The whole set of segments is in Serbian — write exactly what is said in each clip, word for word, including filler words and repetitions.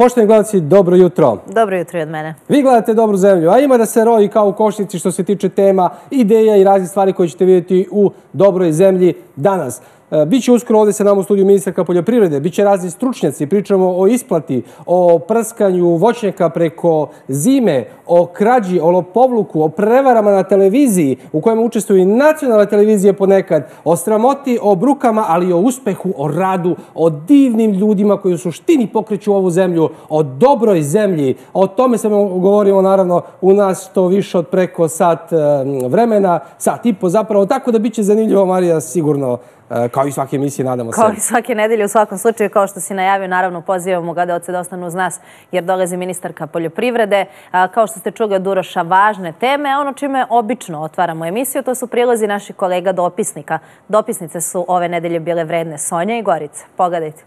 Poštovani gledalci, dobro jutro. Dobro jutro i od mene. Vi gledate Dobru zemlju, a ima da se roji kao u košnici što se tiče tema, ideja i raznih stvari koje ćete vidjeti u Dobroj zemlji danas. Biće uskoro ovdje sa nama u studiju ministarka poljoprivrede, biće razni stručnjaci, pričamo o isplati, o prskanju voćnjaka preko zime, o krađi, o lopovluku, o prevarama na televiziji u kojima učestvuju i nacionalne televizije ponekad, o sramoti, o brukama, ali i o uspehu, o radu, o divnim ljudima koji u suštini pokreću ovu zemlju, o dobroj zemlji. O tome samo govorimo naravno u nas to više od preko sat vremena, sat i po zapravo, tako da biće zanimljivo, Marija, sigurno. Kao i svake emisije, nadamo se. Kao i svake nedelje, u svakom slučaju, kao što si najavio, naravno pozivamo gledaoce da ostanu uz nas jer dolazi ministarka poljoprivrede. Kao što ste čuli od Uroša, važne teme. Ono čime obično otvaramo emisiju, to su prilozi naših kolega dopisnika. Dopisnice su ove nedelje bile vredne Sonja i Gorica. Pogledajte.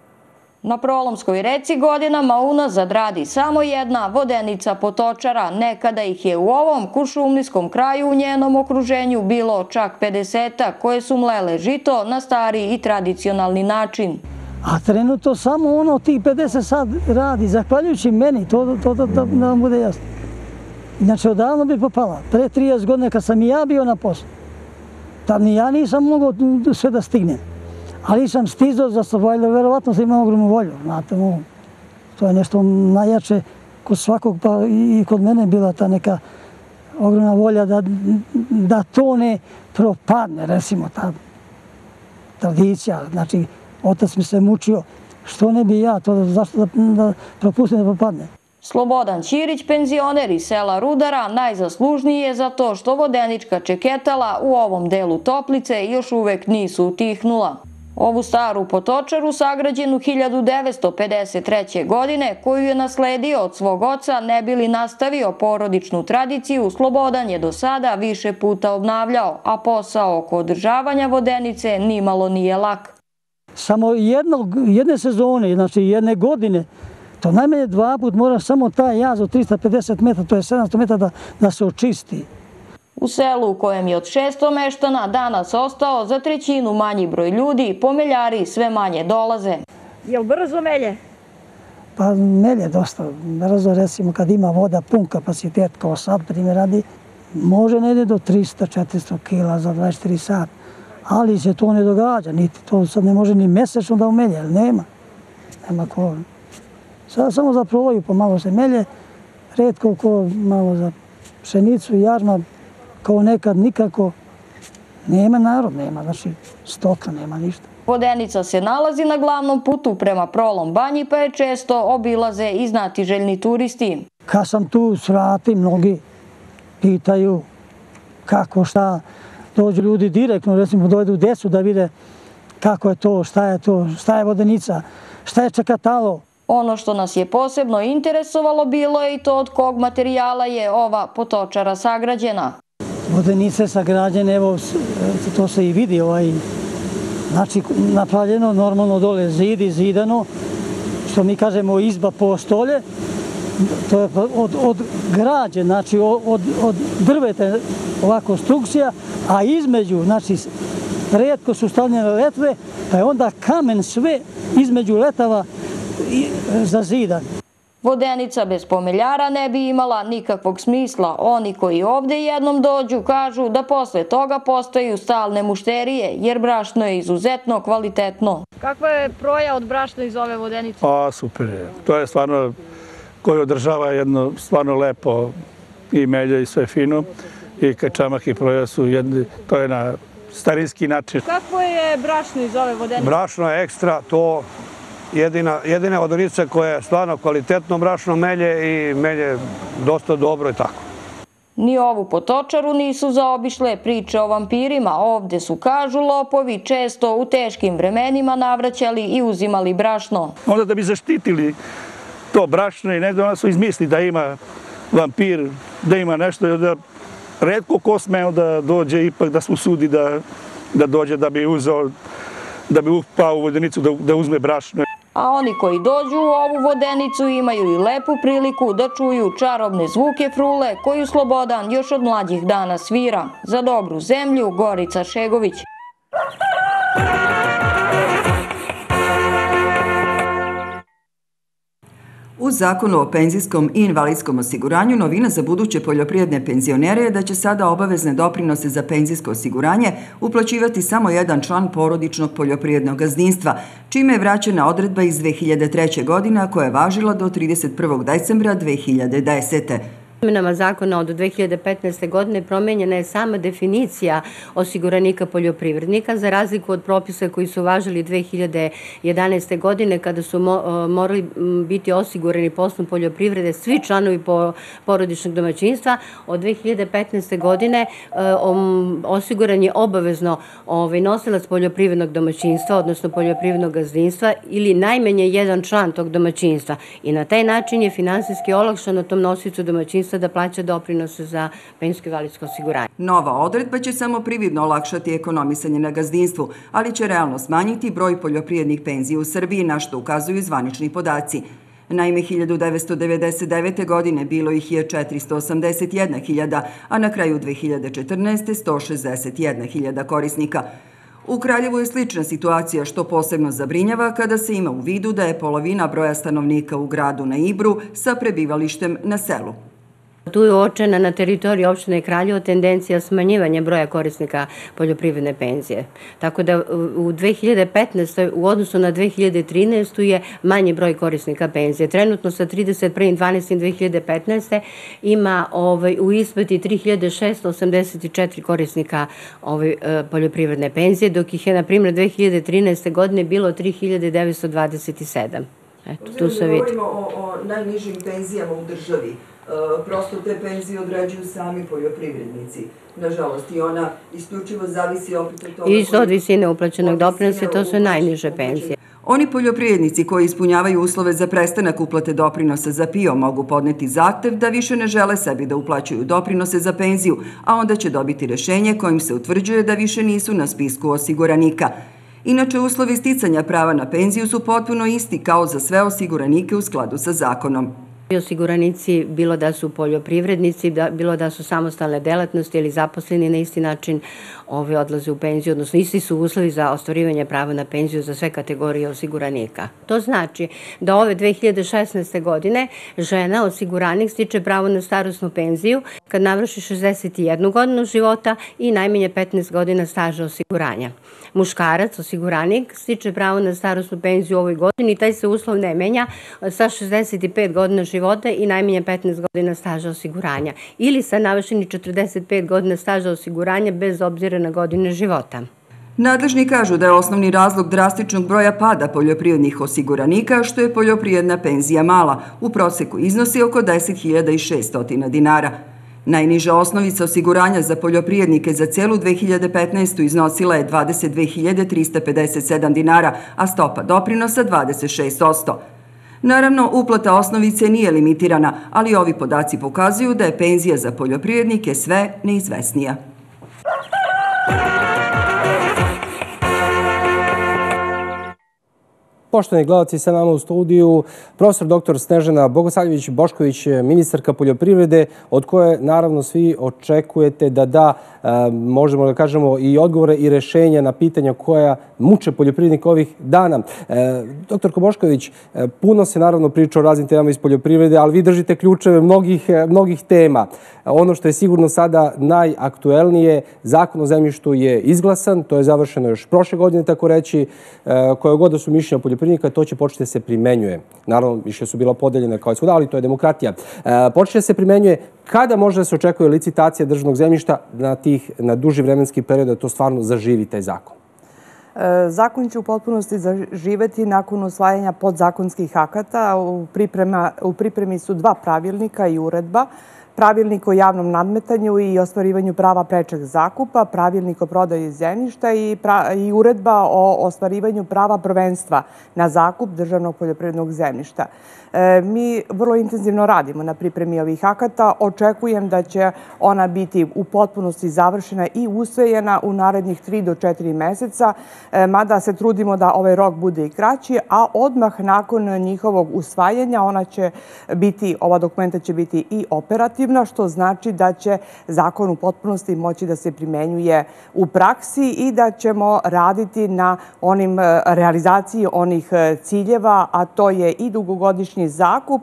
Na Prolomskoj reci godinama unazad radi samo jedna vodenica potočara. Nekada ih je u ovom kuršumlijskom kraju u njenom okruženju bilo čak pedesetak koje su mlele žito na stari i tradicionalni način. A trenutno samo ono tih pedeset sad radi, zahvaljujući meni, to, to, to da nam bude jasno. Inače, odavno bi popala. Pre trideset godina kad sam i ja bio na poslu, tad ni ja nisam mogao sve da stignem. Ali sam stizao za sobojle, verovatno sam imao ogromnu volju, znate mu. To je nešto najjače kod svakog, pa i kod mene bila ta neka ogromna volja da, da to ne propadne, recimo, ta tradicija. Znači, otac mi se mučio, što ne bi ja, to zašto da, da propustim da propadne. Slobodan Ćirić, penzioner iz sela Rudara, najzaslužniji je za to što vodenička čeketala u ovom delu Toplice još uvek nisu utihnula. Ovu staru potočaru, sagrađenu hiljadu devetsto pedeset treće. godine, koju je nasledio od svog oca, ne bi li nastavio porodičnu tradiciju, Slobodan je do sada više puta obnavljao, a posao oko održavanja vodenice nimalo nije lak. Samo jednog, jedne sezone, znači jedne godine, to najmanje dva put mora samo taj jaz od trista pedeset metara, to je sedamsto metara, da, da se očisti. U selu u kojem je od šesto meštana danas ostao za trećinu manji broj ljudi, pomeljari sve manje dolaze. Je li brzo melje? Pa melje dosta. Brzo, recimo, kad ima voda pun kapacitet, kao sad primjer radi, može ne ide do trista do četiristo kila za dvadeset četiri sata. Ali se to ne događa, niti to sad ne može ni mesečno da umelje, jer nema. Nema ko. Sad samo za provoju pomalo se melje, retko ko malo za pšenicu, jarma, kao nekad nikako, nema narod, nema, znači stoka, nema ništa. Vodenica se nalazi na glavnom putu prema Prolom banji, pa je često obilaze i znatiželjni turisti. Kad sam tu svrati, mnogi pitaju kako, šta, dođu ljudi direktno, recimo dovedu decu da vide kako je to, šta je to, šta je vodenica, šta je čekatalo. Ono što nas je posebno interesovalo bilo je i to od kog materijala je ova potočara sagrađena. Vodenice sagrađene, evo, to se i vidi, ovaj, znači napravljeno normalno dole zidi, zidano, što mi kažemo izba postolje, to je od, od građe, znači od, od drveta ovako konstrukcija, a između, znači, retko su stavljene letve, pa je onda kamen sve između letava zazidan. Vodenica bez pomeljara ne bi imala nikakvog smisla. Oni koji ovdje jednom dođu kažu da posle toga postaju stalne mušterije, jer brašno je izuzetno kvalitetno. Kakva je proja od brašna iz ove vodenice? Pa super je. To je stvarno koji održava jedno stvarno lepo i melje i sve fino. I kačamak i proja su jedni, to je na starinski način. Kakvo je brašno iz ove vodenice? Brašno je ekstra, to Jedina, jedina vodenica koja je stvarno kvalitetno brašno melje i melje dosta dobro i tako. Ni ovu potočaru nisu zaobišle priče o vampirima. Ovdje su, kažu, lopovi često u teškim vremenima navraćali i uzimali brašno. Onda da bi zaštitili to brašno i negdje ona su izmisli da ima vampir, da ima nešto, da retko ko smeo da dođe, ipak da se usudi da, da dođe da bi uzeo, da bi upao u vodenicu da, da uzme brašno. A oni koji dođu u ovu vodenicu imaju i lepu priliku da čuju čarobne zvuke frule koju Slobodan još od mlađih dana svira. Za Dobru zemlju, Gorica Šegović. U Zakonu o penzijskom i invalidskom osiguranju novina za buduće poljoprivredne penzionere je da će sada obavezne doprinose za penzijsko osiguranje uplaćivati samo jedan član porodičnog poljoprivrednog gazdinstva, čime je vraćena odredba iz dve hiljade treće. godine koja je važila do trideset prvog decembra dve hiljade desete. Izmenama zakona od dve hiljade petnaeste. godine promenjena je sama definicija osiguranika poljoprivrednika, za razliku od propisa koji su važili dve hiljade jedanaeste. godine kada su morali biti osigurani po osnovu poljoprivrede svi članovi porodičnog domaćinstva. Od dve hiljade petnaeste. godine osiguran je obavezno nosilac poljoprivrednog domaćinstva, odnosno poljoprivrednog gazdinstva ili najmanje jedan član tog domaćinstva. I na taj način je finansijski olakšano tom nosiocu domaćinstva da plaća doprinose za penzijsko i invalidsko osiguranje. Nova odredba će samo prividno olakšati ekonomisanje na gazdinstvu, ali će realno smanjiti broj poljoprivrednih penzija u Srbiji, na što ukazuju zvanični podaci. Naime, hiljadu devetsto devedeset devete. godine bilo ih je četiristo osamdeset jedna hiljada, a na kraju dve hiljade četrnaeste. sto šezdeset jedna hiljada korisnika. U Kraljevu je slična situacija, što posebno zabrinjava kada se ima u vidu da je polovina broja stanovnika u gradu na Ibru sa prebivalištem na selu. Tu je uočena na teritoriji opštine Kraljevo tendencija smanjivanja broja korisnika poljoprivredne penzije. Tako da u dve hiljade petnaestoj. u odnosu na dve hiljade trinaestu. je manji broj korisnika penzije. Trenutno sa trideset prvog decembra dve hiljade petnaeste. ima u isplati tri hiljade šesto osamdeset četiri korisnika poljoprivredne penzije, dok ih je, na primjer, dve hiljade trinaeste. godine bilo tri hiljade devetsto dvadeset sedam. Eto, tu se vidi. Govorimo o najnižim penzijama u državi. Prosto te penzije određuju sami poljoprivrednici. Nažalost, i ona isključivo zavisi opet od toga... Isto od visine uplaćenog doprinosa, to su najniže penzije. Oni poljoprivrednici koji ispunjavaju uslove za prestanak uplate doprinosa za P I O mogu podneti zahtev da više ne žele sebi da uplaćuju doprinose za penziju, a onda će dobiti rešenje kojim se utvrđuje da više nisu na spisku osiguranika. Inače, uslovi sticanja prava na penziju su potpuno isti kao za sve osiguranike u skladu sa zakonom. Osiguranici, bilo da su poljoprivrednici, bilo da su samostalne delatnosti ili zaposleni, na isti način odlaze u penziju, odnosno isti su uslovi za ostvarivanje prava na penziju za sve kategorije osiguranika. To znači da ove dve hiljade šesnaeste. godine žena, osiguranik, stiče pravo na starosnu penziju kad navrši šezdeset jednu godinu života i najmanje petnaest godina staža osiguranja. Muškarac, osiguranik, stiče pravo na starosnu penziju u ovoj godini i taj se uslov ne menja sa šezdeset pet godina života i najmanje petnaest godina staža osiguranja ili sa navršenih četrdeset pet godina staža osiguranja bez obzira na godine života. Nadležni kažu da je osnovni razlog drastičnog broja pada poljoprivrednih osiguranika što je poljoprivredna penzija mala, u proseku iznosi oko deset hiljada šesto dinara. Najniža osnovica osiguranja za poljoprivrednike za celu dve hiljade petnaestu. iznosila je dvadeset dve hiljade trista pedeset sedam dinara, a stopa doprinosa dvadeset šest posto. Naravno, uplata osnovice nije limitirana, ali ovi podaci pokazuju da je penzija za poljoprivrednike sve neizvesnija. Poštovani gledalci, sa nama u studiju profesor doktor Snežana Bogosavljević-Bošković, ministarka poljoprivrede, od koje naravno svi očekujete da da, možemo da kažemo, i odgovore i rešenja na pitanja koja muče poljoprivrednika ovih dana. Doktorko Bošković, puno se naravno priča o raznim temama iz poljoprivrede, ali vi držite ključeve mnogih tema. Ono što je sigurno sada najaktuelnije, Zakon o zemljištu je izglasan, to je završeno još prošle godine, tako reći, koje god da su mišljenja poljoprivrednika, to će početi da se primenjuje. Naravno, više su bila podeljene kao i svuda, ali to je demokratija. Početi da se primenjuje. Kada može da se očekuje licitacija državnog zemljišta na duži vremenski period da to stvarno zaživi taj zakon? Zakon će u potpunosti zaživeti nakon usvajanja podzakonskih akata. U pripremi su dva pravilnika i uredba. Pravilnik o javnom nadmetanju i ostvarivanju prava prečeg zakupa, pravilnik o prodaji zemljišta i uredba o ostvarivanju prava prvenstva na zakup državnog poljoprivrednog zemljišta. Mi vrlo intenzivno radimo na pripremi ovih akata. Očekujem da će ona biti u potpunosti završena i usvojena u narednih tri do četiri meseca, mada se trudimo da ovaj rok bude i kraći, a odmah nakon njihovog usvajanja ona će biti, ova dokumenta će biti i operativna. operativna, što znači da će zakon u potpunosti moći da se primenjuje u praksi i da ćemo raditi na onim realizaciji onih ciljeva, a to je i dugogodišnji zakup,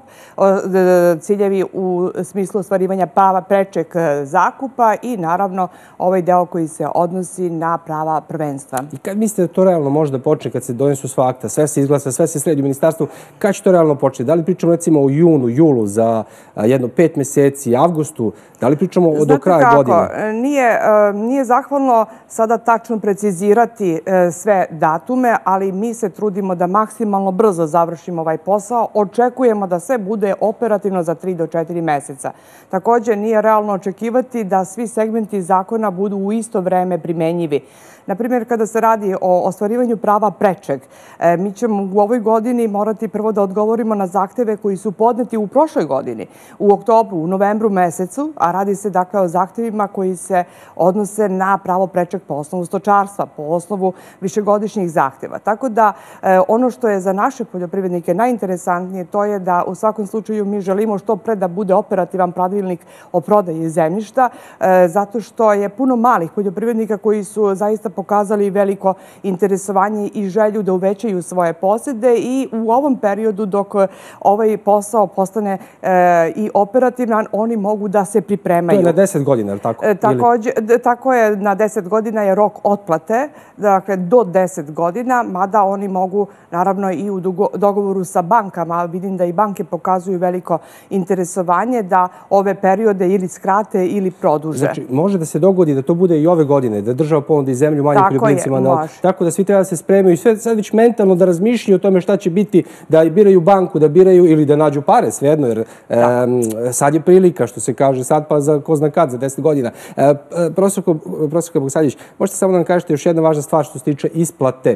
ciljevi u smislu ostvarivanja prava prečeg zakupa i naravno ovaj deo koji se odnosi na prava prvenstva. I kad mislite da to realno može da počne, kad se donesu sva akta, sve se izglasa, sve se sredi u ministarstvu, kad će to realno početi? Da li pričamo recimo o junu, julu za jedno pet meseci, avgustu, da li pričamo do kraja godine? Znate kako, nije, nije zahvalno sada tačno precizirati sve datume, ali mi se trudimo da maksimalno brzo završimo ovaj posao. Očekujemo da sve bude operativno za tri do četiri meseca. Također nije realno očekivati da svi segmenti zakona budu u isto vreme primenjivi. Naprimjer, kada se radi o ostvarivanju prava prečeg, mi ćemo u ovoj godini morati prvo da odgovorimo na zahteve koji su podneti u prošloj godini, u oktobru, u novembru mesecu, a radi se dakle o zahtevima koji se odnose na pravo prečeg po osnovu stočarstva, po osnovu višegodišnjih zahteva. Tako da ono što je za naše poljoprivrednike najinteresantnije to je da u svakom slučaju mi želimo što pre da bude operativan pravilnik o prodaji zemljišta, zato što je puno malih poljoprivrednika koji su zaista pokazali veliko interesovanje i želju da uvećaju svoje posede i u ovom periodu dok ovaj posao postane i operativan, oni mogu da se pripremaju. To je na deset godina, ili tako? Tako je, na deset godina je rok otplate, dakle do deset godina, mada oni mogu naravno i u dogovoru sa bankama, vidim da i banke pokazuju veliko interesovanje da ove periode ili skrate ili produže. Znači, može da se dogodi da to bude i ove godine, da država ponudi zemlju manjim poljoprivrednicima. Tako da svi treba da se spremaju i sve sad već mentalno da razmišljaju o tome šta će biti, da biraju banku, da biraju ili da nađu pare, svejedno, jer sad je prilika, što se kaže, sad pa za ko zna kad, za deset godina. Profesorka Bogosavljević, možete samo da nam kažete još jedna važna stvar što se tiče isplate.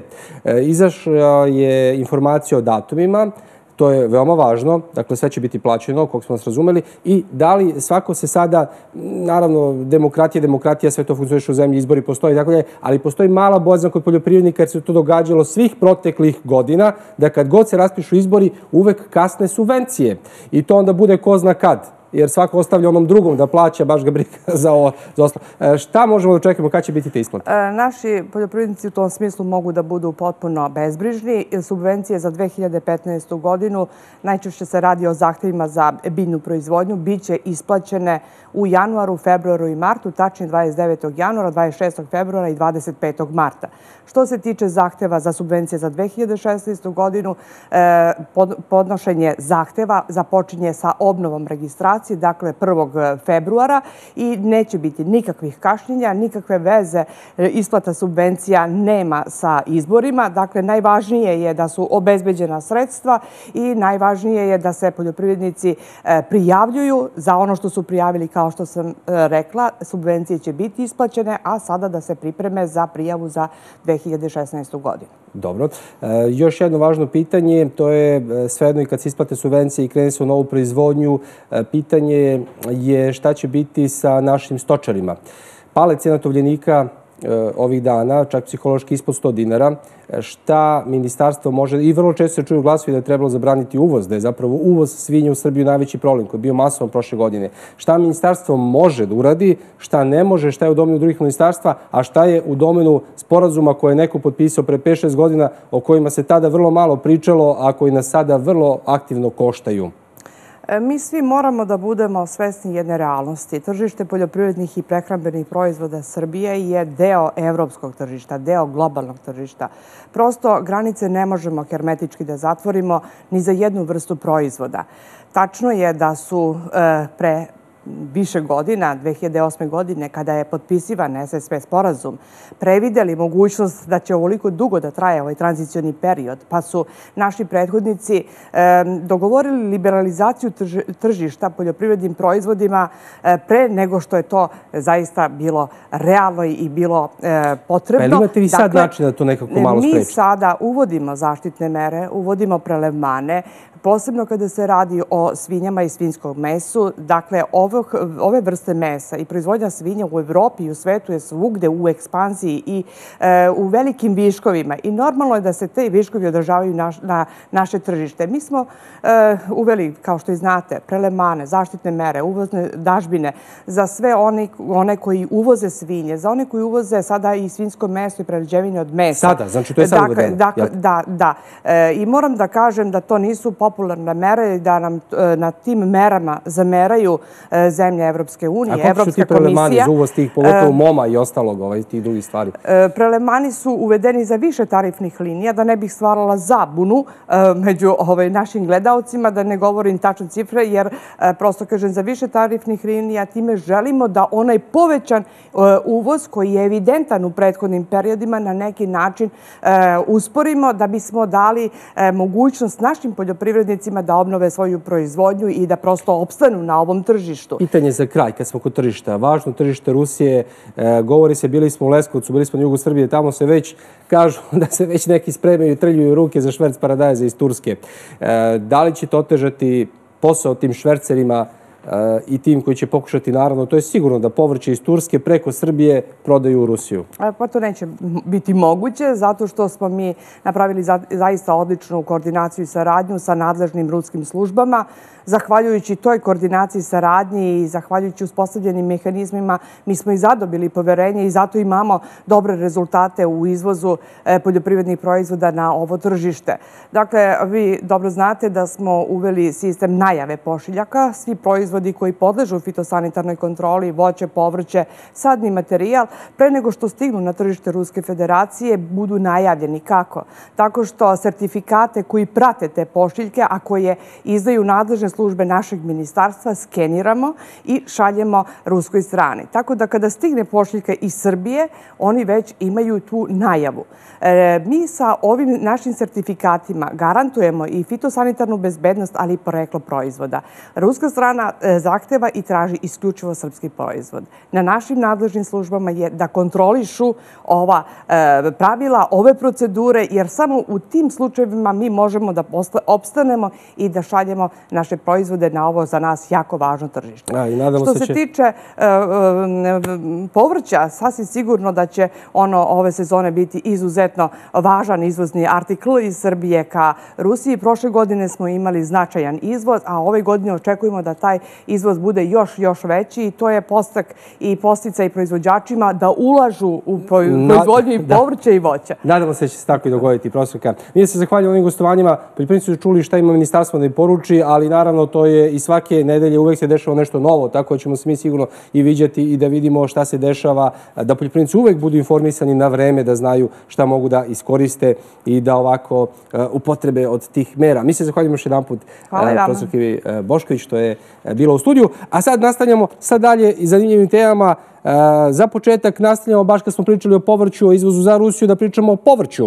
Izašla je informacija o datumima, to je veoma važno, dakle sve će biti plaćeno, koliko smo nas razumeli, i da li svako se sada, naravno, demokratija, demokratija, sve to funkcioniše u zemlji, izbori postoji, tako da je, ali postoji mala bojazan kod poljoprivrednika jer se to događalo svih proteklih godina, da kad god se raspišu izbori, uvek kasne subvencije i to onda bude ko zna kad, jer svako ostavlja onom drugom da plaća, baš ga briga za ostalo. Šta možemo da očekujemo, kada će biti te isplate? Naši poljoprivrednici u tom smislu mogu da budu potpuno bezbrižni. Subvencije za dve hiljade petnaestu godinu, najčešće se radi o zahtevima za biljnu proizvodnju, bit će isplaćene u januaru, februaru i martu, tačnije dvadeset devetog januara, dvadeset šestog februara i dvadeset petog marta. Što se tiče zahteva za subvencije za dve hiljade šesnaestu godinu, podnošenje zahteva započinje sa obnovom registracije, dakle prvog februara i neće biti nikakvih kašnjenja, nikakve veze isplata subvencija nema sa izborima. Dakle, najvažnije je da su obezbeđena sredstva i najvažnije je da se poljoprivrednici prijavljuju za ono što su prijavili, kao što sam rekla, subvencije će biti isplaćene, a sada da se pripreme za prijavu za dve hiljade šesnaestu godinu. Dobro. Još jedno važno pitanje, to je svejedno i kad se isplate subvencije i krene se u novu proizvodnju, pitanje je šta će biti sa našim stočarima. Pale cijena tovljenika ovih dana, čak psihološki ispod sto dinara. Šta ministarstvo može, i vrlo često se čuju glasovi da je trebalo zabraniti uvoz, da je zapravo uvoz svinja u Srbiju najveći problem koji je bio masovan prošle godine. Šta ministarstvo može da uradi, šta ne može, šta je u domenu drugih ministarstva, a šta je u domenu sporazuma koje je neko potpisao pre pet šest godina, o kojima se tada vrlo malo pričalo, a koji nas sada vrlo aktivno koštaju? Mi svi moramo da budemo svesni jedne realnosti. Tržište poljoprivrednih i prehrambenih proizvoda Srbije je deo evropskog tržišta, deo globalnog tržišta. Prosto granice ne možemo hermetički da zatvorimo ni za jednu vrstu proizvoda. Tačno je da su pre više godina, dve hiljade osme godine, kada je potpisivan S S P sporazum, prevideli mogućnost da će ovoliko dugo da traje ovaj tranzicioni period, pa su naši prethodnici dogovorili liberalizaciju tržišta poljoprivrednim proizvodima pre nego što je to zaista bilo realno i bilo potrebno. Pa imate vi sad način da to nekako malo sprečite? Mi sada uvodimo zaštitne mere, uvodimo prelevmane, posebno kada se radi o svinjama i svinjskom mesu. Dakle, ove vrste mesa i proizvodnja svinja u Evropi i u svetu je svugde u ekspanziji i u velikim viškovima. I normalno je da se te viškovi održavaju na naše tržište. Mi smo uveli, kao što i znate, prelemane, zaštitne mere, uvozne dažbine za sve one koji uvoze svinje, za one koji uvoze sada i svinjsko meso i prerađevine od mesa. Sada, znači to je sad uvedeno. Da, da. I moram da kažem da to nisu popularne mere i da nam na tim merama zameraju zemlje Evropske unije, Evropska komisija. A kako su ti prelemani za uvoz tih, pogotovo moma i ostalog, tih drugih stvari? Prelemani su uvedeni za više tarifnih linija, da ne bih stvarala zabunu među našim gledalcima, da ne govorim tačne cifre, jer prosto kažem za više tarifnih linija time želimo da onaj povećan uvoz koji je evidentan u prethodnim periodima na neki način usporimo da bismo dali mogućnost našim poljoprivrednicima da obnove svoju proizvodnju i da prosto opstanu na ovom tržištu. Pitanje za kraj, kad smo kod tržišta. Važno tržište Rusije, govori se, bili smo u Leskovcu, bili smo na jugu Srbije, tamo se već kažu da se već neki spremaju i trljuju ruke za šverc paradajza iz Turske. Da li će to otežati posao tim švercerima i tim koji će pokušati, naravno, to je sigurno da povrće iz Turske preko Srbije prodaju u Rusiju? Pa to neće biti moguće, zato što smo mi napravili zaista odličnu koordinaciju i saradnju sa nadležnim ruskim službama. Zahvaljujući toj koordinaciji, saradnji i zahvaljujući uspostavljenim mehanizmima, mi smo i zadobili poverenje i zato imamo dobre rezultate u izvozu poljoprivrednih proizvoda na ovo tržište. Dakle, vi dobro znate da smo uveli sistem najave pošiljaka. Svi proizvodi koji podležu fitosanitarnoj kontroli, voće, povrće, sadni materijal, pre nego što stignu na tržište Ruske federacije, budu najavljeni. Kako? Tako što sertifikate koji prate te pošiljke, a koje izdaju nadležne službe našeg ministarstva, skeniramo i šaljemo ruskoj strani. Tako da kada stigne pošiljka iz Srbije, oni već imaju tu najavu. Mi sa ovim našim sertifikatima garantujemo i fitosanitarnu bezbednost, ali i poreklo proizvoda. Ruska strana zahteva i traži isključivo srpski proizvod. Na našim nadležnim službama je da kontrolišu ova pravila, ove procedure, jer samo u tim slučajevima mi možemo da opstanemo i da šaljemo naše proizvode na ovo za nas jako važno tržište. Što se tiče povrća, sasvim sigurno da će ono ove sezone biti izuzetno važan izvozni artikl iz Srbije ka Rusiji. Prošle godine smo imali značajan izvoz, a ove godine očekujemo da taj izvoz bude još, još veći i to je podstak i postica i proizvođačima da ulažu u proizvodnju i povrća i voća. Nadamo se da će se tako i dogoditi, profesorka. Mi se zahvaljujemo ovim gostovanjima. Poljoprivrednici su čuli šta ima ministarstvo da im poruči, ali naravno to je i svake nedelje uvek se dešava nešto novo, tako da ćemo se mi sigurno i viđati i da vidimo šta se dešava, da poljoprivrednici uvek budu informisani na vreme, da znaju šta mogu da iskoriste i da ovako upotrebe od tih mera. Mi se zahvaljujemo još jedan put profesorki Bošković što je bila u studiju. A sad nastavljamo sa dalje i zanimljivim temama. Za početak nastavljamo baš kad smo pričali o povrću, o izvozu za Rusiju, da pričamo o povrću.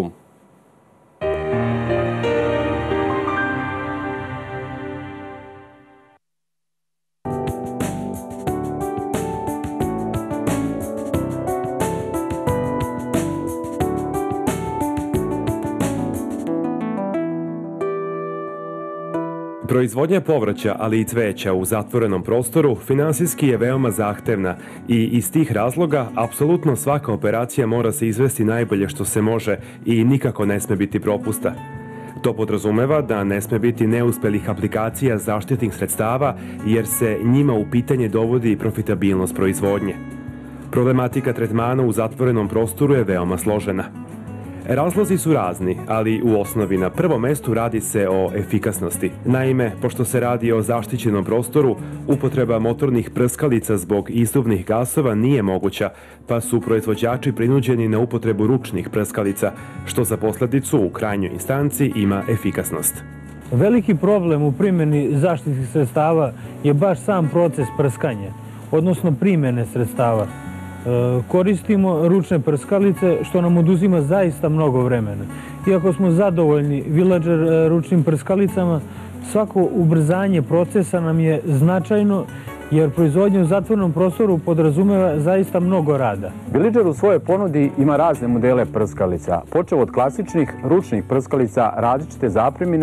Proizvodnja povrća, ali i cveća u zatvorenom prostoru finansijski je veoma zahtevna i iz tih razloga apsolutno svaka operacija mora se izvesti najbolje što se može i nikako ne sme biti propusta. To podrazumeva da ne sme biti neuspelih aplikacija zaštitnih sredstava jer se njima u pitanje dovodi profitabilnost proizvodnje. Problematika tretmana u zatvorenom prostoru je veoma složena. Razlozi su razni, ali u osnovi na prvom mestu radi se o efikasnosti. Naime, pošto se radi o zaštićenom prostoru, upotreba motornih prskalica zbog izduvnih gasova nije moguća, pa su proizvođači prinuđeni na upotrebu ručnih prskalica, što za posledicu u krajnjoj instanci ima efikasnost. Veliki problem u primjeni zaštitnih sredstava je baš sam proces prskanja, odnosno primjene sredstava. Koristimo ručne prskalice, što nam oduzima zaista mnogo vremena. Iako smo zadovoljni Villager ručnim prskalicama, svako ubrzanje procesa nam je značajno, jer proizvodnja u zatvorenom prostoru podrazumeva zaista mnogo rada. Villager u svojoj ponudi ima razne modele prskalica, počev od klasičnih ručnih prskalica različite zapremine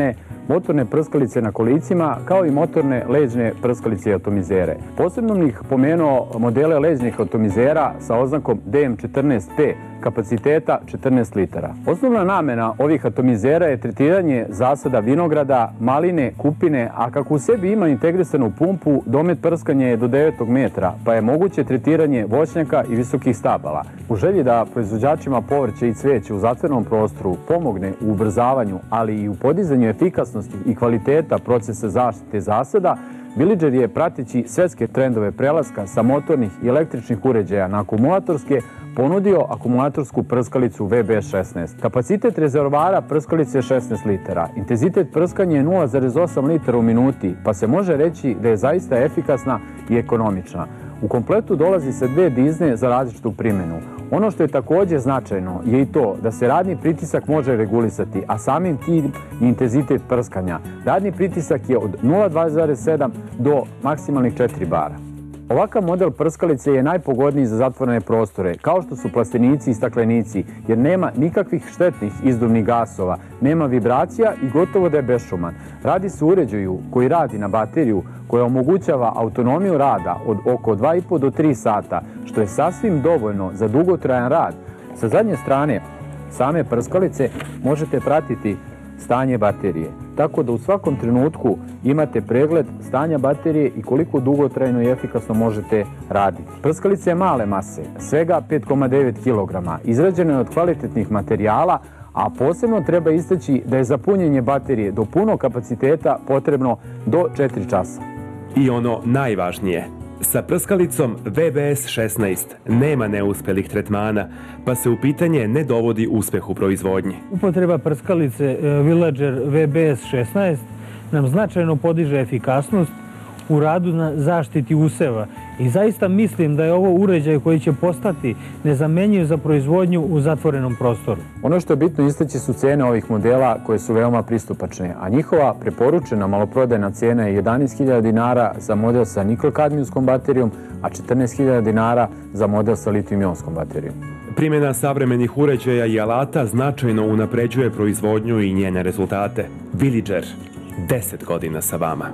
motorne prskalice na kolicima, kao i motorne leđne prskalice i atomizere. Posebno bih pomenuo modele leđnih atomizera sa oznakom D M četrnaest P, kapaciteta četrnaest litara. Osnovna namena ovih atomizera je tretiranje zasada vinograda, maline, kupine, a kako u sebi ima integrisanu pumpu, domet prskanja je do devetog metra, pa je moguće tretiranje voćnjaka i visokih stabala. U želji da proizvođačima povrća i cveća u zatvorenom prostoru pomogne u ubrzavanju, ali i u podizanju efikasnosti i kvaliteta procesa zaštite zasada, Villager je, prateći svetske trendove prelaska sa motornih i električnih uređaja na akumulatorske, ponudio akumulatorsku prskalicu V B šesnaest. Kapacitet rezervoara prskalice je šesnaest litara. Intenzitet prskanja je nula zarez osam litara u minuti, pa se može reći da je zaista efikasna i ekonomična. U kompletu dolazi sa dve dizne za različitu primjenu. Ono što je također značajno je i to da se radni pritisak može regulisati, a samim tim i intenzitet prskanja. Radni pritisak je od nula zarez sedam do maksimalnih četiri bara. Ovakav model prskalice je najpogodniji za zatvorene prostore, kao što su plastenici i staklenici, jer nema nikakvih štetnih izduvnih gasova, nema vibracija i gotovo da je bešuman. Radi se o uređaju koji radi na bateriju, koja omogućava autonomiju rada od oko dva i po do tri sata, što je sasvim dovoljno za dugotrajan rad. Sa zadnje strane same prskalice možete pratiti stanje baterije, tako da u svakom trenutku imate pregled stanja baterije i koliko dugotrajno i efikasno možete raditi. Prskalica je male mase, svega pet zarez devet kilograma, izrađena je od kvalitetnih materijala, a posebno treba istaći da je za punjenje baterije do punog kapaciteta potrebno do četiri časa. I ono najvažnije, sa prskalicom V B S šesnaest nema neuspelih tretmana, pa se u pitanje ne dovodi uspeh u proizvodnji. Upotreba prskalice Villager V B S šesnaest nam značajno podiže efikasnost u radu na zaštiti useva i zaista mislim da je ovo uređaj koji će postati nezamenjiv za proizvodnju u zatvorenom prostoru. Ono što je bitno istaći su cene ovih modela koje su veoma pristupačne, a njihova preporučena maloprodajna cena je jedanaest hiljada dinara za model sa nikl-kadmijumskom baterijom, a četrnaest hiljada dinara za model sa litijum-ionskom baterijom. Primjena savremenih uređaja i alata značajno unapređuje proizvodnju i njene rezultate. Villager, deset godina sa vama.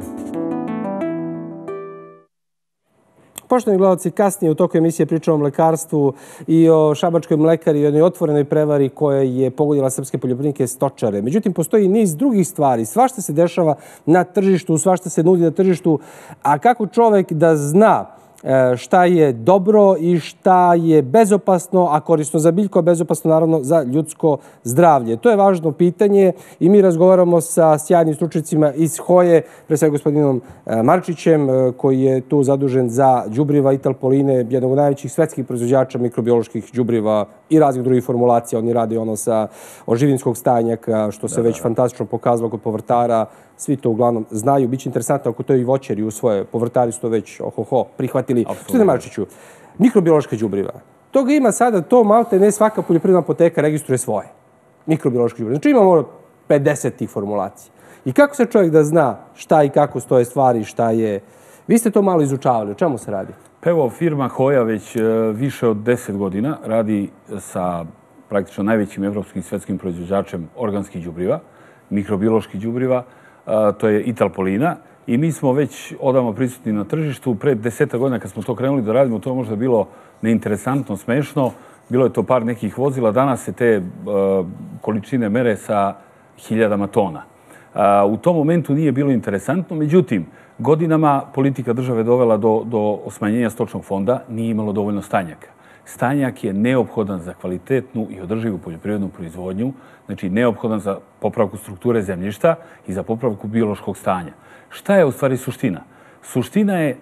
Poštovani gledalci, kasnije u toku emisije pričamo o mlekarstvu i o šabačkoj mlekari i jednoj otvorenoj prevari koja je pogodila srpske poljoprivrednike stočare. Međutim, postoji niz drugih stvari. Svašta se dešava na tržištu, svašta se nudi na tržištu. A kako čovek da zna šta je dobro i šta je bezopasno, a korisno za biljko, a bezopasno naravno za ljudsko zdravlje? To je važno pitanje i mi razgovaramo sa sjajnim stručnjacima iz Hoje, pre svega gospodinom Marčićem, koji je tu zadužen za đubriva Italpoline, jednog od najvećih svetskih proizvođača mikrobioloških đubriva i raznih drugih formulacija. Oni radi ono sa oživinskog stajnjaka, što se već fantastično pokazalo kod povrtara. Svi to uglavnom znaju. Biće interesantno ako to i voćari u svoje. Povrtari su to već ohoho prihvatili. Gospodine Marčiću, mikrobiološka đubriva. Toga ima sada, to malte ne svaka poljoprivredna apoteka registruje svoje. Mikrobiološke đubriva. Znači imamo pedeset tih formulacija. I kako se čovjek da zna šta i kako stoje stvari, šta je... Vi ste to malo izučavali. O čemu se radi? Pa evo, firma Hoja već više od deset godina radi sa praktično najvećim evropskim i svetskim proizvođačem organskih đubriva, mikrobioloških đubriva. To je Italpolina. I mi smo već odavno prisutni na tržištu. Pred deseta godina kad smo to krenuli da radimo, to je možda bilo neinteresantno, smešno. Bilo je to par nekih vozila. Danas se te količine mere sa hiljadama tona. U tom momentu nije bilo interesantno. Međutim, godinama politika države dovela do, do smanjenja stočnog fonda, nije imalo dovoljno stanjaka. Stanjak je neophodan za kvalitetnu i održivu poljoprivrednu proizvodnju, znači neophodan za popravku strukture zemljišta i za popravku biološkog stanja. Šta je u stvari suština? Suština je,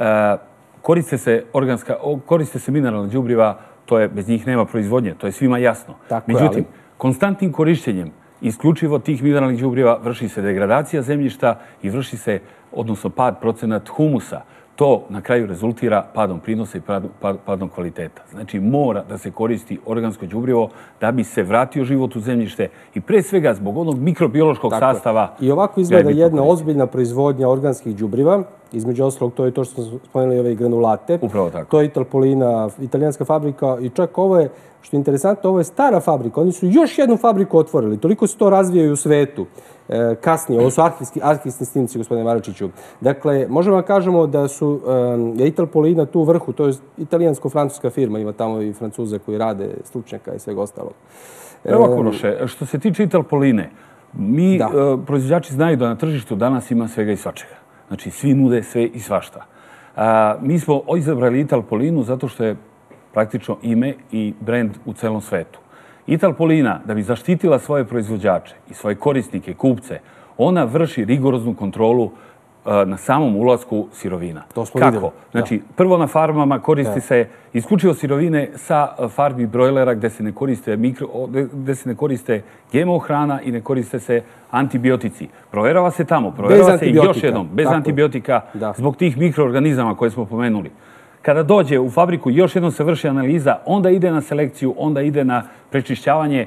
koriste se organska, koriste se mineralna đubriva, to je, bez njih nema proizvodnje, to je svima jasno. Međutim, konstantnim korišćenjem isključivo tih mineralnih đubriva vrši se degradacija zemljišta i vrši se, odnosno pad procenat humusa. To na kraju rezultira padom prinosa i padom kvaliteta. Znači, mora da se koristi organsko đubrivo da bi se vratio život u zemljište i pre svega zbog onog mikrobiološkog sastava. I ovako izgleda jedna ozbiljna proizvodnja organskih đubriva. Između ostalog, to je to što smo spomenuli, ove granulate. Upravo tako. To je Italpolina, italijanska fabrika i čak ovo je, što je interesantno, ovo je stara fabrika. Oni su još jednu fabriku otvorili. Toliko se to razvijaju u svetu. Kasnije, ovo su arhivski, arhivski snimci, gospodine Maračiću. Dakle, možemo da kažemo da su um, Italpolina tu u vrhu, to je italijansko-francuska firma, ima tamo i Francuza koji rade, stručnjaka i svega ostalog. Evo, Kuroše, što se tiče Italpoline, mi da. uh, proizvođači znaju da na tržištu danas ima svega i svačega. Znači, svi nude sve i svašta. Uh, mi smo izabrali Italpolinu zato što je praktično ime i brend u celom svetu. Italpolina, da bi zaštitila svoje proizvođače i svoje korisnike, kupce, ona vrši rigoroznu kontrolu uh, na samom ulasku sirovina. To smo Kako? vidjeli. Znači, Da. prvo na farmama koristi Da. se isključivo sirovine sa farmi brojlera gde se ne koriste mikro, gde se ne koriste G M O hrana i ne koriste se antibiotici. Proverava se tamo, proverava se i još jednom, bez Tako. antibiotika, Da. zbog tih mikroorganizama koje smo pomenuli. Kada dođe u fabriku, još jednom se vrši analiza, onda ide na selekciju, onda ide na prečišćavanje,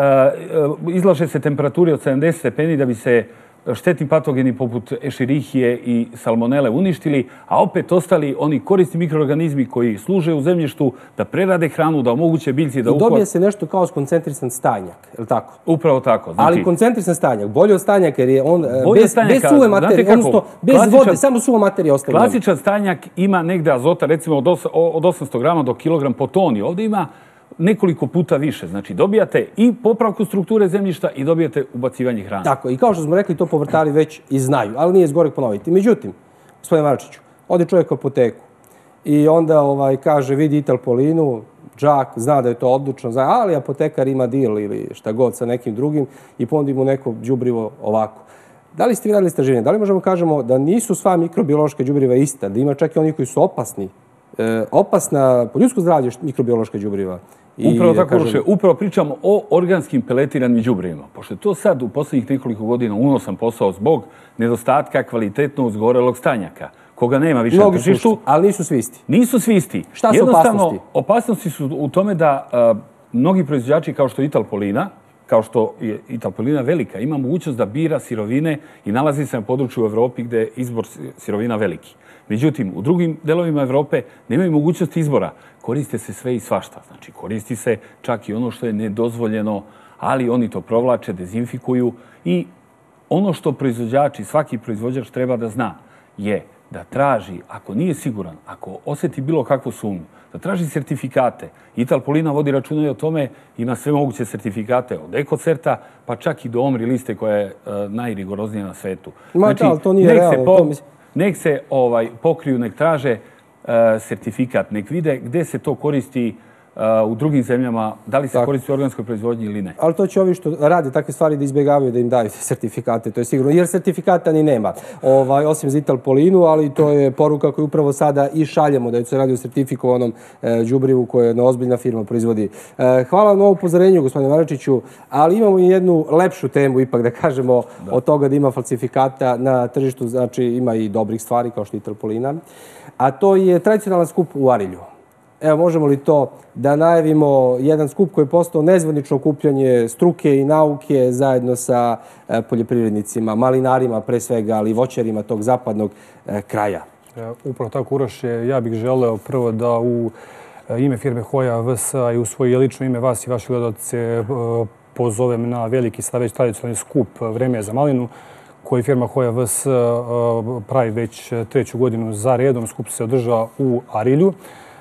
izlaže se temperaturi od sedamdeset stepeni da bi se štetni patogeni poput eširihije i salmonele uništili, a opet ostali oni korisni mikroorganizmi koji služe u zemljištu da prerade hranu, da omoguće biljci da I uhvat... dobije se nešto kao skoncentrisan stanjak, je li tako? Upravo tako. Znači, Ali koncentrisan stanjak, bolje od stanjaka jer je on Bolje bez, stanjaka, bez suve znate materije, kako? odnosno bez Klasičan- vode, samo suva materija ostaje. u njemu. Klasičan stanjak ima negde azota, recimo od os- od osamsto grama do kilogram po toni. Ovdje ima nekoliko puta više. Znači, dobijate i popravku strukture zemljišta i dobijate ubacivanje hrane. Tako, i kao što smo rekli, to povrtari već i znaju, ali nije zgorek ponoviti. Međutim, gospodine Maračiću, ode čovjek u apoteku i onda ovaj, kaže, vidi Italpolinu, džak, zna da je to odlučno, zna, ali apotekar ima deal ili šta god sa nekim drugim i ponudi mu neko đubrivo ovako. Da li ste vi radili istraživanje? Da li možemo kažemo da nisu sva mikrobiološka đubriva ista, da ima čak i oni koji su opasni, e, opasna po ljudsko zdravlje mikrobiološka đubriva? I, Upravo da tako, kažem, Uroše, upravo pričamo o organskim peletiranim đubrivima. Pošto je to sad u posljednjih nekoliko godina unosan posao zbog nedostatka kvalitetno uzgorelog stanjaka, koga nema više na Mnogi su, tržištu. ali nisu svi isti. Nisu svi isti. Šta su Jednostavno, opasnosti? opasnosti su u tome da a, mnogi proizvođači, kao što je Italpolina, kao što je Italpolina velika, ima mogućnost da bira sirovine i nalazi se na području u Evropi gdje je izbor sirovina veliki. Međutim, u drugim delovima Evrope nemaju mogućnosti izbora. Koriste se sve i svašta. Znači, koristi se čak i ono što je nedozvoljeno, ali oni to provlače, dezinfikuju i ono što proizvođači, svaki proizvođač treba da zna je da traži, ako nije siguran, ako osjeti bilo kakvu sumnju, da traži sertifikate. Italpolina vodi računa i o tome, ima sve moguće sertifikate od Ekocerta, pa čak i do Omri liste koja je uh, najrigoroznija na svetu. Ma da, ali to nije nek se realno, po- to mislim- Nek se ovaj, pokriju, nek traže uh, sertifikat, nek vide gde se to koristi uh, u drugim zemljama, da li se Tako. koristi u organskoj proizvodnji ili ne. Ali to će ovi što rade takve stvari da izbjegavaju da im daju sertifikate, to je sigurno, jer sertifikata ni nema, ovaj, osim za Italpolinu, ali to je poruka koju upravo sada i šaljemo, da se radi o sertifikovanom e, đubrivu koje jedna ozbiljna firma proizvodi. E, hvala na ovo upozorenju, gospodine Maračiću, ali imamo i jednu lepšu temu, ipak da kažemo, da. Od toga da ima falsifikata na tržištu, znači ima i dobrih stvari kao što je Italpolina, a to je tradicionalan skup u Arilju. Evo, možemo li to da najavimo jedan skup koji je postao nezvanično okupljanje struke i nauke zajedno sa e, poljoprivrednicima, malinarima pre svega, ali i voćarima tog zapadnog e, kraja? E, Upravo tako, Uroše, ja bih želeo prvo da u e, ime firme Hoja V S A i u svoje lično ime vas i vaše gledalce e, pozovem na veliki sad već tradicionalni skup Vreme je za malinu, koji firma Hoja V S A e, pravi već treću godinu za redom. Skup se održava u Arilju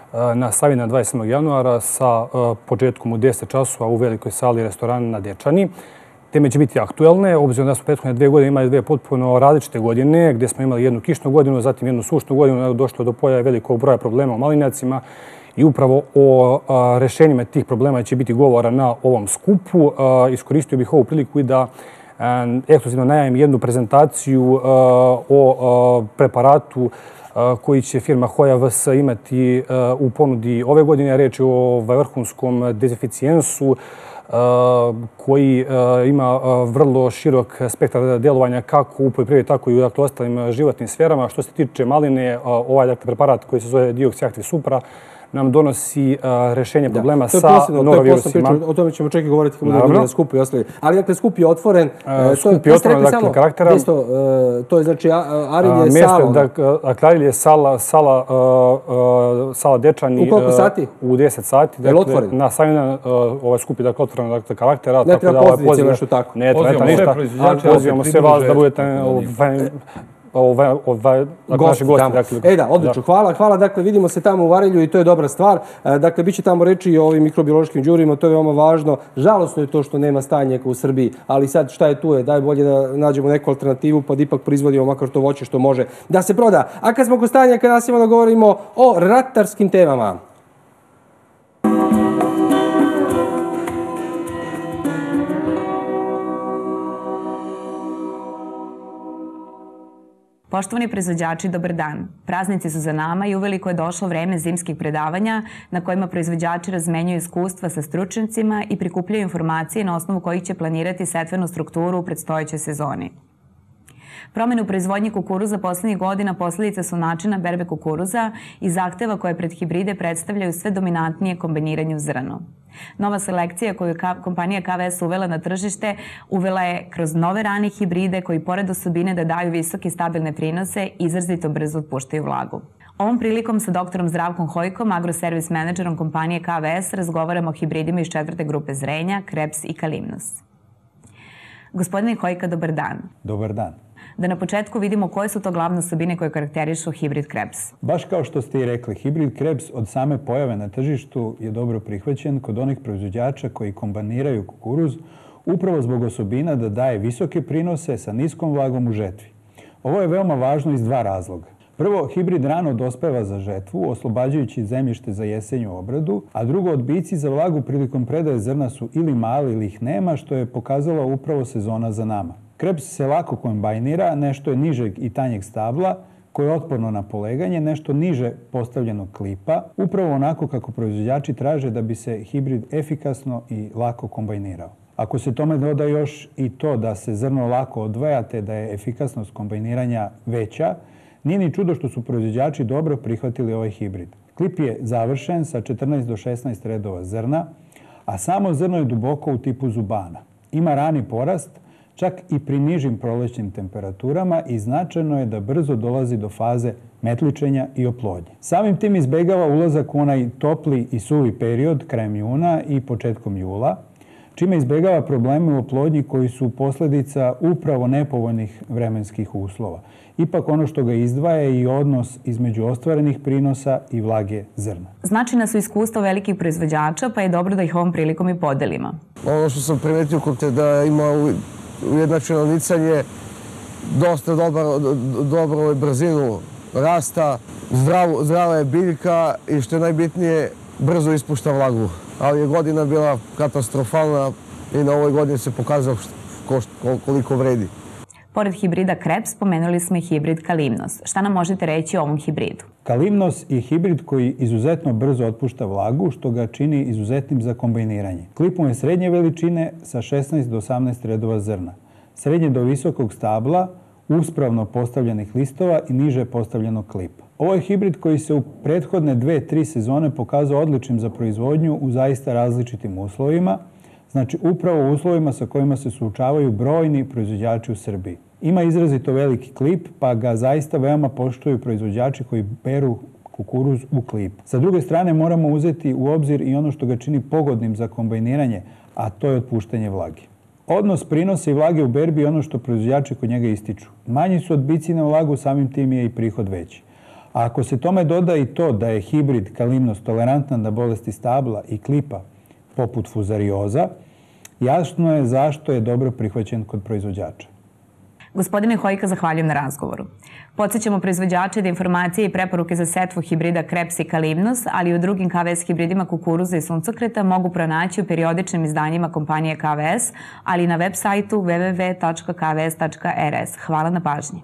na Savina dvadeset sedmog januara sa početkom u deset časova u velikoj sali restorana na Dečani. Teme će biti aktuelne, obzirom da smo prethodne dve godine imali dve potpuno različite godine, gdje smo imali jednu kišnu godinu, zatim jednu sušnu godinu, došlo do pojave velikog broja problema u malinjacima i upravo o rešenjima tih problema će biti govora na ovom skupu. Iskoristio bih ovu priliku i da ekskluzivno najavim jednu prezentaciju o preparatu koji će firma Hoja V S imati u ponudi ove godine. Reč je o vrhunskom dezinficijensu koji ima vrlo širok spektar djelovanja kako u poljoprivredi, tako i u ostalim životnim sferama. Što se tiče maline, ovaj preparat koji se zove Dioxiactiv Supra nam donosi rešenje problema sa norovirusima. O tome ćemo čekaj govoriti kako budemo na skupu i ostali. Ali dakle, skup je otvoren. Skup je otvoren, dakle, karaktera. To je znači Arilje Sala. Dakle, Arilje Sala, Sala Dečani. U koliko sati? U deset sati. Je li otvoren? Na samim ovaj skup je dakle otvoren karaktera. Ne treba pozivnici nešto tako. Ne treba ništa. Pozivamo sve vas da budete naši gosti. E da, odlično. Hvala. Hvala. Dakle, vidimo se tamo u Arilju i to je dobra stvar. Dakle, bit će tamo reći i o ovim mikrobiološkim đubrima. To je veoma važno. Žalosno je to što nema stajnjaka u Srbiji. Ali sad šta je tu je? Daj bolje da nađemo neku alternativu pa da ipak proizvodimo makar to voće što može da se proda. A kad smo kod stajnjaka, nastavimo da govorimo o ratarskim temama. Poštovani proizvođači, dobar dan. Praznici su za nama i uveliko je došlo vreme zimskih predavanja na kojima proizvođači razmenjuju iskustva sa stručnjacima i prikupljaju informacije na osnovu kojih će planirati setvenu strukturu u predstojećoj sezoni. Promene u proizvodnji kukuruza poslednjih godina posledica su načina berbe kukuruza i zahteva koje pred hibride predstavljaju sve dominantnije kombiniranje u zrno. Nova selekcija koju je kompanija K V S uvela na tržište uvela je kroz nove rane hibride koji pored osobine da daju visoke stabilne prinose izrazito brzo otpuštaju vlagu. Ovom prilikom sa doktorom Zdravkom Hojkom, agroservis menadžerom kompanije K V S, razgovaramo o hibridima iz četvrte grupe zrenja, Krebs i Kalimnos. Gospodine Hojka, dobar dan. Dobar dan. Da na početku vidimo koje su to glavne osobine koje karakterišu hibrid Krebs. Baš kao što ste i rekli, hibrid Krebs od same pojave na tržištu je dobro prihvaćen kod onih proizvođača koji kombiniraju kukuruz upravo zbog osobina da daje visoke prinose sa niskom vlagom u žetvi. Ovo je veoma važno iz dva razloga. Prvo, hibrid rano dospeva za žetvu, oslobađajući zemljište za jesenju obradu, a drugo, odbici za vlagu prilikom predaje zrna su ili mali ili ih nema, što je pokazala upravo sezona za nama. Krebs se lako kombajnira, nešto je nižeg i tanjeg stabla, koje je otporno na poleganje, nešto niže postavljenog klipa, upravo onako kako proizvođači traže da bi se hibrid efikasno i lako kombajnirao. Ako se tome doda još i to da se zrno lako odvaja te da je efikasnost kombajniranja veća, nije ni čudo što su proizvođači dobro prihvatili ovaj hibrid. Klip je završen sa četrnaest do šesnaest redova zrna, a samo zrno je duboko u tipu zubana. Ima rani porast, čak i pri nižim prolećnim temperaturama i značajno je da brzo dolazi do faze metličenja i oplodnje. Samim tim izbegava ulazak u onaj topli i suvi period krajem juna i početkom jula, čime izbegava probleme u oplodnji koji su posledica upravo nepovoljnih vremenskih uslova. Ipak ono što ga izdvaja je i odnos između ostvarenih prinosa i vlage zrna. Značajna su iskustva velikih proizvođača, pa je dobro da ih ovom prilikom i podelimo. Ono što sam primetio kod te da ima ujednačeno nicanje, dosta dobro brzinu rasta, zdrava je biljka i što je najbitnije, brzo ispušta vlagu. Ali je godina bila katastrofalna i na ovoj godini se pokazao koliko vredi. Pored hibrida Krebs, spomenuli smo i hibrid Kalimnos. Šta nam možete reći o ovom hibridu? Kalimnos je hibrid koji izuzetno brzo otpušta vlagu, što ga čini izuzetnim za kombajniranje. Klip mu je srednje veličine sa šesnaest do osamnaest redova zrna. Srednje do visokog stabla, uspravno postavljenih listova i niže postavljenog klipa. Ovo je hibrid koji se u prethodne dve, tri sezone pokazao odličnim za proizvodnju u zaista različitim uslovima, znači upravo u uslovima sa kojima se suočavaju brojni proizvođači u Srbiji. Ima izrazito veliki klip, pa ga zaista veoma poštuju proizvođači koji beru kukuruz u klip. Sa druge strane moramo uzeti u obzir i ono što ga čini pogodnim za kombajniranje, a to je otpuštanje vlage. Odnos prinosa i vlage u berbi je ono što proizvođači kod njega ističu. Manji su odbici na vlagu, samim tim je i prihod veći. A ako se tome doda i to da je hibrid Kalimnos tolerantan na bolesti stabla i klipa, poput fuzarioza, jasno je zašto je dobro prihvaćen kod proizvođača. Gospodine Hojka, zahvaljujem na razgovoru. Podsjećamo proizvođače da informacije i preporuke za setvu hibrida Krebs i Kalimnos, ali i u drugim K V S hibridima kukuruza i suncokreta mogu pronaći u periodičnim izdanjima kompanije K V S, ali i na web sajtu w w w tačka k v s tačka r s. Hvala na pažnji.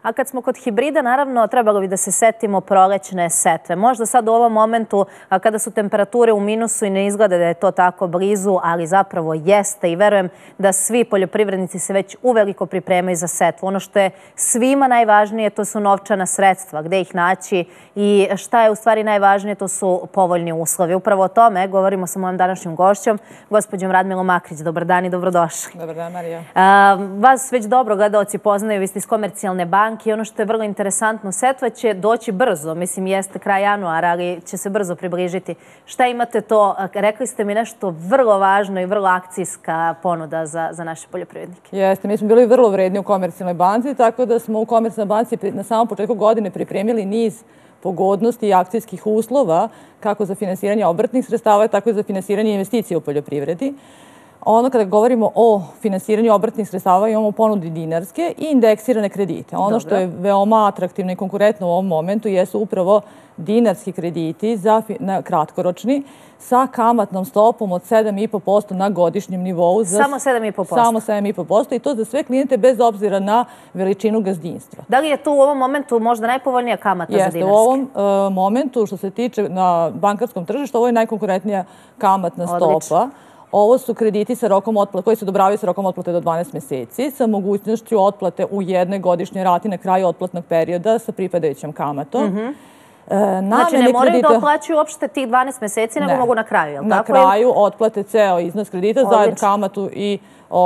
A kad smo kod hibrida, naravno, trebalo bi da se setimo prolećne setve. Možda sad u ovom momentu, kada su temperature u minusu i ne izgleda da je to tako blizu, ali zapravo jeste i verujem da svi poljoprivrednici se već uveliko pripremaju za setvu. Ono što je svima najvažnije, to su novčana sredstva, gde ih naći i šta je u stvari najvažnije, to su povoljni uslovi. Upravo o tome govorimo sa mojom današnjom gošćom, gospođom Radmilom Makrić. Dobar dan i dobrodošli. Dobar dan, Marija. Vas već dobro gledaoci poznaju, vi ste iz Komercijalne banke i ono što je vrlo interesantno, setva će doći brzo, mislim jeste kraj januara, ali će se brzo približiti. Šta imate to? Rekli ste mi nešto vrlo važno i vrlo akcijska ponuda za, za naše poljoprivrednike. Jeste, mi smo bili vrlo vredni u Komercijalnoj banci, tako da smo u Komercijalnoj banci na samom početku godine pripremili niz pogodnosti i akcijskih uslova kako za finansiranje obrtnih sredstava, tako i za finansiranje investicija u poljoprivredi. Ono kada govorimo o finansiranju obrtnih sredstava imamo ponudi dinarske i indeksirane kredite. Ono što je veoma atraktivno i konkurentno u ovom momentu jesu upravo dinarski krediti za kratkoročni sa kamatnom stopom od sedam i po posto na godišnjem nivou. Samo sedam i po posto? Samo sedam i po posto i to za sve klijente bez obzira na veličinu gazdinstva. Da li je to u ovom momentu možda najpovoljnija kamata za dinarske? Jeste, u ovom momentu što se tiče na bankarskom tržištu, ovo je najkonkurentnija kamatna stopa. Ovo su krediti sa rokom otplate, koji se odobravaju sa rokom otplate do dvanaest meseci, sa mogućnošću otplate u jednoj godišnjoj rati na kraju otplatnog perioda sa pripadajućom kamatom. Znači ne moraju da otplaćuju uopšte tih dvanaest meseci, nego mogu na kraju, je li tako? Na kraju otplate ceo iznos kredita, zajedno kamatu i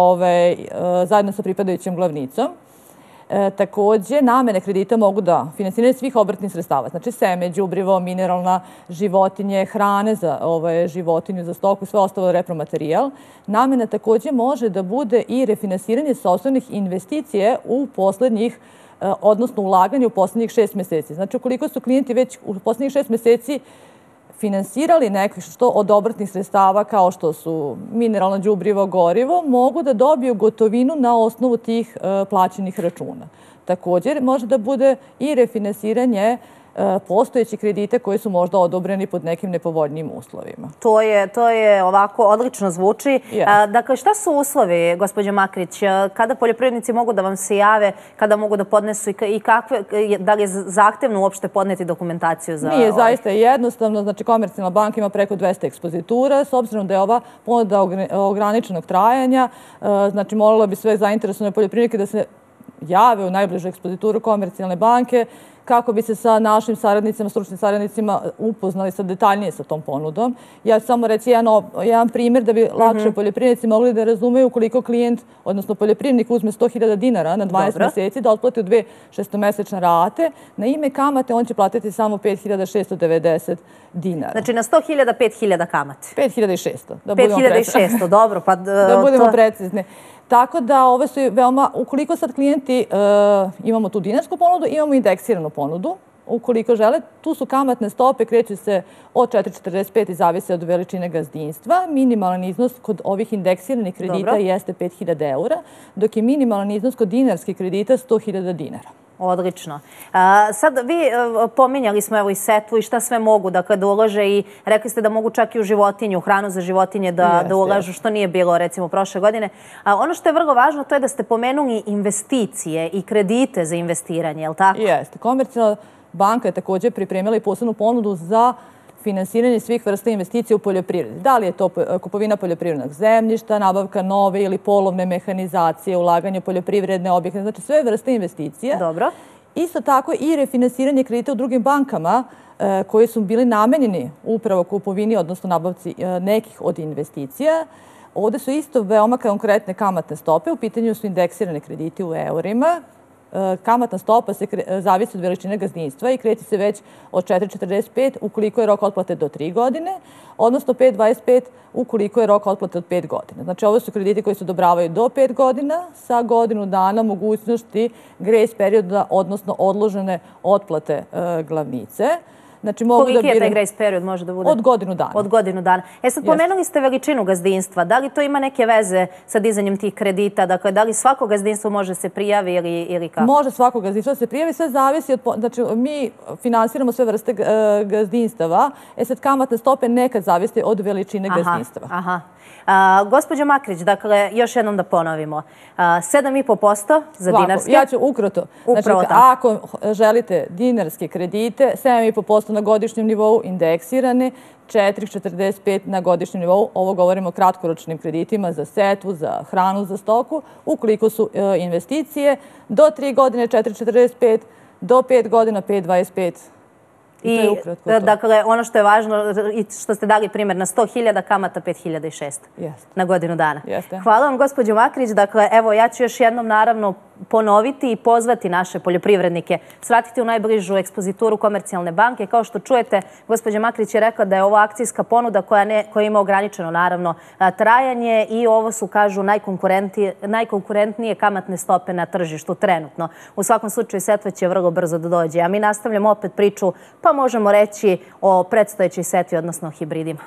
zajedno sa pripadajućom glavnicom. Također, namene kredita mogu da finansiraju svih obrtnih sredstava. Znači seme, đubrivo, mineralna, životinje, hrane za životinju, za stoku, sve ostalo repromaterijal. Namena također može da bude i refinansiranje sopstvenih investicije u poslednjih, odnosno ulaganje u poslednjih šest meseci. Znači, ukoliko su klijenti već u poslednjih šest meseci finansirali neko što od obrtnih sredstava kao što su mineralno đubrivo, gorivo, mogu da dobiju gotovinu na osnovu tih plaćenih računa. Također može da bude i refinansiranje postojećih kredita koji su možda odobreni pod nekim nepovoljnijim uslovima. To je, to je ovako odlično zvuči. Dakle, šta su uslovi, gospođo Makrić, kada poljoprivrednici mogu da vam se jave, kada mogu da podnesu i kakve, da li je zahtevno uopšte podneti dokumentaciju za... Nije, zaista je jednostavno. Znači, Komercijalna banka ima preko dvesta ekspozitura, s obzirom da je ova ponuda ograničenog trajanja. Znači, molila bi sve zainteresovane poljoprivrednike da se jave u najbližu ekspozituru Komercijalne banke kako bi se sa našim saradnicima, stručnim saradnicima upoznali sa detaljnije sa tom ponudom. Ja ću samo reći jedan primjer da bi lakše poljoprivrednici mogli da razumeju koliko klijent, odnosno poljoprivrednik uzme sto hiljada dinara na dvanaest meseci da otplati u dve šestomesečne rate. Na ime kamate on će platiti samo pet hiljada šesto devedeset dinara. Znači na sto hiljada pet hiljada kamate? pet hiljada šesto. pet hiljada šesto, dobro. Da budemo precizni. Tako da ove su veoma, ukoliko sad klijenti imamo tu dinarsku ponudu, imamo indeksiranu ponudu. Ukoliko žele, tu su kamatne stope, kreću se od četiri zarez četrdeset pet i zavise od veličine gazdinstva. Minimalan iznos kod ovih indeksiranih kredita jeste pet hiljada eura, dok je minimalan iznos kod dinarskih kredita sto hiljada dinara. Odlično. Sad vi pominjali smo evo i setvu i šta sve mogu da ulože i rekli ste da mogu čak i u životinju, hranu za životinje da ulažu, što nije bilo recimo prošle godine. Ono što je vrlo važno to je da ste pomenuli investicije i kredite za investiranje, je li tako? Jeste. Komercijalna banka je također pripremila i posebnu ponudu za finansiranje svih vrsta investicija u poljoprivredi. Da li je to kupovina poljoprivrednog zemljišta, nabavka nove ili polovne mehanizacije, ulaganje u poljoprivredne objekte, znači sve vrste investicija. Dobro. Isto tako i refinansiranje kredita u drugim bankama koji su bili namenjeni upravo kupovini, odnosno nabavci nekih od investicija. Ovdje su isto veoma konkretne kamatne stope. U pitanju su indeksirane krediti u eurima. Kamatna stopa se zavisi od veličine gazdinstva i kreće se već od četiri zarez četrdeset pet ukoliko je rok otplate do tri godine, odnosno pet zarez dvadeset pet ukoliko je rok otplate od pet godina. Znači, ovo su krediti koji se odobravaju do pet godina sa godinu dana mogućnosti grace perioda, odnosno odložene otplate glavnice. Znači, mogu da Koliki je taj biram grace period može da bude? od godinu dana. Od godinu dana. E sad, pomenuli ste veličinu gazdinstva. Da li to ima neke veze sa dizanjem tih kredita? Dakle, da li svako gazdinstvo može se prijavi ili, ili kako? Može svako gazdinstvo da se prijavi, sve zavisi od... Znači, mi finansiramo sve vrste e, gazdinstava. E sad, kamatne stope nekad zavise od veličine Aha, gazdinstava. Aha. A, gospođo Makrić, dakle, još jednom da ponovimo. sedam i po posto za Ovako, dinarske. ja ću ukratko. Znači, Upravo tako. ako želite dinarske kredite, sedam i po posto na godišnjem nivou indeksirane, četiri zarez četrdeset pet na godišnjem nivou. Ovo govorimo o kratkoročnim kreditima za setvu, za hranu, za stoku. Ukoliko su e, investicije, do tri godine četiri zarez četrdeset pet, do pet godina pet zarez dvadeset pet. I, dakle, ono što je važno, i što ste dali primjer, na sto hiljada kamata pet hiljada šesto na godinu dana. Jeste. Hvala vam, gospođo Makrić. Dakle, evo, ja ću još jednom, naravno, ponoviti i pozvati naše poljoprivrednike, svratiti u najbližu ekspozituru Komercijalne banke. Kao što čujete, gospođa Makrić je rekla da je ovo akcijska ponuda koja, ne, koja ima ograničeno, naravno, trajanje i ovo su, kažu, najkonkurentnije kamatne stope na tržištu trenutno. U svakom slučaju, setva će vrlo brzo da dođe. A mi nastavljamo opet priču, pa možemo reći o predstojećoj setvi, odnosno o hibridima.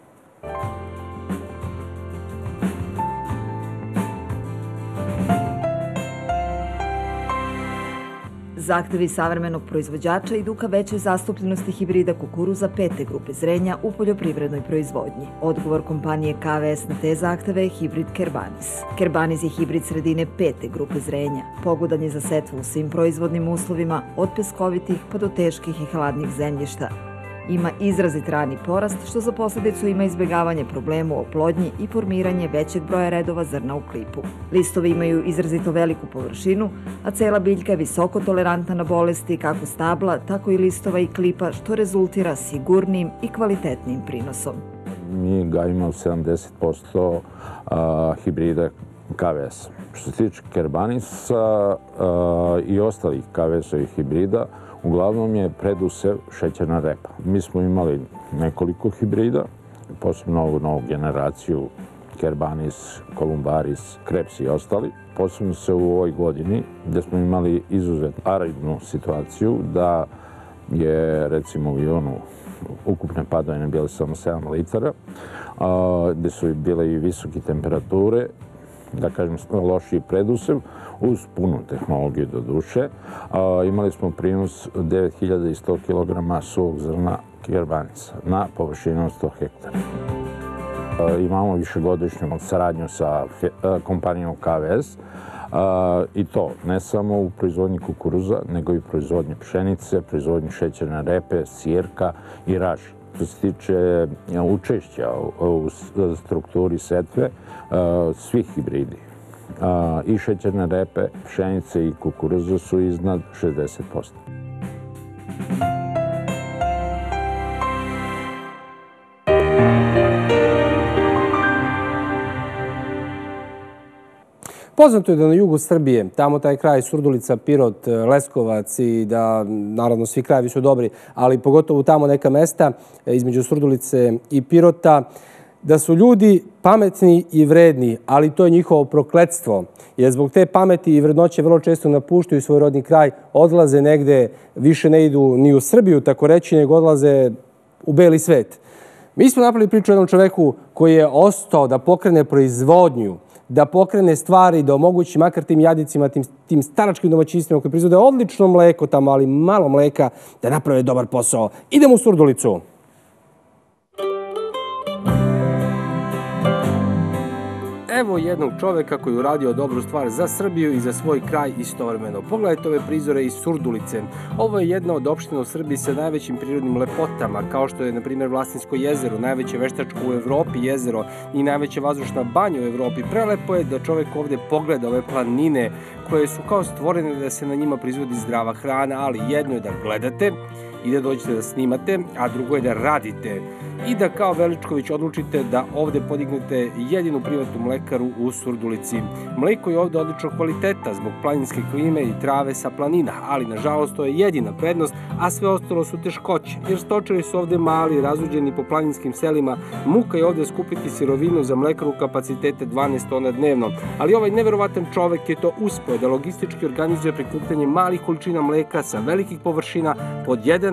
Zahtevi savremenog proizvođača idu ka većoj zastupljenosti hibrida kukuruza pete grupe zrenja u poljoprivrednoj proizvodnji. Odgovor kompanije K V S na te zahteve je hibrid Kerbanis. Kerbanis je hibrid sredine pete grupe zrenja. Pogodan je za setvu u svim proizvodnim uslovima, od peskovitih pa do teških i hladnih zemljišta. Ima izrazit rani porast, što za posljedicu ima izbjegavanje problemu o plodnji i formiranje većeg broja redova zrna u klipu. Listovi imaju izrazito veliku površinu, a cela biljka je visoko tolerantna na bolesti kako stabla, tako i listova i klipa, što rezultira sigurnim i kvalitetnim prinosom. Mi gajimo sedamdeset posto hibrida K V S. Što se tiče Kerbanisa i ostalih K V S-ovih hibrida, uglavnom je predusev šećerna repa. Mi smo imali nekoliko hibrida, posebno ovu novu generaciju, Kerbanis, Kolumbaris, Krebs i ostali. Posebno se u ovoj godini, gdje smo imali izuzetno aridnu situaciju, da je recimo u Ionu ukupne padavine bile samo sedam litara, gdje su bile i visoke temperature, da kažem lošiji predusev, uz punu tehnologiju do duše. Imali smo prinos devet hiljada sto kilograma suvog zrna Kerbanisa na površinu od sto hektara. Imamo višegodišnju saradnju sa kompanijom K V S i to ne samo u proizvodnji kukuruza, nego i u proizvodnji pšenice, proizvodnji šećerne repe, sirka i raži. Što se tiče učešća u strukturi setve, svih hibridi i šećerne repe, pšenice i kukuruza su iznad šezdeset posto. Poznato je da na jugu Srbije, tamo taj kraj Surdulica, Pirot, Leskovac i da, naravno, svi krajevi su dobri, ali pogotovo tamo neka mesta između Surdulice i Pirota, da su ljudi pametni i vredni, ali to je njihovo prokletstvo. Jer zbog te pameti i vrednoće vrlo često napuštaju svoj rodni kraj, odlaze negde, više ne idu ni u Srbiju, tako reći, nego odlaze u beli svet. Mi smo napravili priču o jednom čoveku koji je ostao da pokrene proizvodnju, da pokrene stvari, da omogući makar tim jadnicima, tim, tim staračkim domaćinstvima koji proizvode odlično mleko tamo, ali malo mleka, da naprave dobar posao. Idemo u Surdulicu. Evo jednog čoveka koji je uradio dobru stvar za Srbiju i za svoj kraj istovremeno. Pogledajte ove prizore iz Surdulice. Ovo je jedna od opština u Srbiji sa najvećim prirodnim lepotama, kao što je, na primjer, Vlasinsko jezero, najveće veštačko u Evropi jezero i najveća vazdušna banja u Evropi. Prelepo je da čovek ovdje pogleda ove planine koje su kao stvorene da se na njima proizvodi zdrava hrana, ali jedno je da gledate i da dođete da snimate, a drugo je da radite. I da kao Veličković odlučite da ovdje podignete jedinu privatnu mlekaru u Surdulici. Mleko je ovdje odličnog kvaliteta zbog planinske klime i trave sa planina, ali nažalost to je jedina prednost, a sve ostalo su teškoće. Jer stočari su ovdje mali, razuđeni po planinskim selima, muka je ovdje skupiti sirovinu za mlekaru kapacitete dvanaest tona dnevno. Ali ovaj neverovatan čovek je to uspeo da logistički organizuje prikupljanje malih količina mleka sa velikih površina pod jedan,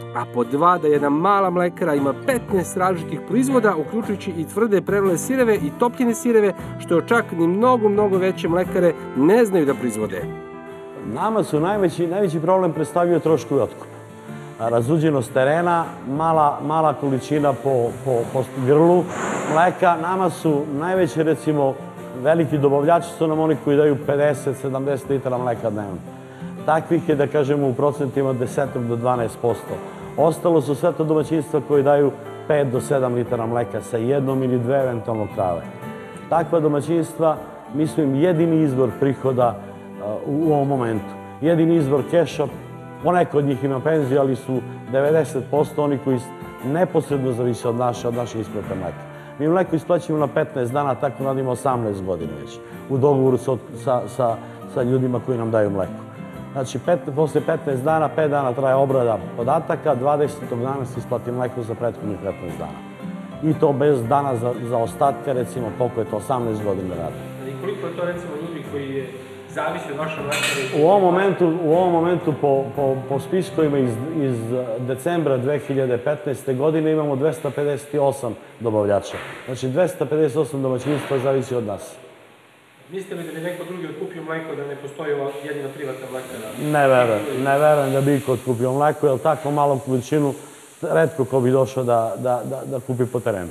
a pod dva da jedna mala mlekara ima petnaest različitih proizvoda, uključujući i tvrde prelile sireve i topljene sireve, što čak ni mnogo, mnogo veće mlekare ne znaju da proizvode. Nama su najveći, najveći problem predstavio troškovi otkupa. Razuđenost terena, mala, mala količina po, po, po grlu mleka. Nama su najveći, recimo, veliki dobavljači su nam oni koji daju pedeset do sedamdeset litara mleka dnevno. Takvih je, da kažemo, u procentima deset do dvanaest posto. Ostalo su sve to domaćinstva koji daju pet do sedam litara mleka sa jednom ili dve eventualno krave. Takva domaćinstva, mislim, jedini izvor prihoda u ovom momentu. Jedini izvor keša, poneko od njih ima penziju, ali su devedeset posto oni koji neposredno zavise od naše, od naše isplate mleka. Mi mleko isplaćujemo na petnaest dana, tako radimo osamnaest godina već, u dogovoru sa, sa, sa, sa ljudima koji nam daju mleko. Znači, pet, posle petnaest dana, pet dana traje obrada podataka, dvadesetog dana se isplati mleko za prethodnih petnaest dana. I to bez dana za, za ostatke, recimo, koliko je to, osamnaest godina rada. I koliko je to, recimo, ljudi koji je zavisi od vaše mlekare? U ovom momentu, u ovom momentu po, po, po spiskovima iz, iz decembra dve hiljade petnaeste. godine imamo dvesta pedeset osam dobavljača. Znači, dvesta pedeset osam domaćinstva zavisi od nas. Mislite li da bi neko drugi otkupio mleko, da ne postoji ova jedina privatna mlekara? Ne verujem, ne verujem da bi iko otkupio mleko, jer tako malom količinu retko ko bi došao da, da, da, da kupi po terenu.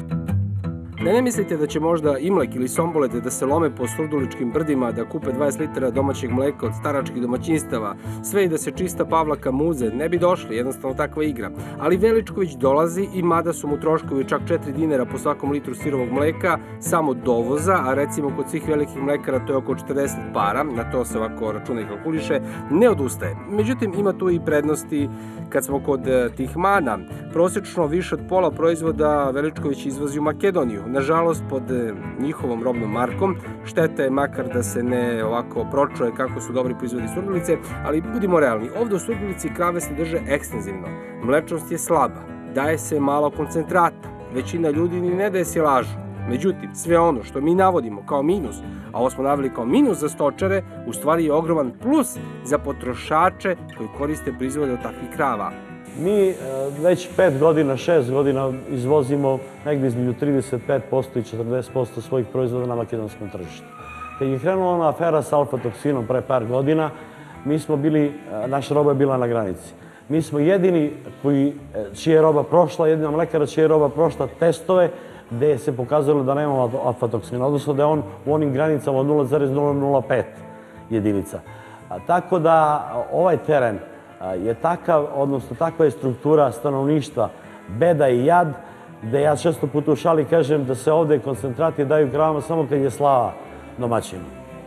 Ne, ne mislite da će možda Imlek ili Sombolete da se lome po surduličkim brdima, da kupe dvadeset litara domaćeg mleka od staračkih domaćinstava, sve i da se čista Pavlaka muze, ne bi došli, jednostavno takva igra. Ali Veličković dolazi i mada su mu troškovi čak četiri dinara po svakom litru sirovog mleka, samo dovoza, a recimo kod svih velikih mlekara to je oko četrdeset para, na to se ovako računa i kalkuliše, ne odustaje. Međutim, ima tu i prednosti kad smo kod tih mana. Prosečno više od pola proizvoda Veličković izvozi u Makedoniju. Nažalost, pod njihovom robnom markom. Šteta je makar da se ne ovako pročuje kako su dobri proizvodi Surdulice, ali budimo realni. Ovde u Surdulici krave se drže ekstenzivno. Mlečnost je slaba. Daje se malo koncentrata. Većina ljudi ni ne daje silažu. Međutim, sve ono što mi navodimo kao minus, a ovo smo naveli kao minus za stočare, u stvari je ogroman plus za potrošače koji koriste proizvode od takvih krava. Mi već pet godina, šest godina izvozimo negdje između trideset pet posto i četrdeset posto svojih proizvoda na makedonskom tržištu. Kad je krenula ona afera s alfa-toksinom pre par godina, mi smo bili, naša roba je bila na granici. Mi smo jedini koji, čija je roba prošla, jedina mlekara čija je roba prošla testove gde se pokazalo da nema alfa-toksina, odnosno da je on u onim granicama od nula zarez nula nula pet jedinica. Tako da ovaj teren je takav, odnosno takva je struktura stanovništva, beda i jad, gde ja često puta u šali kažem da se ovde koncentrati daju kravama samo kad je slava domaćinu.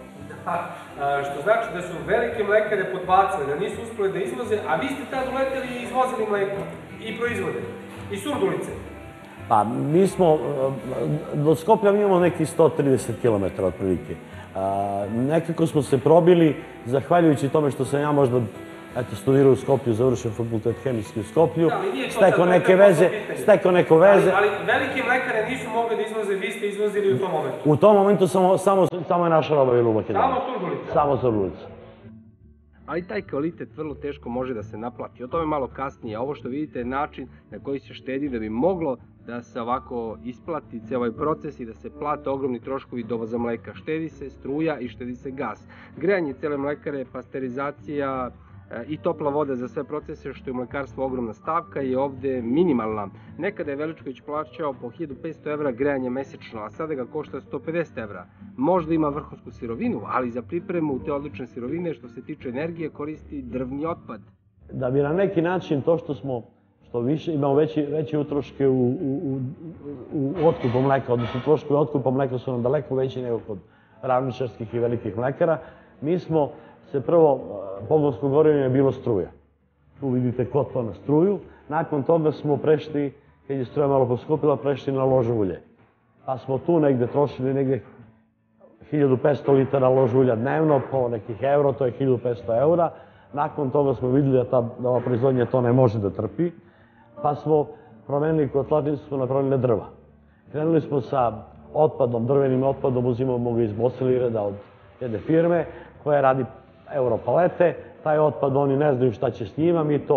Što znači da su velike mlekare podbacili, da nisu uspeli da izvoze, a vi ste tad uleteli i izvozili mleko i proizvode, i Surdulice. Pa, mi smo, do Skoplja mi imamo nekih sto trideset kilometara otprilike. Nekako smo se probili, zahvaljujući tome što sam ja možda eto, studirao u Skoplju, završio fakultet hemijski u Skoplju, stekao neke veze, stekao neko veze. Ali velike mlekare nisu mogli da izvoze, vi ste izvozili u tom momentu. U tom momentu samo je naša roba bila u Makedoniji. Samo Surdulica? Samo Surdulica. Ali taj kvalitet vrlo teško može da se naplati. O tome malo kasnije. Ovo što vidite je način na koji se štedi da bi moglo da se ovako isplati cijel ovaj proces i da se plate ogromni troškovi dovoza mleka. Štedi se struja i štedi se gas. Grejanje cijele mlekare, pasterizacija i topla voda za sve procese, što je u mlekarstvu ogromna stavka, je ovde minimalna. Nekada je Veličković plaćao po hiljadu petsto evra grejanje mesečno, a sada ga košta sto pedeset evra. Možda ima vrhunsku sirovinu, ali za pripremu te odlične sirovine, što se tiče energije, koristi drvni otpad. Da bi na neki način to što smo, što više, imamo veći, veći utroške u, u, u otkupu mleka, odnosno troškovi otkupa mleka su nam daleko veći nego kod ravničarskih i velikih mlekara, mi smo se prvo, pogonsko gorivo je bilo struja. Tu vidite kotlo na struju. Nakon toga smo prešli, kad je struja malo poskupila, prešli na lož ulje. Pa smo tu negde trošili negde hiljadu petsto litara lož ulja dnevno, po nekih euro, to je hiljadu petsto eura. Nakon toga smo vidjeli da, ta, da ova proizvodnja to ne može da trpi, pa smo promenili kotlarnicu, smo napravili drva. Krenuli smo sa otpadom, drvenim otpadom, uzimamo ga iz Bosilireda od jedne firme koja radi Europalete. Taj otpad, oni ne znaju šta će s njima, mi to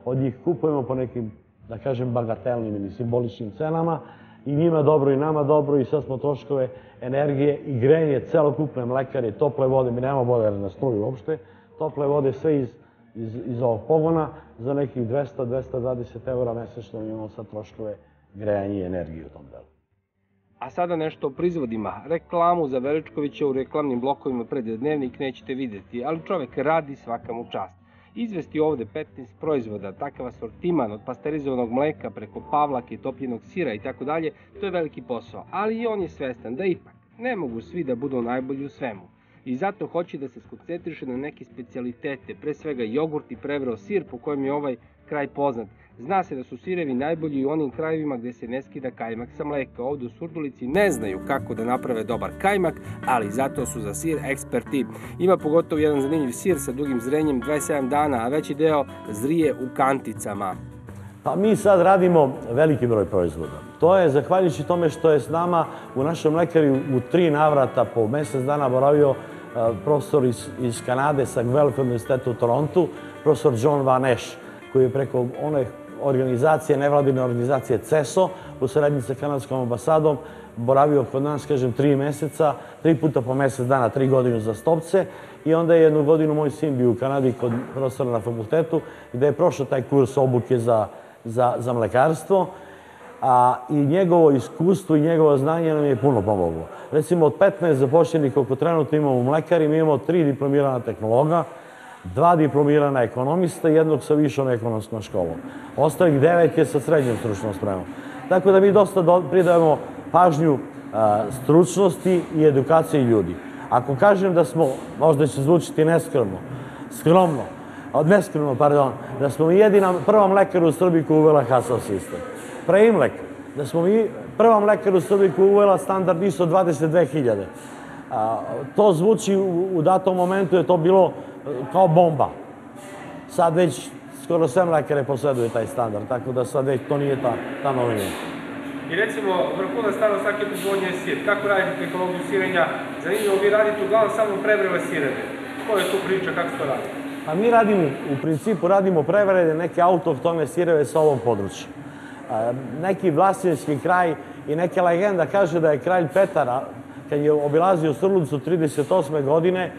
od njih kupujemo po nekim, da kažem, bagatelnim ili simboličnim cenama i njima dobro i nama dobro i sad smo troškove energije i grenje celokupne mlekare, tople vode, mi nemamo vode na struju uopšte, tople vode sve iz, iz, iz ovog pogona za nekih dvesta do dvesta dvadeset eura mesečno imamo sad troškove grejanja i energije u tom delu. A sada nešto o proizvodima. Reklamu za Veličkovića u reklamnim blokovima pred Dnevnik nećete vidjeti, ali čovek radi, svaka mu čast. Izvesti ovde petnaest proizvoda, takav asortiman od pasterizovanog mleka preko pavlake, topljenog sira i tako dalje, to je veliki posao. Ali i on je svestan da ipak ne mogu svi da budu najbolji u svemu. I zato hoće da se skoncentriše na neke specijalitete, pre svega jogurt i prevreo sir po kojem je ovaj kraj poznat. Zna se da su sirevi najbolji u onim krajevima gde se ne skida kajmak sa mleka. Ovde u Surdulici ne znaju kako da naprave dobar kajmak, ali zato su za sir eksperti. Ima pogotovo jedan zanimljiv sir sa dugim zrenjem dvadeset sedam dana, a veći deo zrije u kanticama. Pa mi sad radimo veliki broj proizvoda. To je zahvaljujući tome što je s nama u našoj mlekari u tri navrata po mesec dana boravio profesor iz, iz Kanade sa Guelph univerziteta u Torontu, profesor John Van Esch, koji je preko one organizacije, nevladine organizacije C E S O, u saradnji sa kanadskom ambasadom, boravio kod nas, kažem, tri meseca, tri puta po mesec dana, tri godinu za stopce. I onda je jednu godinu moj sin bio u Kanadi kod profesora na fakultetu, gde je prošao taj kurs obuke za, za, za mlekarstvo. A, i njegovo iskustvo i njegovo znanje nam je puno pomoglo. Recimo, od petnaest zapošljenih koliko trenutno imamo u mlekari, mi imamo tri diplomirana tehnologa, dva diplomirana ekonomista i jednog sa višom ekonomskom školom. Ostalih devet je sa srednjom stručnom spremom. Tako da mi dosta pridajemo pažnju a, stručnosti i edukaciji ljudi. Ako kažem da smo, možda će zvučiti neskromno, skromno, neskromno, pardon, da smo jedina prva mlekara u Srbiji koja uvela Hasov sistem. Preimlek, da smo mi prva mlekara u Srbiji koja uvela standard I S O dvadeset dve hiljade. To zvuči u datom momentu, je to bilo kao bomba. Sad već skoro sve mlekare posjeduju taj standard, tako da sad već to nije ta, ta novina. I recimo, vrhunac stvarno svake proizvodnje je sir. Kako radite tehnologiju sirenja? Zanimljivo, vi radite uglavnom samo prevrele sireve. Koja je tu priča, kako se to radi? Pa mi radimo, u principu radimo prevrele neke autohtone sireve sa ovog područja. Neki vlasinski kraj i neka legenda kaže da je kralj Petar, kad je obilazio Surdulicu trideset osme godine,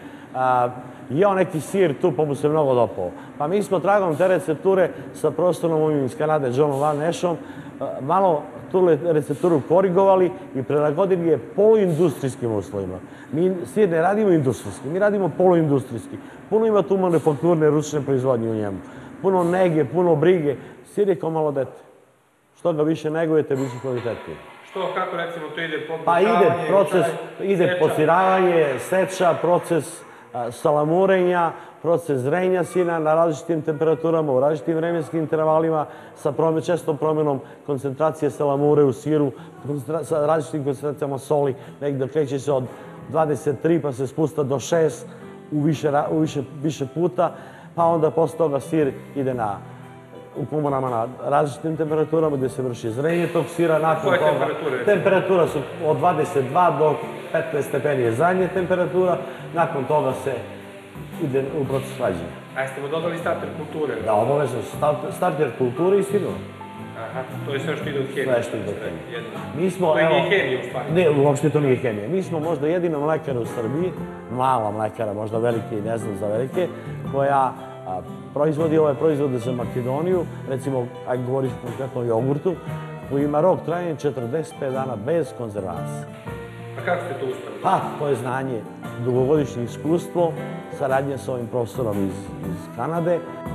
jeo neki sir tu pa mu se mnogo dopao. Pa mi smo tragom te recepture sa profesorom ovim iz Kanade, Johnom Van Eschom, malo tu recepturu korigovali i prilagodili je poluindustrijskim uslovima. Mi sir ne radimo industrijski, mi radimo poluindustrijski. Puno ima tu manufakturne ručne proizvodnje u njemu. Puno nege, puno brige. Sir je kao malo dete. Što ga više negujete, biće kvalitetnije. Što, kako recimo to ide? Pa ide proces, ide pociravanje, seča, proces salamurenja, proces zrenja sira na različitim temperaturama, u različitim vremenskim intervalima, sa čestom promjenom koncentracije salamure u siru, sa različitim koncentracijama soli, negdje kreće se od dvadeset tri pa se spusta do šest u više, u više, više puta, pa onda posle toga sir ide na u komorama na različitim temperaturama gdje se vrši zrenje tog sira. Nakon koje toga, temperature? Temperatura su od dvadeset dva do petnaest stepeni je zadnja temperatura. Nakon toga se ide u proces hlađenja. A jeste mu dodali starter kulture? Da, obavezno. Starter kulture i sirova. Aha, to je sve što ide od hemije. Sve što ide od hemije. Mi smo, to je nije hemija u stvari. Ne, uopšte to nije hemija. Mi smo možda jedina mlekara u Srbiji, mala mlekara, možda velike i ne znam za velike, koja proizvodi ove proizvode za Makedoniju, recimo, ako govoriš konkretno o jogurtu, koji ima rok trajanja četrdeset pet dana bez konzervacije. A kako ste to uspeli? Pa, to je znanje, dugogodišnje iskustvo, saradnje sa ovim profesorom iz, iz Kanade.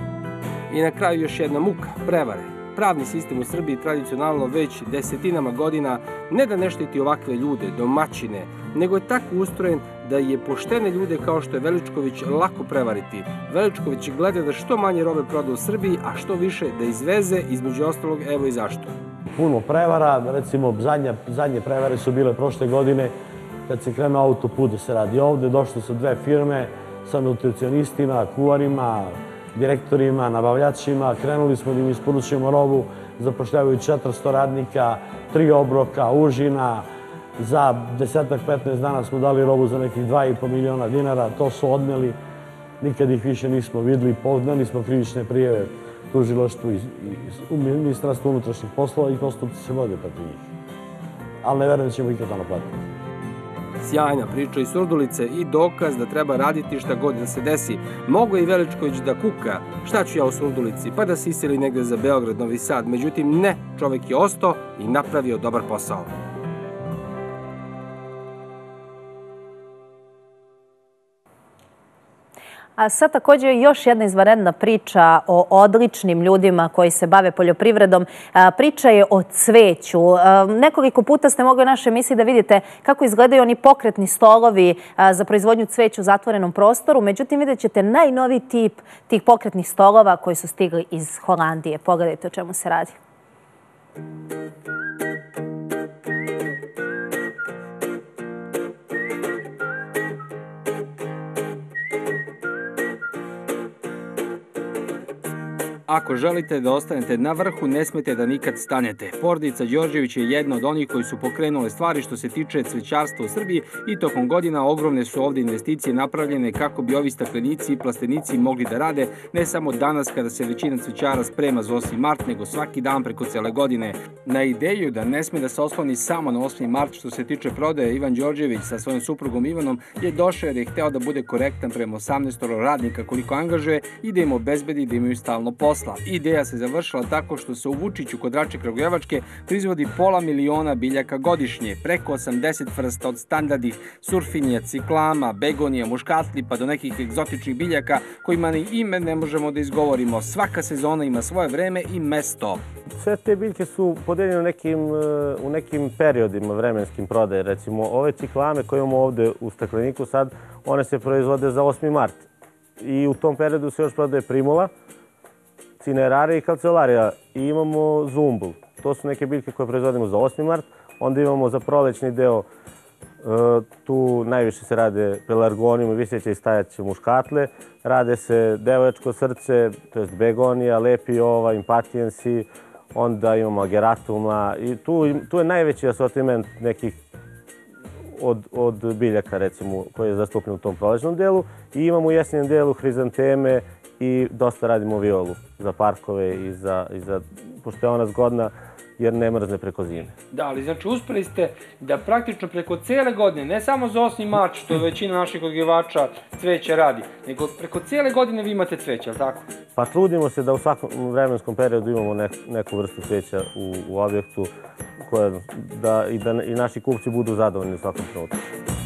I na kraju još jedna muka, prevare. Pravni sistem u Srbiji tradicionalno već desetinama godina ne da ne štiti ovakve ljude, domaćine, nego je tako ustrojen da je poštene ljude kao što je Veličković lako prevariti. Veličković gleda da što manje robe proda u Srbiji, a što više da izveze, između ostalog, evo i zašto. Puno prevara, recimo zadnje, zadnje prevare su bile prošle godine kad se krenuo autoput da se radi ovde, došle su dve firme sa nutricionistima, kuvarima, direktorima, nabavljačima, krenuli smo da im isporučujemo robu, zapošljavaju četiristo radnika, tri obroka, užina, za desetak petnaest dana smo dali robu za nekih dva i po miliona dinara, to su odneli, nikad ih više nismo videli, podneli smo krivične prijeve tužilaštvu i u Ministarstvu unutrašnjih poslova i postupci se vode protiv njih. Ali ne verujem da ćemo ikada naplatiti. Sjajna priča iz Surdulice i dokaz da treba raditi šta god da se desi. Mogu i Veličković da kuka, šta ću ja u Surdulici, pa da se iseli negde za Beograd, Novi Sad. Međutim, ne, čovek je ostao i napravio dobar posao. A sad također još jedna izvanredna priča o odličnim ljudima koji se bave poljoprivredom. Priča je o cveću. Nekoliko puta ste mogli u našoj emisiji da vidite kako izgledaju oni pokretni stolovi za proizvodnju cveća u zatvorenom prostoru. Međutim, vidjet ćete najnoviji tip tih pokretnih stolova koji su stigli iz Holandije. Pogledajte o čemu se radi. Ako želite da ostanete na vrhu, ne smete da nikad stanete. Porodica Đorđević je jedna od onih koji su pokrenule stvari što se tiče cvećarstva u Srbiji i tokom godina ogromne su ovdje investicije napravljene kako bi ovi staklenici i plastenici mogli da rade ne samo danas kada se većina cvećara sprema za osmi mart, nego svaki dan preko cele godine. Na ideju da ne sme da se osloni samo na osmi mart što se tiče prodaje, Ivan Đorđević sa svojim suprugom Ivanom je došao jer je hteo da bude korektan prema osamnaestoro radnika koliko angažuje i da im obezbedi da imaju stalno posao. Ideja se završila tako što se u Vučiću kod Rače Kragujevačke proizvodi pola miliona biljaka godišnje, preko osamdeset vrsta od standardnih surfinija, ciklama, begonija, muškatli pa do nekih egzotičnih biljaka kojima ni ime ne možemo da izgovorimo. Svaka sezona ima svoje vreme i mesto. Sve te biljke su podeljene u nekim, u nekim periodima vremenskim prodaje. Recimo, ove ciklame koje imamo ovde u stakleniku sad, one se proizvode za osmi mart. I u tom periodu se još prodaje primula, cinerarija i kalceolarija i imamo zumbul. To su neke biljke koje proizvodimo za osmi mart. Onda imamo za prolećni deo, tu najviše se rade pelargonijum, viseće i stajaće muškatle. Rade se devoječko srce, to jest begonija, lepi ova, impatijensi, onda imamo ageratuma i tu, tu je najveći asortiment nekih od, od biljaka, recimo, koji je zastupljen u tom prolećnom delu. I imamo u jesenjem delu hrizanteme, i dosta radimo violu za parkove i za, i za, pošto je ona zgodna jer ne mrzne preko zime. Da, ali znači uspeli ste da praktično preko cijele godine, ne samo za osmi mart što većina naših odgivača cveća radi, nego preko cijele godine vi imate cveća, ali tako? Pa trudimo se da u svakom vremenskom periodu imamo nek, neku vrstu cveća u, u objektu koje, da, i da i naši kupci budu zadovoljni u svakom trenutku.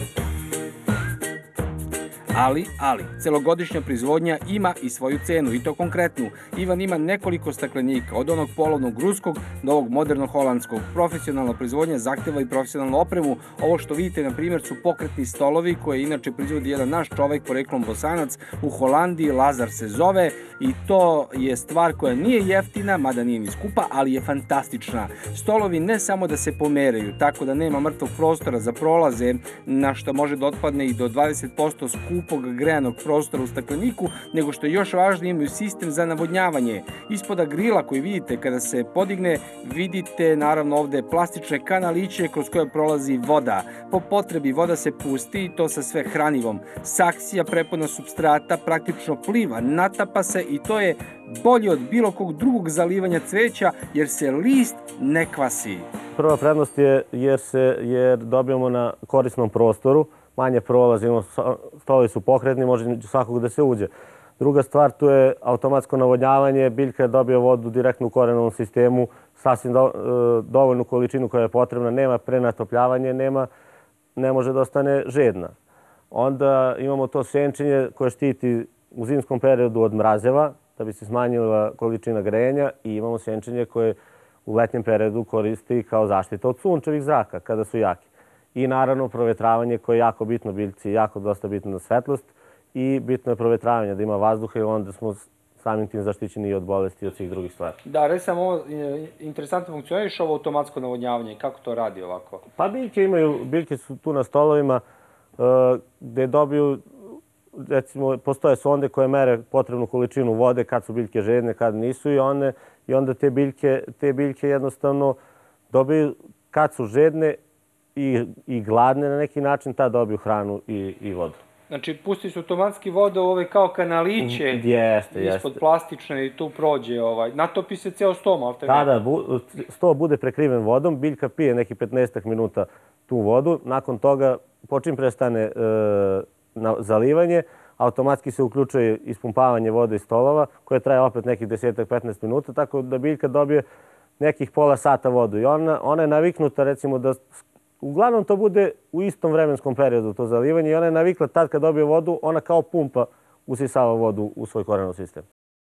Ali, ali, celogodišnja proizvodnja ima i svoju cenu, i to konkretnu. Ivan ima nekoliko staklenika, od onog polovnog ruskog do ovog modernog holandskog. Profesionalna proizvodnja zahteva i profesionalnu opremu. Ovo što vidite, na primjer, su pokretni stolovi koje inače proizvodi jedan naš čovek, poreklom Bosanac, u Holandiji, Lazar se zove, i to je stvar koja nije jeftina, mada nije ni skupa, ali je fantastična. Stolovi ne samo da se pomeraju, tako da nema mrtvog prostora za prolaze, na što može da otpadne i do dvadeset posto skupog grejanog prostora u stakleniku, nego što je još važnije, imaju sistem za navodnjavanje. Ispoda grila koji vidite kada se podigne, vidite naravno ovde plastične kanaliće kroz koje prolazi voda. Po potrebi voda se pusti i to sa sve hranivom. Saksija prepuna supstrata praktično pliva, natapa se i to je bolje od bilo kog drugog zalivanja cveća jer se list ne kvasi. Prva prednost je jer, se, jer dobijamo na korisnom prostoru, manje prolazi, stolovi su pokretni, može svakog da se uđe. Druga stvar, tu je automatsko navodnjavanje, biljka dobije vodu direktno u korenovnom sistemu, sasvim do, dovoljnu količinu koja je potrebna, nema prenatopljavanje, nema, ne može da ostane žedna. Onda imamo to senčenje koje štiti u zimskom periodu od mrazeva, da bi se smanjila količina grejenja, i imamo senčenje koje u letnjem periodu koristi kao zaštita od sunčevih zraka kada su jaki. I naravno provetravanje koje je jako bitno biljci, jako dosta bitno na svetlost i bitno je provetravanje, da ima vazduha i onda smo samim tim zaštićeni i od bolesti i od svih drugih stvari. Da, recimo ovo interesantno funkcioniš, ovo automatsko navodnjavanje, kako to radi ovako? Pa biljke imaju, biljke su tu na stolovima gde dobiju, recimo, postoje sonde koje mere potrebnu količinu vode kad su biljke žedne, kad nisu, i, one, i onda te biljke, te biljke jednostavno dobiju kad su žedne i, i gladne na neki način, tad dobiju hranu i, i vodu. Znači, pusti su automatski voda u ove kao kanaliće Jeste, jeste. ispod plastične i tu prođe, ovaj, natopi se cijel sto, malo te ne? Da, da, sto bude prekriven vodom, biljka pije neki petnaestak minuta tu vodu, nakon toga počim prestane zalivanje, automatski se uključuje ispumpavanje vode iz stolova, koje traje opet nekih desetak do petnaest minuta, tako da biljka dobije nekih pola sata vodu. I ona je naviknuta, recimo, da uglavnom to bude u istom vremenskom periodu, to zalivanje, i ona je navikla tad kad dobije vodu, ona kao pumpa usisava vodu u svoj korenov sistem.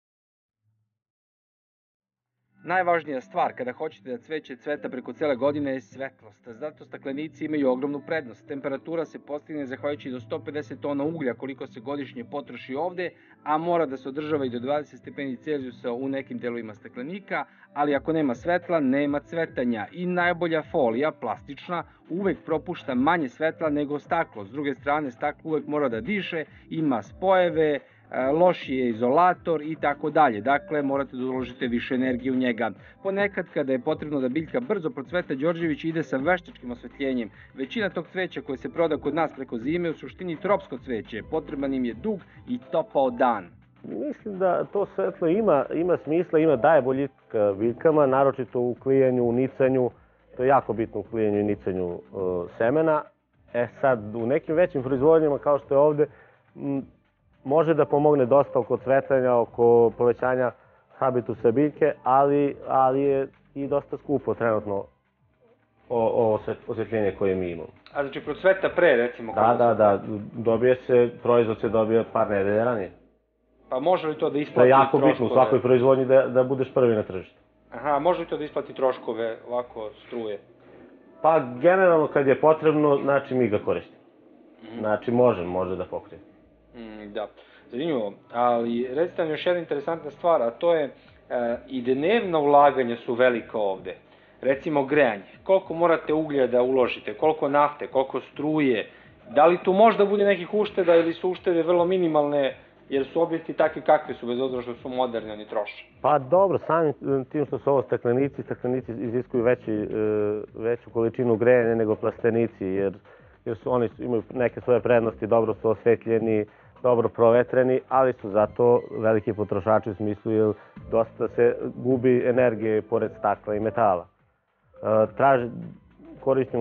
Najvažnija stvar kada hoćete da cveće cveta preko cele godine je svetlost. Zato staklenici imaju ogromnu prednost. Temperatura se postigne zahvaljujući do sto pedeset tona uglja koliko se godišnje potroši ovde, a mora da se održava i do dvadeset stepeni Celzijusa u nekim delovima staklenika, ali ako nema svetla, nema cvetanja. I najbolja folija, plastična, uvek propušta manje svetla nego staklo. S druge strane, staklo uvek mora da diše, ima spojeve, loš je izolator i tako dalje. Dakle, morate da uložite više energije u njega. Ponekad, kada je potrebno da biljka brzo procveta, Đorđević ide sa veštačkim osvetljenjem. Većina tog cveća koje se proda kod nas preko zime u suštini tropsko cveće. Potreban im je dug i topao dan. Mislim da to svetlo ima smisla, ima daje boljitka biljkama, naročito u klijenju, u nicanju. To je jako bitno u klijenju i nicanju semena. E sad, u nekim većim proizvodnjama kao što je ovde, može da pomogne dosta oko cvetanja, oko povećanja habitusa biljke, ali je i dosta skupo trenutno osvetljenje koje mi imamo. A znači procveta pre, recimo? Da, da, da. Dobije se, proizvod se dobije par nedelja ranije. Pa može li to da isplati troškove? troškove? To je jako bitno u svakoj proizvodnji da budeš prvi na tržištu. Aha, može li to da isplati troškove ovako struje? Pa generalno kad je potrebno, znači mi ga koristimo. Znači može, može da pokrije. Da, zanimljivo, ali recite nam još jedna interesantna stvar, a to je i dnevna ulaganja su velika ovde. Recimo grejanje, koliko morate uglja da uložite, koliko nafte, koliko struje, da li tu možda bude nekih ušteda ili su uštede vrlo minimalne, jer su objekti takvi kakvi su, bez obzira što su moderni, oni troše? Pa dobro, samim tim što su ovo staklenici, staklenici iziskuju veću količinu grejanja nego plastenici, jer oni imaju neke svoje prednosti, dobro su osvetljeni, dobro provetreni, ali su zato veliki potrošači u smislu jer dosta se gubi energije pored stakla i metala. Koristimo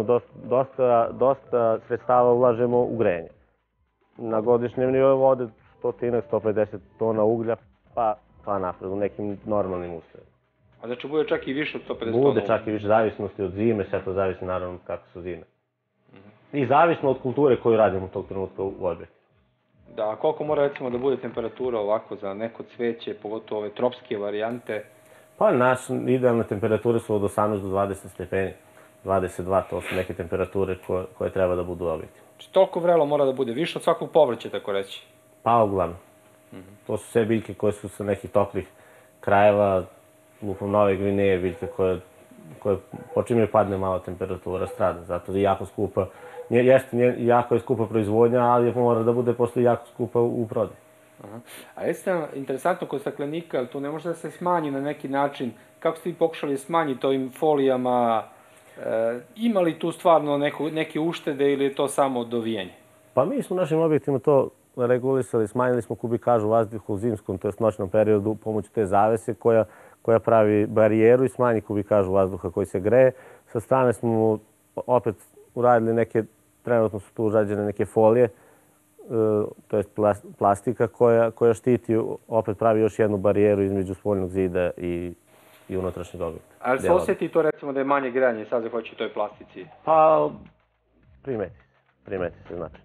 dosta sredstava, ulažemo u grejanje. Na godišnjem nivou ode sto do sto pedeset tona uglja, pa napred u nekim normalnim uslovima. A znači bude čak i više od sto pedeset tona uglja? Bude čak i više, zavisnosti od zime, sve to zavisi naravno kako su zime. I zavisno od kulture koju radimo u tog trenutka u objektu. Da, a koliko mora recimo da bude temperatura ovako za neko cveće, pogotovo ove tropske varijante? Pa naše idealne temperature su od osamnaest do dvadeset stepeni. dvadeset dva, to su neke temperature koje treba da budu u objektu. Znači toliko vrelo mora da bude, više od svakog povrća, tako reći? Pa uglavnom. To su sve biljke koje su sa nekih toplih krajeva, lupom Nove Gvineje, biljke koje počinje padne malo temperatura strada, zato je jako skupa. Jeste, jako je skupa proizvodnja, ali mora da bude posle jako skupa u prodaju. A recite nam, interesantno kod staklenika, ali tu ne može da se smanji na neki način. Kako ste vi pokušali smanjiti ovim folijama? Ima li tu stvarno neke uštede ili je to samo dovijanje? Pa mi smo u našim objektima to regulisali, smanjili smo kubikažu vazduha u zimskom, to je noćnom periodu, pomoću te zavese koja pravi barijeru i smanji kubikažu vazduha koji se greje. Sa strane smo opet uradili neke, trenutno su tu urađene neke folije, to je plastika koja štiti, opet pravi još jednu barijeru između spoljnog zida i unutrašnjeg objekta. Ali se osjeti to recimo da je manje grejanje sad zahvaljujući toj plastici? Pa primeti se, primeti se znači.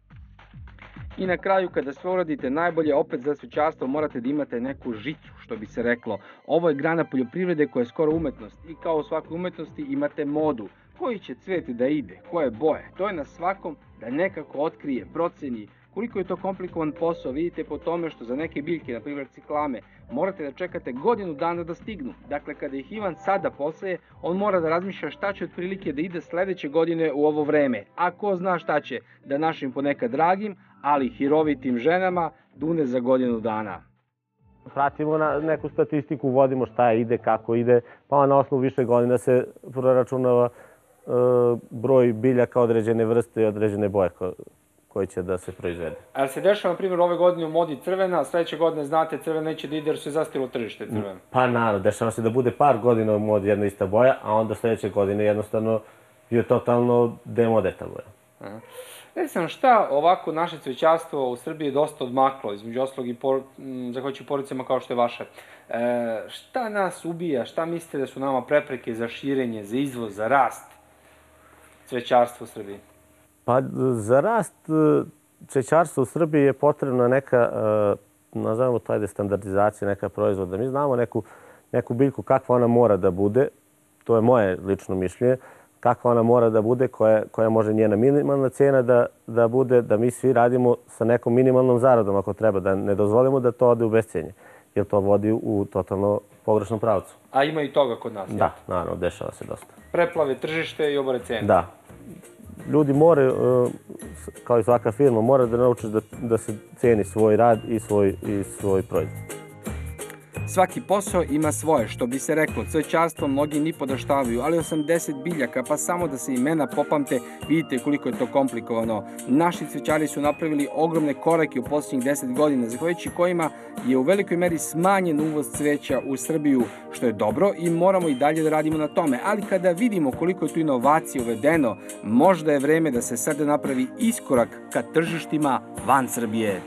I na kraju, kada sve uradite najbolje, opet za cvećarstvo morate da imate neku žicu, što bi se reklo. Ovo je grana poljoprivrede koja je skoro umetnost i kao u svakoj umetnosti imate modu. Koji će cvet da ide, koje boje, to je na svakom da nekako otkrije, proceni. Koliko je to komplikovan posao, vidite po tome što za neke biljke, na primjer ciklame, morate da čekate godinu dana da stignu. Dakle, kada ih Ivan sada poseje, on mora da razmišlja šta će otprilike da ide sledeće godine u ovo vreme. A ko zna šta će da našim ponekad dragim, ali hirovitim ženama dune za godinu dana. Pratimo neku statistiku, vodimo šta ide, kako ide, pa na osnovu više godina se proračunava broj biljaka određene vrste i određene boje koji će da se proizvede. Ali se dešava, na primjer, ove godine u modi crvena, a sledeće godine, znate, crvena neće da ide jer su je zastilo tržište crvena. Pa naravno, dešava se da bude par godina u modi jedna ista boja, a onda sledeće godine jednostavno je totalno demode ta boja. Reci nam, šta ovako naše cvećarstvo u Srbiji je dosta odmaklo, između oslog i zahvaljujući porodicama kao što je vaše. Šta nas ubija, šta mislite da su nama prepreke za širenje, za izvoz, za rast cvećarstva u Srbiji? Pa za rast cvećarstva u Srbiji je potrebna neka, nazovemo to ajde, standardizacija, neka proizvoda. Mi znamo neku, neku biljku kakva ona mora da bude, to je moje lično mišljenje, kakva ona mora da bude, koja, koja može njena minimalna cena da, da bude, da mi svi radimo sa nekom minimalnom zaradom ako treba, da ne dozvolimo da to ode u bescenje, jer to vodi u totalno pogrešnom pravcu. A ima i toga kod nas? Da, naravno, dešava se dosta. Preplave tržište i obore cene? Da. Ljudi moraju, kao i svaka firma, mora da naučiš da, da se ceni svoj rad i svoj, i svoj proizvod. Svaki posao ima svoje, što bi se reklo, cvećarstvo mnogi ni podaštavaju, ali osamdeset biljaka, pa samo da se imena popamte, vidite koliko je to komplikovano. Naši cvećari su napravili ogromne korake u posljednjih deset godina, zahvaljujući kojima je u velikoj meri smanjen uvoz cveća u Srbiju, što je dobro i moramo i dalje da radimo na tome. Ali kada vidimo koliko je tu inovacije uvedeno, možda je vreme da se sada napravi iskorak ka tržištima van Srbije.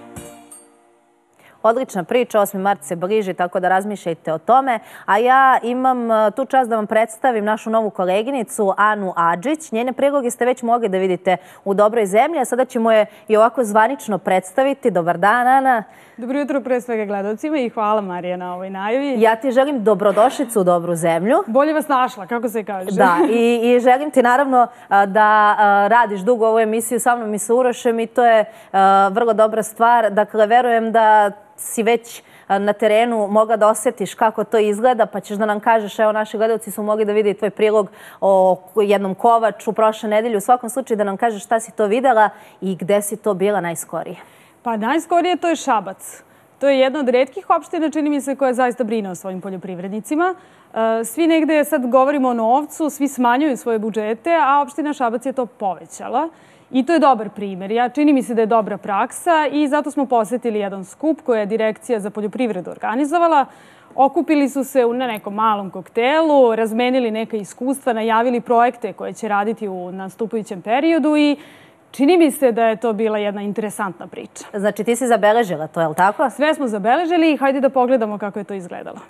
Odlična priča, osmi mart se bliži, tako da razmišljajte o tome. A ja imam tu čast da vam predstavim našu novu koleginicu, Anu Adžić. Njene priloge ste već mogli da vidite u Dobroj zemlji, a sada ćemo je i ovako zvanično predstaviti. Dobar dan, Ana. Dobro jutro pre svega gledalcima i hvala, Marija, na ovoj najavi. Ja ti želim dobrodošlicu u Dobru zemlju. Bolje vas našla, kako se kaže. Da, i, i želim ti naravno da radiš dugo ovu emisiju sa mnom i sa Urošem i to je vrlo dobra stvar. Dakle, verujem da si već na terenu mogla da osjetiš kako to izgleda, pa ćeš da nam kažeš, evo naši gledalci su mogli da vidi tvoj prilog o jednom Kovaču prošle nedelje. U svakom slučaju da nam kažeš šta si to videla i gde si to bila najskorije. Pa najskorije to je Šabac. To je jedna od retkih opština, čini mi se, koja zaista brine o svojim poljoprivrednicima. Svi negde sad govorimo o novcu, svi smanjuju svoje budžete, a opština Šabac je to povećala. I to je dobar primjer. Ja čini mi se da je dobra praksa i zato smo posetili jedan skup koji je Direkcija za poljoprivredu organizovala. Okupili su se na nekom malom koktelu, razmenili neka iskustva, najavili projekte koje će raditi u nastupajućem periodu i čini mi se da je to bila jedna interesantna priča. Znači ti si zabeležila to, je li tako? Sve smo zabeležili i hajde da pogledamo kako je to izgledalo.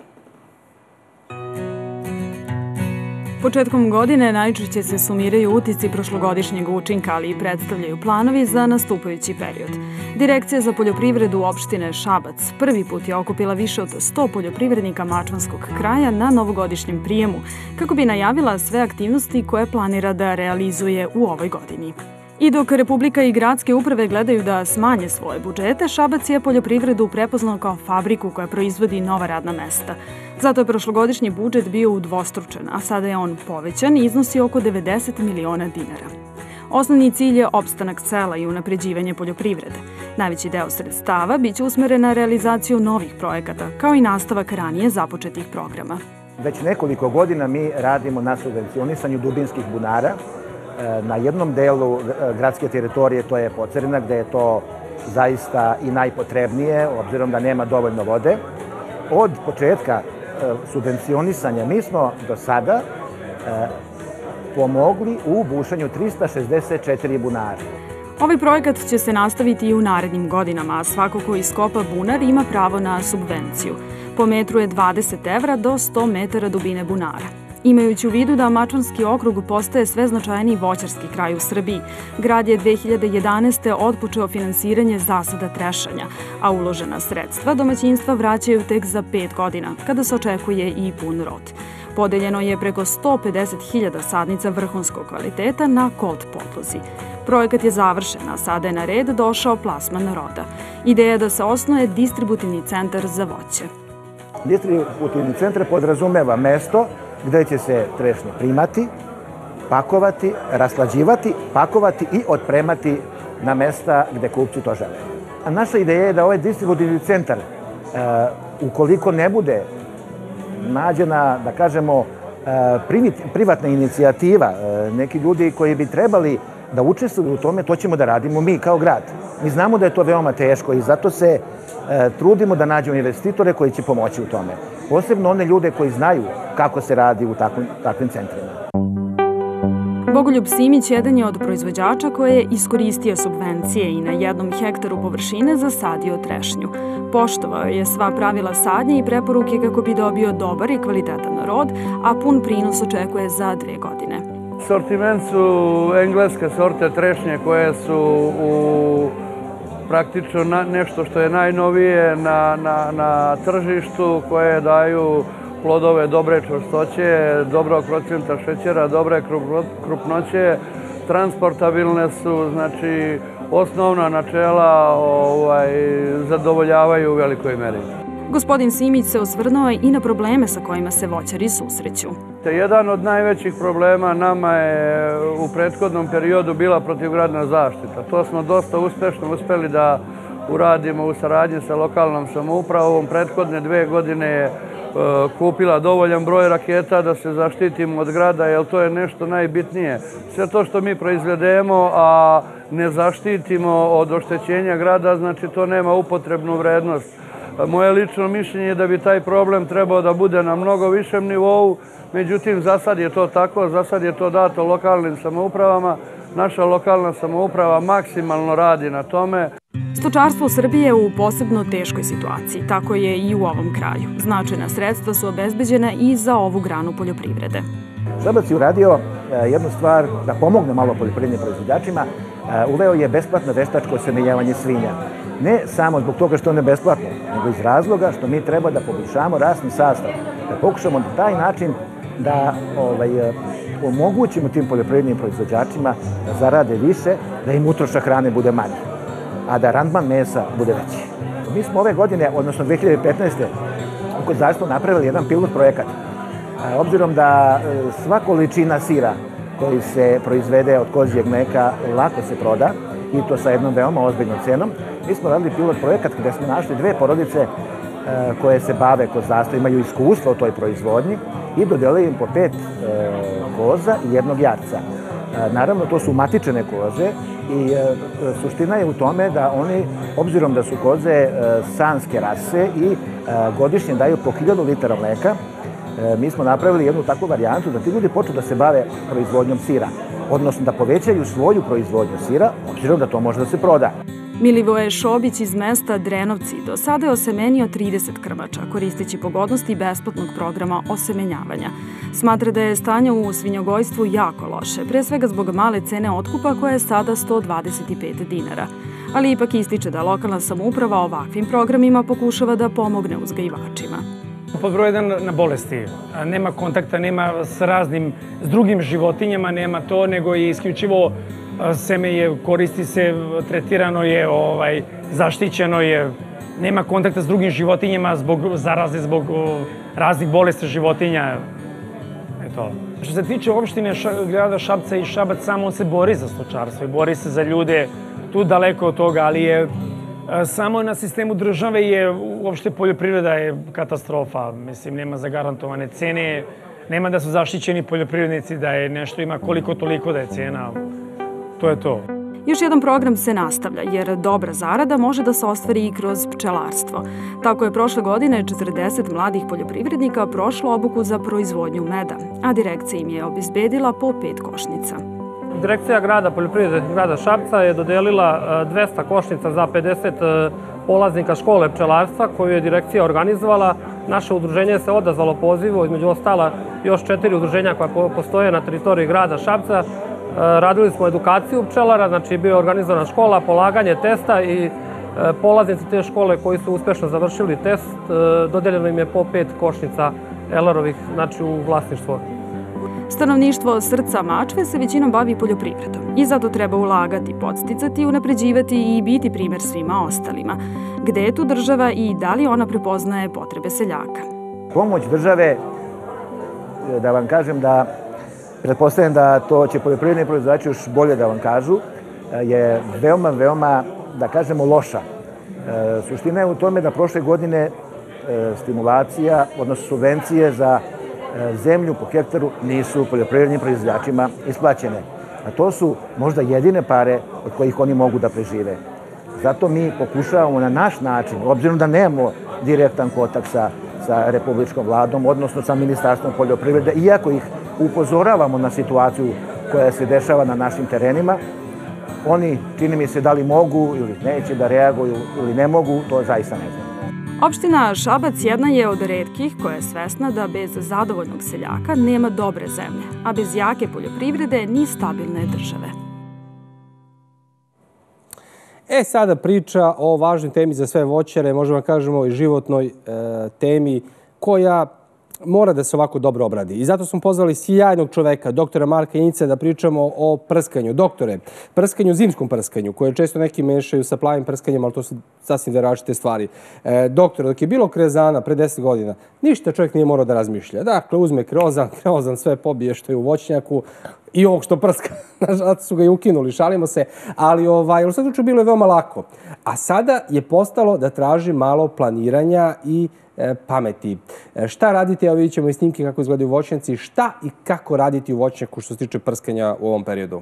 Početkom godine najčešće se sumiraju utisci prošlogodišnjeg učinka, ali i predstavljaju planovi za nastupajući period. Direkcija za poljoprivredu opštine Šabac prvi put je okupila više od sto poljoprivrednika Mačvanskog kraja na novogodišnjem prijemu, kako bi najavila sve aktivnosti koje planira da realizuje u ovoj godini. I dok Republika i gradske uprave gledaju da smanje svoje budžete, Šabac je poljoprivredu prepoznao kao fabriku koja proizvodi nova radna mesta. Zato je prošlogodišnji budžet bio udvostručen, a sada je on povećan i iznosi oko devedeset miliona dinara. Osnovni cilj je opstanak sela i unapređivanje poljoprivrede. Najveći deo sredstava biće usmeren na realizaciju novih projekata, kao i nastavak ranije započetih programa. Već nekoliko godina mi radimo na subvencionisanju dubinskih bunara. Na jednom delu gradske teritorije, to je Pocerina, gde je to zaista i najpotrebnije, obzirom da nema dovoljno vode. Od početka subvencionisanja mi smo do sada pomogli u bušenju trista šezdeset četiri bunara. Ovaj projekat će se nastaviti i u narednim godinama, a svako ko iskopa bunar ima pravo na subvenciju. Po metru je dvadeset evra do sto metara dubine bunara. Imajući u vidu da Mačvanski okrug postaje sve značajniji voćarski kraj u Srbiji, grad je dve hiljade jedanaeste. otpočeo finansiranje zasada trešanja, a uložena sredstva domaćinstva vraćaju tek za pet godina, kada se očekuje i pun rod. Podeljeno je preko sto pedeset hiljada sadnica vrhunskog kvaliteta na kolt podlozi. Projekat je završen, a sada je na red došao plasman roda. Ideja je da se osnuje distributivni centar za voće. Distributivni centar podrazumeva mesto gde će se trešnje primati, pakovati, raslađivati, pakovati i otpremati na mesta gde kupci to žele. A naša ideja je da ovaj distributivni centar, ukoliko ne bude nađena, da kažemo, privatna inicijativa, neki ljudi koji bi trebali da učestvuju u tome, to ćemo da radimo mi kao grad. Mi znamo da je to veoma teško i zato se trudimo da nađemo investitore koji će pomoći u tome. Posebno one ljude koji znaju kako se radi u takvim centrima. Bogoljub Simić jedan je od proizvođača koji je iskoristio subvencije i na jednom hektaru površine zasadio trešnju. Poštovao je sva pravila sadnje i preporuke kako bi dobio dobar i kvalitetan rod, a pun prinos očekuje za dve godine. Sortiment su engleske sorte trešnje koje su u praktično nešto što je najnovije na tržištu, koje daju plodove dobre čvrstoće, dobrog procenta šećera, dobre krupnoće, transportabilne su, znači osnovna načela zadovoljavaju u velikoj meri. Gospodin Simić se osvrnuo i na probleme sa kojima se voćari susreću. Jedan od najvećih problema nama je u prethodnom periodu bila protivgradna zaštita. To smo dosta uspešno uspeli da uradimo u saradnji sa lokalnom samoupravom. Prethodne dve godine je kupila dovoljan broj raketa da se zaštitimo od grada, jer to je nešto najbitnije. Sve to što mi proizvedemo, a ne zaštitimo od oštećenja grada, znači to nema upotrebnu vrednost. Moje lično mišljenje je da bi taj problem trebao da bude na mnogo višem nivou, međutim, za sad je to tako, za sad je to dato lokalnim samoupravama. Naša lokalna samouprava maksimalno radi na tome. Stočarstvo u Srbiji je u posebno teškoj situaciji, tako je i u ovom kraju. Značajna sredstva su obezbeđena i za ovu granu poljoprivrede. Šabac je uradio jednu stvar da pomogne malo poljoprivrednim proizvođačima. Uveo je besplatno veštačko osemenjavanje svinja. Ne samo zbog toga što on je besplatno, nego iz razloga što mi treba da poboljšamo rasni sastav. Da pokušamo na taj način da omogućimo tim poljoprivrednim proizvođačima da zarade više, da im utrošak hrane bude manji, a da randman mesa bude veći. Mi smo ove godine, odnosno dve hiljade petnaeste. u kozarstvu napravili jedan pilot projekat. Obzirom da sva količina sira koji se proizvede od kozijeg mleka lako se proda, i to sa jednom veoma ozbiljnom cenom, mi smo radili pilot projekat gde smo našli dve porodice koje se bave kozarstvom, imaju iskustva u toj proizvodnji i dodelili im po pet koza i jednog jarca. Naravno, to su matičene koze i suština je u tome da oni, obzirom da su koze sanske rase i godišnje daju po hiljadu litara mleka, mi smo napravili jednu takvu varijantu da ti ljudi počnu da se bave proizvodnjom sira, odnosno da povećaju svoju proizvodnju sira, obzirom da to može da se proda. Milivoje Šobić iz mesta Drenovci do sada je osemenio trideset krmača, koristeći pogodnosti besplatnog programa osemenjavanja. Smatra da je stanje u svinjogojstvu jako loše, pre svega zbog male cene otkupa koja je sada sto dvadeset pet dinara. Ali ipak ističe da lokalna samouprava ovakvim programima pokušava da pomogne uzgajivačima. Pod broj jedan na bolesti. Nema kontakta, nema s raznim, s drugim životinjama, nema to, nego je isključivo seme je, koristi se, tretirano je, zaštićeno je, nema kontakta s drugim životinjama zbog zaraze, zbog raznih bolesti životinja. Eto. Što se tiče opštine grada Šapca i Šabac, samo on se bori za stočarstvo i bori se za ljude tu daleko od toga, ali je samo na sistemu države je uopšte poljoprivreda je katastrofa. Mislim, nema zagarantovane cene, nema da su zaštićeni poljoprivrednici, da je nešto ima koliko toliko da je cena. To je to. Još jedan program se nastavlja, jer dobra zarada može da se ostvari i kroz pčelarstvo. Tako je prošle godine četrdeset mladih poljoprivrednika prošlo obuku za proizvodnju meda, a direkcija im je obezbedila po pet košnica. Direkcija grada poljoprivrede grada Šapca je dodelila dvesta košnica za pedeset polaznika škole pčelarstva koju je direkcija organizovala. Naše udruženje se odazvalo pozivu, između ostala još četiri udruženja koja postoje na teritoriji grada Šapca. Radili smo edukaciju pčelara, znači bio je organizovana škola, polaganje testa i polaznici te škole koji su uspešno završili test, dodeljeno im je po pet košnica elarovih, znači u vlasništvo. Stanovništvo Srca Mačve se većinom bavi poljoprivredom i zato treba ulagati, podsticati, unapređivati i biti primer svima ostalima. Gde je tu država i da li ona prepoznaje potrebe seljaka? Pomoć države, da vam kažem da pretpostavljam da to će poljoprivredni proizvođači još bolje da vam kažu, je veoma, veoma, da kažemo, loša. Suština je u tome da prošle godine stimulacija, odnosno subvencije za zemlju po hektaru nisu poljoprivrednim proizvođačima isplaćene. A to su možda jedine pare od kojih oni mogu da prežive. Zato mi pokušavamo na naš način, obzirom da nemamo direktan kontakt sa, sa Republičkom vladom, odnosno sa Ministarstvom poljoprivrede, iako ih upozoravamo na situaciju koja se dešava na našim terenima, oni, čini mi se, da li mogu ili neće da reaguju ili ne mogu, to zaista ne znam. Opština Šabac jedna je od retkih koja je svesna da bez zadovoljnog seljaka nema dobre zemlje, a bez jake poljoprivrede ni stabilne države. E, sada priča o važnoj temi za sve voćare, možemo da kažemo i životnoj e, temi koja mora da se ovako dobro obradi. I zato smo pozvali sjajnog čoveka, doktora Marka Injice, da pričamo o prskanju. Doktore, prskanju, zimskom prskanju, koje često neki mešaju sa plavim prskanjem, ali to su sasvim da različite stvari. E, doktore, dok je bilo kreozana pre deset godina, ništa čovjek nije morao da razmišlja. Dakle, uzme kreozan, kreozan sve pobije što je u voćnjaku i ovog što prska. Nažalost su ga i ukinuli, šalimo se. Ali ovaj, u svakom slučaju bilo je veoma lako. A sada je postalo da traži malo planiranja i pameti. Šta radite, evo vidjet ćemo i snimke kako izgledaju voćnjaci, šta i kako raditi u voćnjaku što se tiče prskanja u ovom periodu?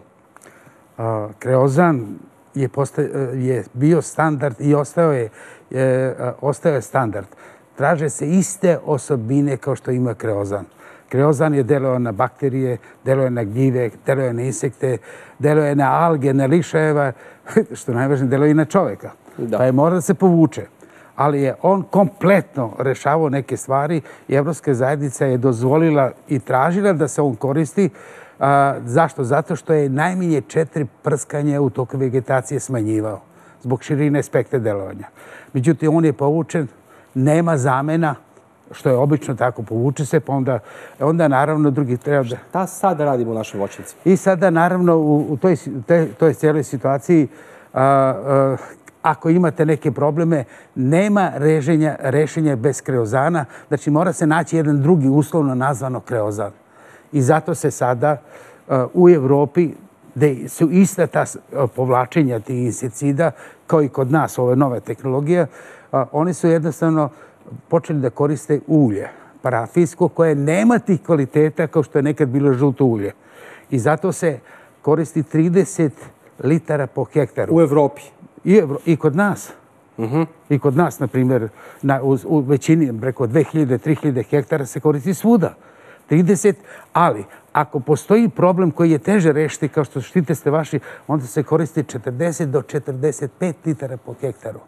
Kreozan je, je bio standard i ostao je, je, ostao je standard. Traže se iste osobine kao što ima kreozan. Kreozan je deluje na bakterije, deluje na gljive, deluje na insekte, deluje na alge, na lišajeva, što najvažnije, deluje i na čoveka. Da. Pa je mora da se povuče. Ali je on kompletno rešavao neke stvari i Evropska zajednica je dozvolila i tražila da se on koristi. A, zašto? Zato što je najmanje četiri prskanja u toku vegetacije smanjivao zbog širine spektra delovanja. Međutim, on je povučen, nema zamena, što je obično tako, povuče se, pa onda, onda naravno drugi treba da... Šta sada radimo u našoj voćnici? I sada naravno u, u toj, te, toj cijeloj situaciji a, a, ako imate neke probleme, nema rešenja, rešenja bez kreozana. Znači, mora se naći jedan drugi uslovno nazvano kreozan. I zato se sada uh, u Evropi, gde su ista ta povlačenja tih insekticida, kao i kod nas, ove nove tehnologije, uh, oni su jednostavno počeli da koriste ulje, parafijsko, koje nema tih kvaliteta kao što je nekad bilo žuto ulje. I zato se koristi trideset litara po hektaru. U Evropi? I, i kod nas. Uh-huh. I kod nas, na primjer, na, u, u većini preko dve hiljade do tri hiljade hektara se koristi svuda. trideset, ali ako postoji problem koji je teže rešiti, kao što štite ste vaši, onda se koristi četrdeset do četrdeset pet litara po hektaru.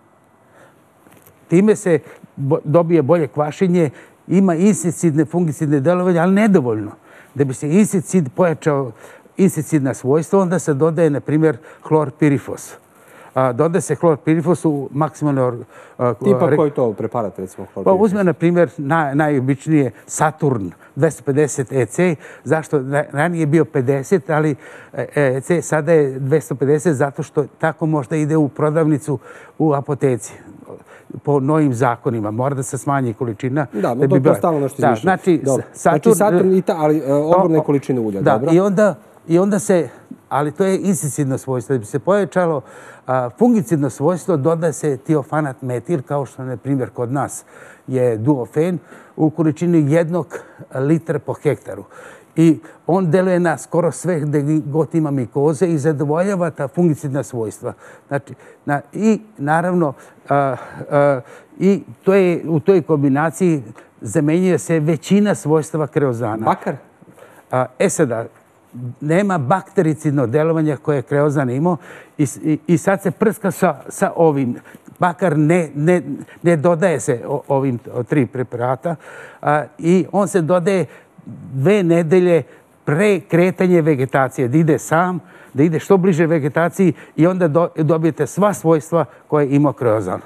Time se bo, dobije bolje kvašenje, ima insekticidne, fungicidne delovanje, ali nedovoljno. Da bi se insekticid pojačao, insekticidna svojstva, onda se dodaje, na primjer, hlorpirifos. Dodaje se hlorpirifos u maksimalno... Tipa koji to preparat, recimo, hlorpirifos? Pa uzme, na primjer, naj, najobičnije Saturn dvesta pedeset E C. Zašto? Ranije je bio pedeset, ali E C sada je dvesta pedeset zato što tako možda ide u prodavnicu u apoteci. Po novim zakonima. Mora da se smanji količina. Da, no to, to stalno nešto izmišlja. Znači, Saturn, znači Saturn i ta, ali ogromne količine ulja. Da, dobro. I onda, i onda se... Ali to je insekticidno svojstvo. Da bi se pojačalo a, fungicidno svojstvo, doda se tiofanat metil, kao što, na primjer, kod nas je duofen, u količini jednog litra po hektaru. I on deluje na skoro sve gde god ima mikoze i zadovoljava ta fungicidna svojstva. Znači, na, i naravno, a, a, i to je, u toj kombinaciji zamenjuje se većina svojstava kreozana. Bakar? A, e sada, nema baktericidno delovanja koje je kreozan imao i, i, i sad se prska sa, sa ovim. Bakar ne, ne, ne dodaje se o, ovim o, tri preparata a, i on se dodaje dve nedelje pre kretanje vegetacije, da ide sam, da ide što bliže vegetaciji i onda do, dobijete sva svojstva koje ima kreozan.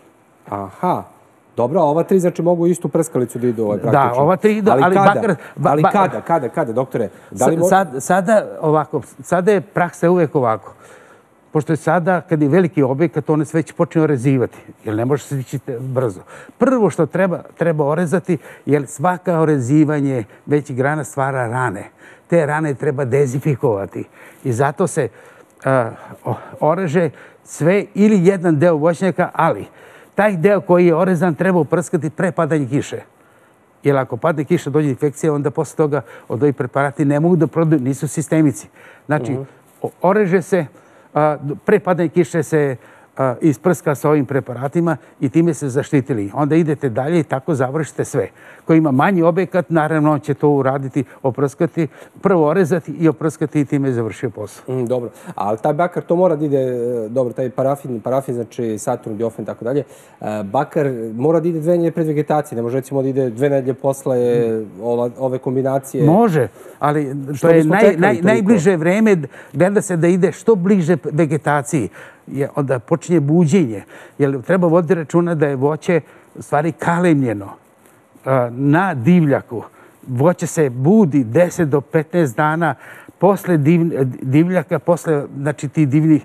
Aha. Dobro, a ova tri znači mogu istu prskalicu da idu ovaj praktično. Da, ova tri idu, ali, ali kada, bakar, ba, ali kada, kada, kada, doktore? Da li mo... sad, sada ovako, sada je praksa uvek ovako. Pošto je sada, kad je veliki objekat, one se već počne orezivati, jer ne može se ići brzo. Prvo što treba, treba orezati, jer svaka orezivanje većih grana stvara rane. Te rane treba dezinfikovati. I zato se uh, oreže sve ili jedan deo voćnjaka, ali taj deo koji je orezan treba uprskati pre padanja kiše. Jer ako padne kiša, dođe infekcija, onda posle toga od ovih preparati ne mogu da prodaju, nisu sistemici. Znači, oreže se, pre padne kiše se isprska sa ovim preparatima i time se zaštitili. Onda idete dalje i tako završite sve. Ko ima manji objekat, naravno će to uraditi, oprskati, prvo orezati i oprskati i time je završio posao. Dobro, ali taj bakar, to mora da ide, dobro, taj parafin, parafin znači Saturn, diofen i tako dalje, bakar mora da ide dve nedelje pred vegetacije, ne može recimo da ide dve nedelje posle ove kombinacije. Može, ali to je najbliže vreme, gleda se da ide što bliže vegetaciji. Onda počinje buđenje, jer treba voditi računa da je voće stvari kalemljeno na divljaku. Voće se budi deset do petnaest dana posle divljaka, posle tih divnih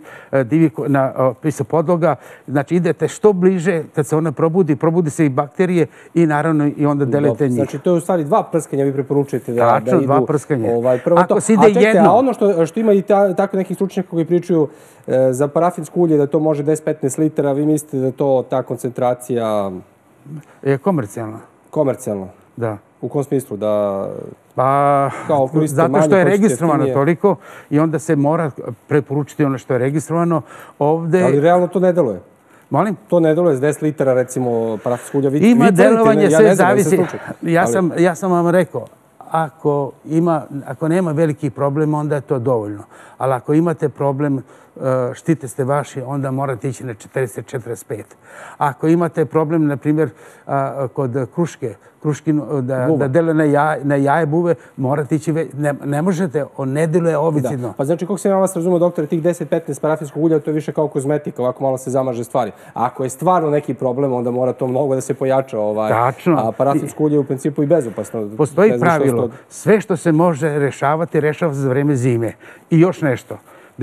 podloga. Znači idete što bliže, kad se ona probudi, probudi se i bakterije i naravno i onda delite njih. Znači to je u stvari dva prskanja, vi preporučujete da idu. Tačno, dva prskanja. Ako se ide jedno... A ono što ima i tako nekih stručnjaka koji pričaju za parafinsko ulje, da to može deset do petnaest litara, vi mislite da to ta koncentracija... Je komercijalna. Komercijalna? Da. U kom smislu? Da... Pa, zato što je registrovano toliko i onda se mora preporučiti ono što je registrovano. Ali realno to ne deluje? Molim? To ne deluje s deset litara, recimo, parafinskog ulja. Ima delovanje, sve zavisi. Ja sam vam rekao, ako nema velikih problema, onda je to dovoljno. Ali ako imate problem, štite ste vaši, onda morate ići na četrdeset do četrdeset pet. Ako imate problem, na primjer, kod kruške, da deluje na jaje buve, morate ići već, ne možete, on ne deluje obicidno. Pa znači, kako se ja vas razumio, doktore, tih deset do petnaest parafinskog ulja, to je više kao kozmetika, ovako malo se zamaže stvari. A ako je stvarno neki problem, onda mora to mnogo da se pojača. A parafinsko ulje je u principu i bezopasno. Postoji pravilo, sve što se može rešavati, rešava se za vreme zime. I još nešto.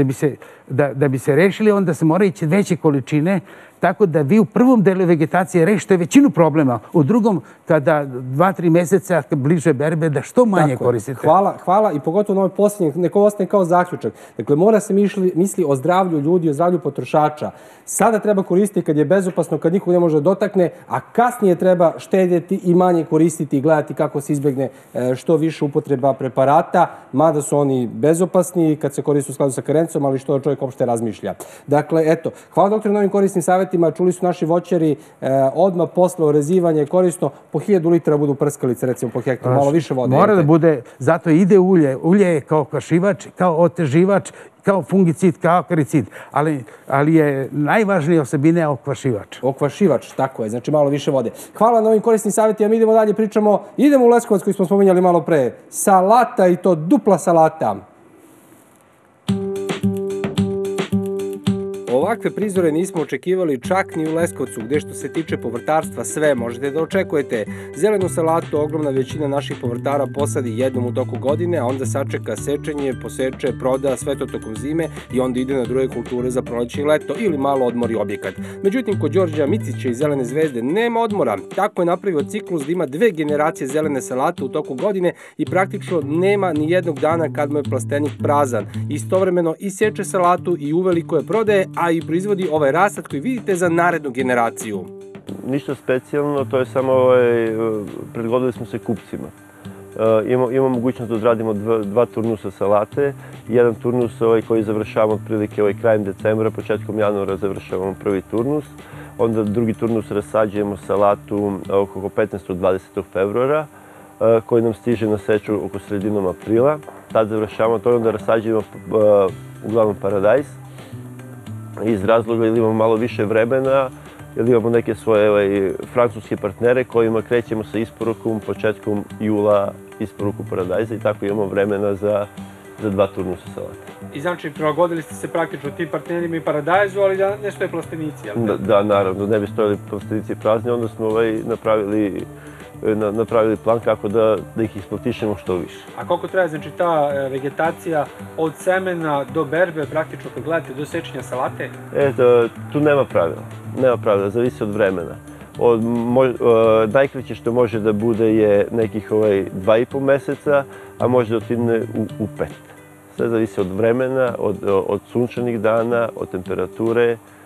Da bi se rešili, onda se mora ići veće količine, tako da vi u prvom delu vegetacije rešite većinu problema. U drugom, kada dva, tri meseca bliže berbe, da što manje koristite. Hvala, hvala i pogotovo na ovoj posljednji, neko ostane kao zaključak. Dakle, mora se misli o zdravlju ljudi, o zdravlju potrošača. Sada treba koristiti kad je bezopasno, kad nikog ne može da dotakne, a kasnije treba štedjeti i manje koristiti i gledati kako se izbjegne što više upotreba preparata, mada su oni bezopasni kad se koriste u skladu sa karencom, ali što čovjek uopšte razmišlja. Dakle, eto, hvala doktore na ovim korisnim savjetima. Čuli su naši voćari odmah posle orezivanja je korisno po hiljadu litara budu prskalice, recimo po hektaru, malo više vode. Mora da bude, zato ide ulje. Ulje je kao kvašivač, kao oteživač, kao fungicid, kao akaricid, ali je najvažnija osobina je okvašivač. Okvašivač, tako je, znači malo više vode. Hvala na ovim korisnim savjetima, mi idemo dalje, pričamo, idemo u Leskovac koji smo spominjali malo pre. Salata i to dupla salata. Ovakve prizore nismo očekivali čak ni u Leskovcu, gdje što se tiče povrtarstva sve možete da očekujete. Zelenu salatu ogromna većina naših povrtara posadi jednom u toku godine, a onda sačeka sečenje, poseče, proda sve to tokom zime i onda ide na druge kulture za proleće i leto ili malo odmori objekat. Međutim, kod Đorđa Micića i Zelene zvezde nema odmora. Tako je napravio ciklus da ima dve generacije zelene salate u toku godine i praktično nema ni jednog dana kad mu je plastenik prazan. Istovremeno i seče salatu i uveliko je prodaje, a i proizvodi ovaj rasad koji vidite za narednu generaciju. Ništa specijalno, to je samo predgodili smo se kupcima. Imamo mogućnost da odradimo dva turnusa salate. Jedan turnus koji završavamo otprilike krajem decembra, početkom januara završavamo prvi turnus. Onda drugi turnus rasađujemo salatu oko petnaestog do dvadesetog februara, koji nam stiže na seču oko sredinom aprila. Tad završavamo to i onda rasađujemo uglavnom paradajz. Iz razloga ili imamo malo više vremena, ili imamo neke svoje francuske partnere kojima krećemo sa isporukom početkom jula isporuku paradajza i tako imamo vremena za dva turnusa salata. I znači prilagodili ste se praktično tim partnerima i paradajzu, ali da ne stoje plastenici, jel? Da, naravno, ne bi stojali plastenici prazni, onda smo napravili napravili plan kako da ih isplatišemo što više. A koliko treba, znači, ta vegetacija od semena do berbe, praktično kad gledate do sečenja salate? Eto, tu nema pravila. Nema pravila, zavisi od vremena. Najkraće što može da bude je nekih dva i po meseca, a može da otigne u pet. Sve zavisi od vremena, od sunčanih dana, od temperature,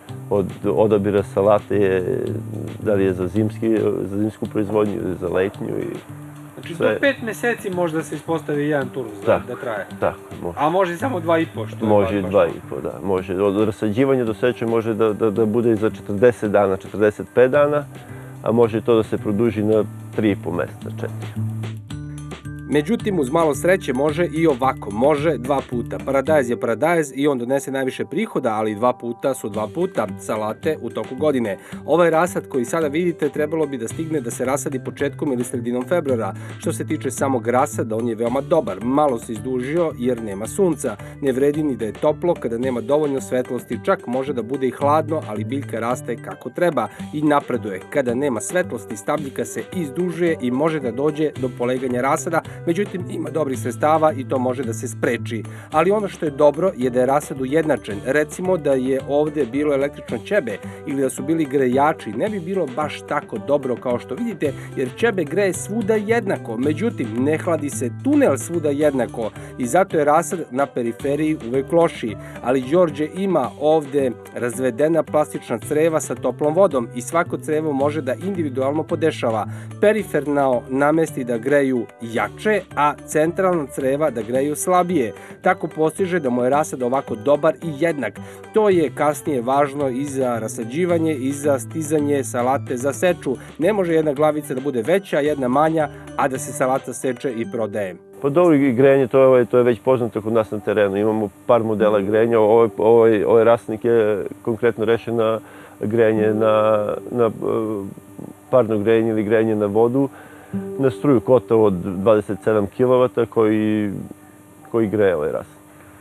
od odabira salate, da li je za zimsku proizvodnju ili za letnju. Znači do pet meseci može da se ispostavi jedan turnus da traje? Tako, može. A može i samo dva i po? Može i dva i po, da. Može. Od rasađivanja do seče može da bude i za četrdeset dana, četrdeset pet dana, a može to da se produži na tri i po meseca, četiri. Međutim, uz malo sreće može i ovako, može dva puta. Paradajz je paradajz i on donese najviše prihoda, ali dva puta su dva puta salate u toku godine. Ovaj rasad koji sada vidite trebalo bi da stigne da se rasadi početkom ili sredinom februara. Što se tiče samog rasada, on je veoma dobar. Malo se izdužio jer nema sunca. Ne vredi ni da je toplo kada nema dovoljno svetlosti, čak može da bude i hladno, ali biljka raste kako treba i napreduje. Kada nema svetlosti, stabljika se izdužuje i može da dođe do poleganja rasada. Međutim, ima dobrih sredstava i to može da se spreči. Ali ono što je dobro je da je rasad ujednačen. Recimo da je ovde bilo električno ćebe ili da su bili grejači, ne bi bilo baš tako dobro kao što vidite, jer ćebe greje svuda jednako. Međutim, ne hladi se tunel svuda jednako i zato je rasad na periferiji uvek lošiji. Ali Đorđe ima ovde razvedena plastična creva sa toplom vodom i svako crevo može da individualno podešava. Periferno namesti da greju jače, a centralna creva da greju slabije. Tako postiže da mu je rasad ovako dobar i jednak. To je kasnije važno i za rasađivanje i za stizanje salate za seču. Ne može jedna glavica da bude veća, jedna manja, a da se salata seče i prodaje. Pa dobro, i grejanje, to je već poznato kod nas na terenu. Imamo par modela grejanja. Ovaj rasadnik je konkretno rešen na grejanje na parno grejanje ili grejanje na vodu, na struju kotla od dvadeset sedam kilovata koji greje ovaj rasad.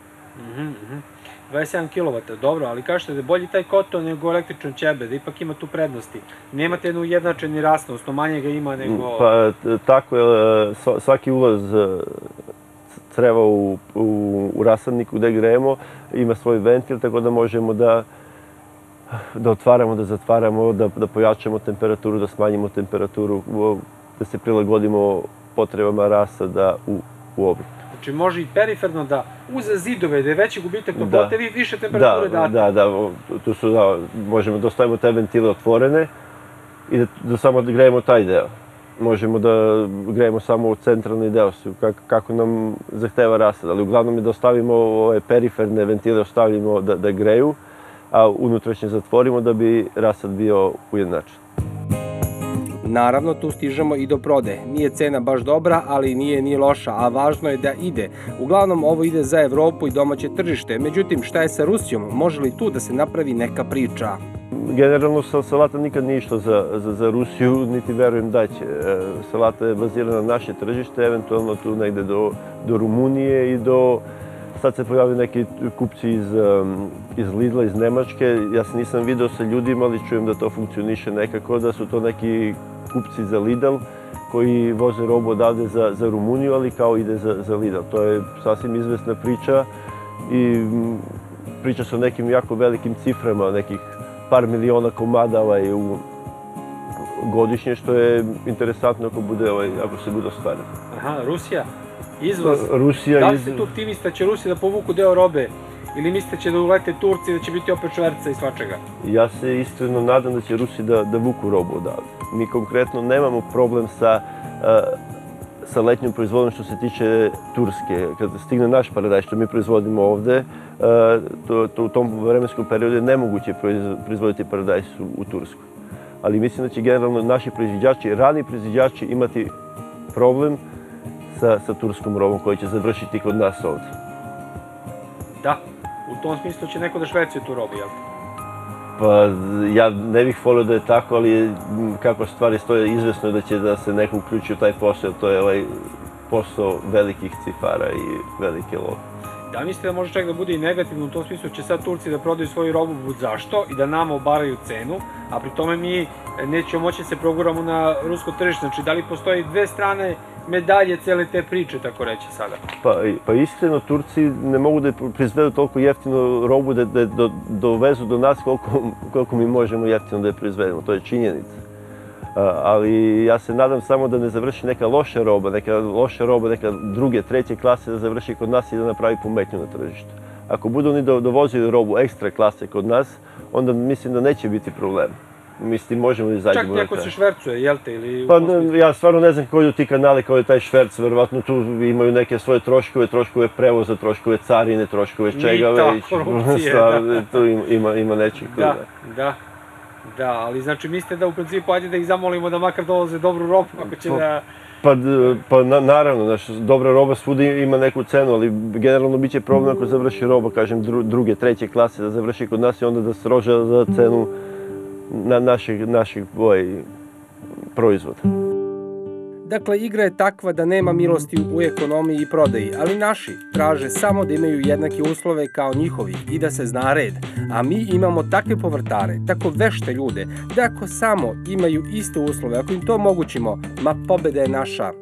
dvadeset sedam kilovata, dobro, ali kažete da je bolji taj kotao nego električan ćebe, da ipak ima tu prednosti. Nemate jednu ujednačeni rasad, odnosno manje ga ima nego... Pa tako je, svaki ulaz creva u rasadniku gde grejemo ima svoj ventil, tako da možemo da da otvaramo, da zatvaramo, da pojačamo temperaturu, da smanjimo temperaturu, da se prilagodimo potrebama rasada u obliku. Znači može i periferno da uza zidove, da je veći gubitak toplote, vi više temperature date. Da, da, tu su, da, možemo da ostavimo te ventile otvorene i da samo grejemo taj deo. Možemo da grejemo samo centralni deo, kako nam zahteva rasad, ali uglavnom je da ostavimo ove periferne ventile, ostavimo da greju, a unutrašnje zatvorimo da bi rasad bio ujednačen. Naravno, tu stižemo i do prode. Nije cena baš dobra, ali nije ni loša, a važno je da ide. Uglavnom, ovo ide za Evropu i domaće tržište. Međutim, šta je sa Rusijom? Može li tu da se napravi neka priča? Generalno, salata nikad nije išla za Rusiju, niti verujem da će. Salata je bazirana na naše tržište, eventualno tu negde do Rumunije i do... Sad se pojavili neki kupci iz Lidla, iz Nemačke. Ja se nisam video sa ljudima, ali čujem da to funkcioniše nekako, da su to neki kupci za Lidl koji voze robu odavde za Rumuniju, ali kao ide za Lidl. To je sasvim izvesna priča i priča se o nekim jako velikim ciframa, nekih par miliona komada godišnje, što je interesantno ako se bude ostvareno. Aha, Rusija? Izvoz. Da li ste tu optimista da će Rusija da povuku deo robe ili mislite da će da ulete Turci i da će biti opet šverca i svačega? Ja se iskreno nadam da će Rusi da vuku robu odavde. Mi konkretno nemamo problem sa letnjom proizvodom što se tiče Turske. Kad stigne naš paradajz što mi proizvodimo ovde, u tom vremenskom periodu je nemoguće proizvoditi paradajz u Turskoj. Ali mislim da će generalno naši proizvođači, rani proizvođači imati problem sa turskom robom koja će završiti kod nas ovde. Da, u tom smislu će neko da švercuje tu robu, jel? Pa ja ne bih volio da je tako, ali kako stvari stoje, izvesno je da će da se neko uključi u taj posao, to je ovaj posao velikih cifara i velike love. Da mislite da može čak da bude i negativno, u tom smislu će sad Turci da prodaju svoju robu bud zašto i da nama obaraju cenu, a pri tome mi nećemo moći da se proguramo na rusko tržište. Znači, da li postoji dve strane medalje cele te priče, tako reći sada? Pa iskreno, Turci ne mogu da proizvedu toliko jeftino robu da dovezu do nas koliko mi možemo jeftino da je proizvedemo. To je činjenica. Ali ja se nadam samo da ne završi neka loša roba, neka loša roba, neka druge, treće klase da završi kod nas i da napravi pometnju na tržištu. Ako budu oni dovozili robu ekstra klase kod nas, onda mislim da neće biti problem. Mislim, možemo da izađemo. Čak i ako se švercuje, jel te? Pa ja stvarno ne znam koji su ti kanali kao je taj šverc, verovatno tu imaju neke svoje troškove, troškove prevoza, troškove carine, troškove čega već. Korupcije, da. Tu ima nečeg. Da, da. Da, ali znači mislite da u principu ajde da ih zamolimo da makar dolaze dobru robu ako će da... Pa naravno, dobra roba svuda ima neku cenu, ali generalno bit će problem ako završi roba, kažem, druge, treće klase da završi kod nas i onda da srože za cenu našeg proizvoda. Dakle, igra je takva da nema milosti u ekonomiji i prodaji, ali naši traže samo da imaju jednake uslove kao njihovi i da se zna red. A mi imamo takve povrtare, tako vešte ljude, da ako samo imaju iste uslove, ako im to omogućimo, ma pobeda je naša.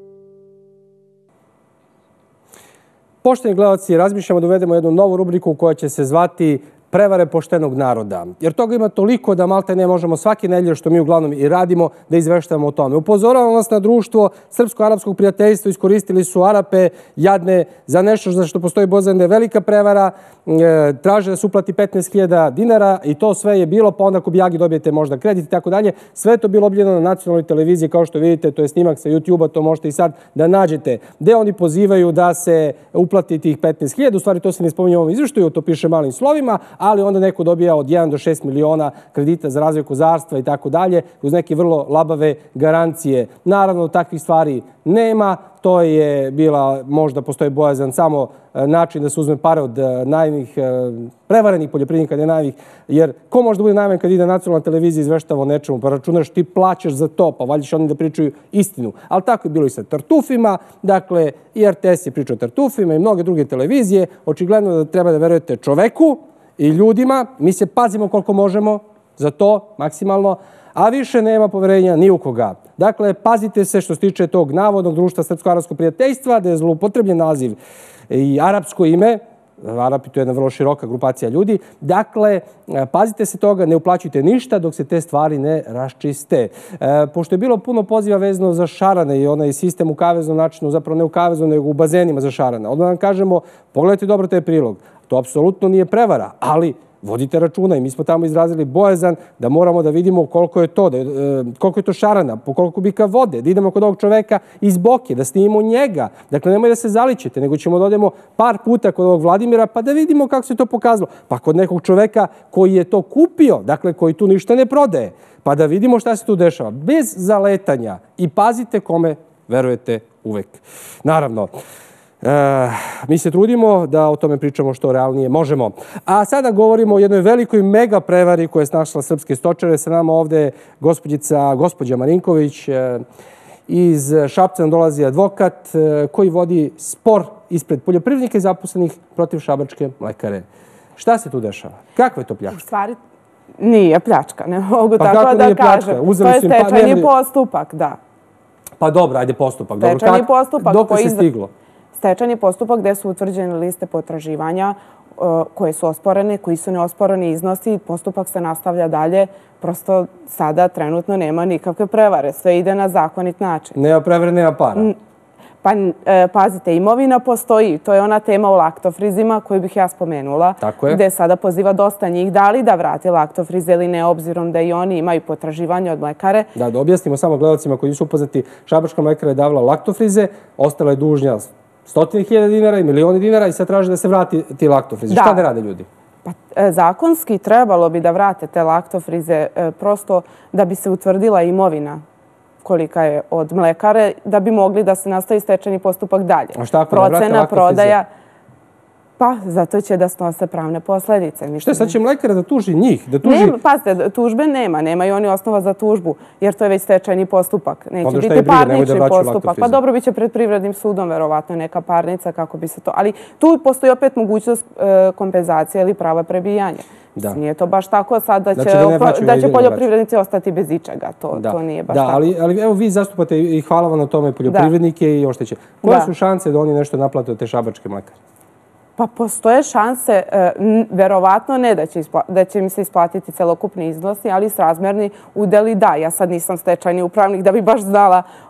Poštovani gledalci, razmišljamo da uvedemo jednu novu rubriku koja će se zvati Prevare poštenog naroda. Jer toga ima toliko da malte ne možemo svake nedelje, što mi uglavnom i radimo, da izveštavamo o tome. Upozoravamo vas na društvo Srpsko-arapskog prijateljstva, iskoristili su Arape jadne za nešto za što postoji bojazan da je velika prevara, traže da se uplati petnaest hiljada dinara i to sve je bilo, pa onda ako bijagi dobijete možda kredit i tako dalje. Sve je to bilo objavljeno na nacionalnoj televiziji, kao što vidite, to je snimak sa YouTube-a, to možete i sad da nađete, gde oni pozivaju da se uplati tih petnaest hiljada, u stvari to se ne spominje u ovom izveštaju, to piše malim slovima, ali onda neko dobija od jedan do šest miliona kredita za razvoj kozarstva i tako dalje, uz neke vrlo labave garancije. Naravno, takvih stvari nema. To je bila, možda postoji bojazan, samo način da se uzme pare od naivnih, prevarenih poljoprivrednika, ne naivnih, jer ko može da bude naivan kad ide nacionalna televizija izveštava o nečemu, pa računaš ti plaćaš za to, pa valjda će oni da pričaju istinu. Ali tako je bilo i sa tartufima, dakle i R T S je pričao o tartufima i mnoge druge televizije. Očigledno da treba da verujete čoveku i ljudima, mi se pazimo koliko možemo za to, maksimalno, a više nema poverenja ni u koga. Dakle, pazite se što se tiče tog navodnog društva Srpsko-arapskog prijateljstva, da je zloupotrebljen naziv i arapsko ime. Arapi, to je jedna vrlo široka grupacija ljudi. Dakle, pazite se toga, ne uplaćujte ništa dok se te stvari ne raščiste. Pošto je bilo puno poziva vezano za šarane i onaj sistem u kaveznom načinu, zapravo ne u kaveznom, nego u bazenima za šarane, onda vam kažemo, pogledajte dobro taj prilog. To apsolutno nije prevara, ali vodite računa i mi smo tamo izrazili bojazan da moramo da vidimo koliko je to, koliko je to šarana, po koliko kubika vode, da idemo kod ovog čoveka iz boke, da snimimo njega. Dakle, nemoj da se zaličete, nego ćemo da odemo par puta kod ovog Vladimira pa da vidimo kako se to pokazalo. Pa kod nekog čoveka koji je to kupio, dakle koji tu ništa ne prodaje, pa da vidimo šta se tu dešava. Bez zaletanja i pazite kome verujete uvek. Naravno, mi se trudimo da o tome pričamo što realnije možemo. A sada govorimo o jednoj velikoj mega prevari koja je snašla srpske stočare. Sa nama ovde gospođica, gospođa Marinković. Iz Šapca nam dolazi advokat koji vodi spor ispred poljoprivrednika i zaposlenih protiv šabačke mlekare. Šta se tu dešava? Kakva je to pljačka? U stvari nije pljačka, ne mogu tako da kažem. To je stečajni postupak, da. Pa dobro, ajde postupak. Stečajni postupak. Dok se stiglo? Stečajni postupak gde su utvrđene liste potraživanja koje su osporene, koji su neosporeni iznosi. Postupak se nastavlja dalje. Prosto sada trenutno nema nikakve prevare. Sve ide na zakonit način. Nema prevare, nema para. Pa pazite, imovina postoji. To je ona tema o laktofrizima koju bih ja spomenula. Tako je. Gde sada poziva dosta njih da li da vrati laktofrize ili ne, obzirom da i oni imaju potraživanje od mlekare. Da, da objasnimo samo gledalcima koji nisu upoznati. Šabačka mlekara je davala laktofrize, ostala je dužnja stotine hiljada dinara i milioni dinara i sad traže da se vrati ti laktofrize. Šta da rade ljudi? Zakonski trebalo bi da vrate te laktofrize prosto da bi se utvrdila imovina kolika je od mlekare, da bi mogli da se nastavi stečajni postupak dalje. A šta ako ne vrate laktofrize? Pa, zato će da snose pravne posledice. Šta, sad će mlekara da tuži njih? Pazite, tužbe nema, nemaju oni osnova za tužbu, jer to je već stečajni postupak. Neće biti parnični postupak. Pa dobro, bit će pred privrednim sudom, verovatno, neka parnica, kako bi se to... Ali tu postoji opet mogućnost kompenzacije ili prava prebijanja. Nije to baš tako sad da će poljoprivrednici ostati bez ičega. To nije baš tako. Da, ali evo vi zastupate i hvala vam na tome poljoprivrednike i ošteće. Koje su šanse da oni nešto naplate od te šabačke mlekare? Pa postoje šanse, verovatno ne da će im se isplatiti celokupni iznosi, ali srazmerni udeli da. Ja sad nisam stečajni upravnik da bi baš znala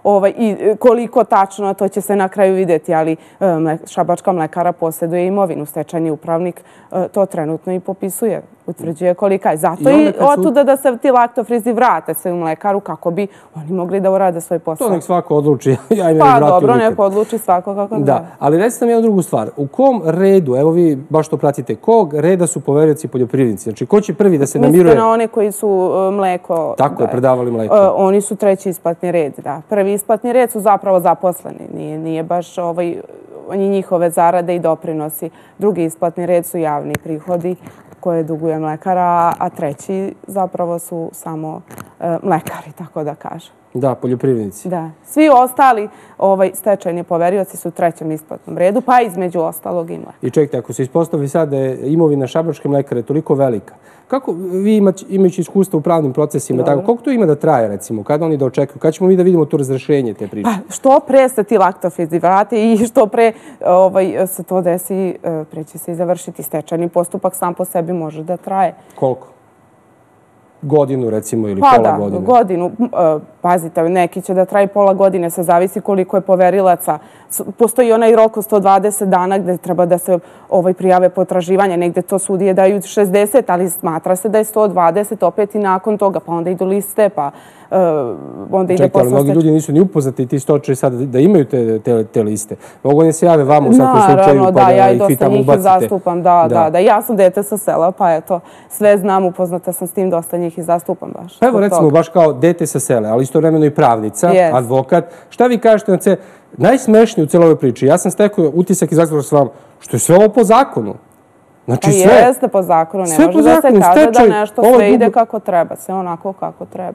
i koliko tačno, to će se na kraju vidjeti, ali Šabačka mlekara posjeduje imovinu, stečajni upravnik to trenutno i popisuje, utvrđuje kolika je. Zato i otuda da se ti laktofrizi vrate se u mlekaru kako bi oni mogli da urade svoj posao. To nek svako odluči. Pa dobro, nek odluči svako kako da. Da, ali recite nam jednu drugu stvar. U kom redu, evo vi baš to pratite, kog reda su poverioci poljoprivrednici? Znači, ko će prvi da se namiruje? Mislite na one koji su mleko... Tako je, predavali mleko. Oni su treći isplatni red, da. Prvi isplatni red su zapravo zaposleni. Nije baš ovaj... Oni njihove zarade i doprinosi. Drugi isplatni red su javni prihodi koje duguje mlekara, a treći zapravo su samo mlekari, tako da kažem. Da, poljoprivrednici. Da. Svi ostali stečajni poverioci su u trećem isplatnom redu, pa između ostalog i mlekara. I čekajte, ako se ispostavi sad da je imovina Šabačke mlekare toliko velika, kako vi imajući iskustvo u pravnim procesima, koliko to ima da traje, recimo, kada oni da očekuju? Kada ćemo mi da vidimo to razrešenje te priče? Pa što pre se ti laktofrizi vrate i što pre se to desi, pre će se i završiti stečajni postupak, sam po sebi može da traje. Koliko? Godinu, recimo, ili pola godine? Pa da, godinu. Pazite, neki će da traje pola godine, se zavisi koliko je poverilaca. Postoji onaj rok od sto dvadeset dana gde treba da se prijave potraživanja. Negde to sudije daju šezdeset, ali smatra se da je sto dvadeset opet i nakon toga. Pa onda idu liste, pa onda ide posle... Čekajte, ali mnogi ljudi nisu ni upoznati ti stočari sad da imaju te liste. Mogu oni se jave vama u svakom slučaju pa da ih vi tamo ubacite. Naravno, da, ja i dosta njih zastupam, da, da. Ja sam dete sa sela, pa eto, sve znam, upoznata sam s tim, dosta njih i zastupam baš. Pa evo, recimo, baš kao dete sa sela, ali istovremeno i pravnica, advokat. Šta vi kažete na ce... Najsmešnije u cijeloj ovoj priči, ja sam stekao utisak i zaključio s vam, što je sve ovo po zakonu. Znači sve... Jeste po zakonu, ne može da se kaže da nešto sve ide kako treba, sve onako kako treba.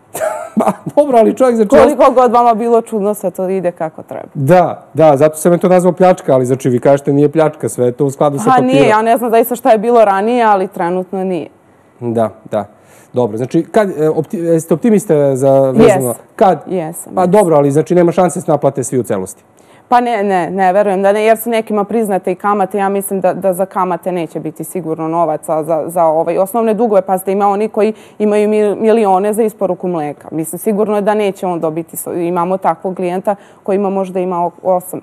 Dobro, ali čovjek za čovjek... Koliko god vama bilo čudno, sve to ide kako treba. Da, da, zato sam je to nazvao pljačka, ali znači vi kažete nije pljačka, sve je to u skladu sa papirom. Ha, nije, ja ne znam zaista šta je bilo ranije, ali trenutno nije. Da, da. Dobro, znači, jeste optimiste za vezano? Kad? Jesam. Pa dobro, ali znači nema šanse se naplate svi u celosti. Pa ne, ne, ne verujem da ne, jer su nekima priznate i kamate. Ja mislim da za kamate neće biti sigurno novaca za osnovne dugove. Pa ste ima oni koji imaju milione za isporuku mleka. Mislim, sigurno je da neće on dobiti. Imamo takvog klijenta koji ima možda ima